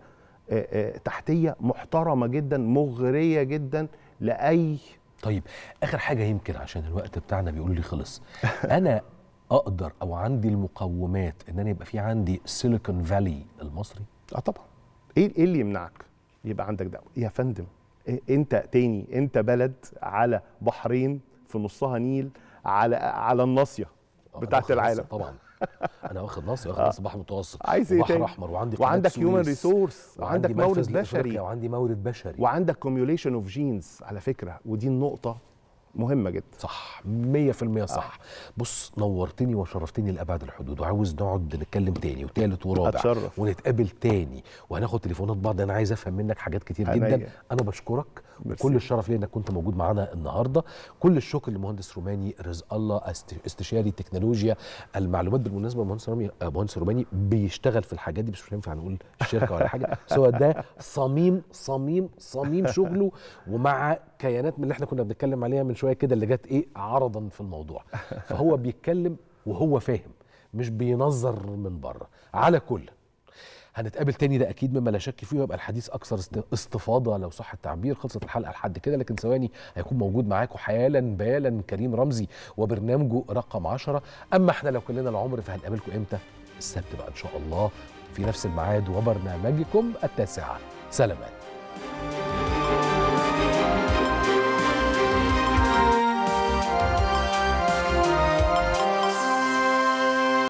تحتيه محترمه جدا، مغريه جدا لاي. طيب اخر حاجه يمكن عشان الوقت بتاعنا بيقول لي خلص، انا اقدر او عندي المقومات ان انا يبقى في عندي سيليكون فالي المصري؟ اه طبعا. ايه ايه اللي يمنعك يبقى عندك ده يا فندم؟ انت تاني، انت بلد على بحرين في نصها نيل، على على الناصيه بتاعت العالم. طبعا انا واخد ناصيه، واخد ناص بحر متوسط، عايز ايه بحر احمر، وعندي وعندك هيومن ريسورس، وعندك مورد بشري، وعندي مورد بشري، وعندك كوميوليشن اوف جينز على فكره، ودي النقطه مهمه جدا. صح، مية في المية صح. آه. بص، نورتني وشرفتني لأبعد الحدود، وعاوز نقعد نتكلم تاني وتالت ورابع. أتشرف. ونتقابل تاني وهناخد تليفونات بعض. انا عايز افهم منك حاجات كتير أنا جدا. انا بشكرك، وكل الشرف لي انك كنت موجود معانا النهارده. كل الشكر للمهندس روماني رزق الله، استشاري تكنولوجيا المعلومات. بالمناسبه المهندس روماني مهندس روماني بيشتغل في الحاجات دي، بس مش هينفع نقول الشركه ولا حاجه، سواء ده صميم صميم صميم شغله، ومع كيانات من اللي احنا كنا بنتكلم عليها من شويه كده اللي جت ايه عرضا في الموضوع. فهو بيتكلم وهو فاهم، مش بينظر من بره. على كل هنتقابل تاني، ده اكيد مما لا شك فيه، ويبقى الحديث اكثر استفاضه لو صح التعبير. خلصت الحلقه لحد كده، لكن ثواني هيكون موجود معاكم حيالا بالا كريم رمزي وبرنامجه رقم عشرة. اما احنا لو كلنا العمر فهنقابلكم امتى؟ السبت بقى ان شاء الله في نفس الميعاد وبرنامجكم التاسعه. سلامات.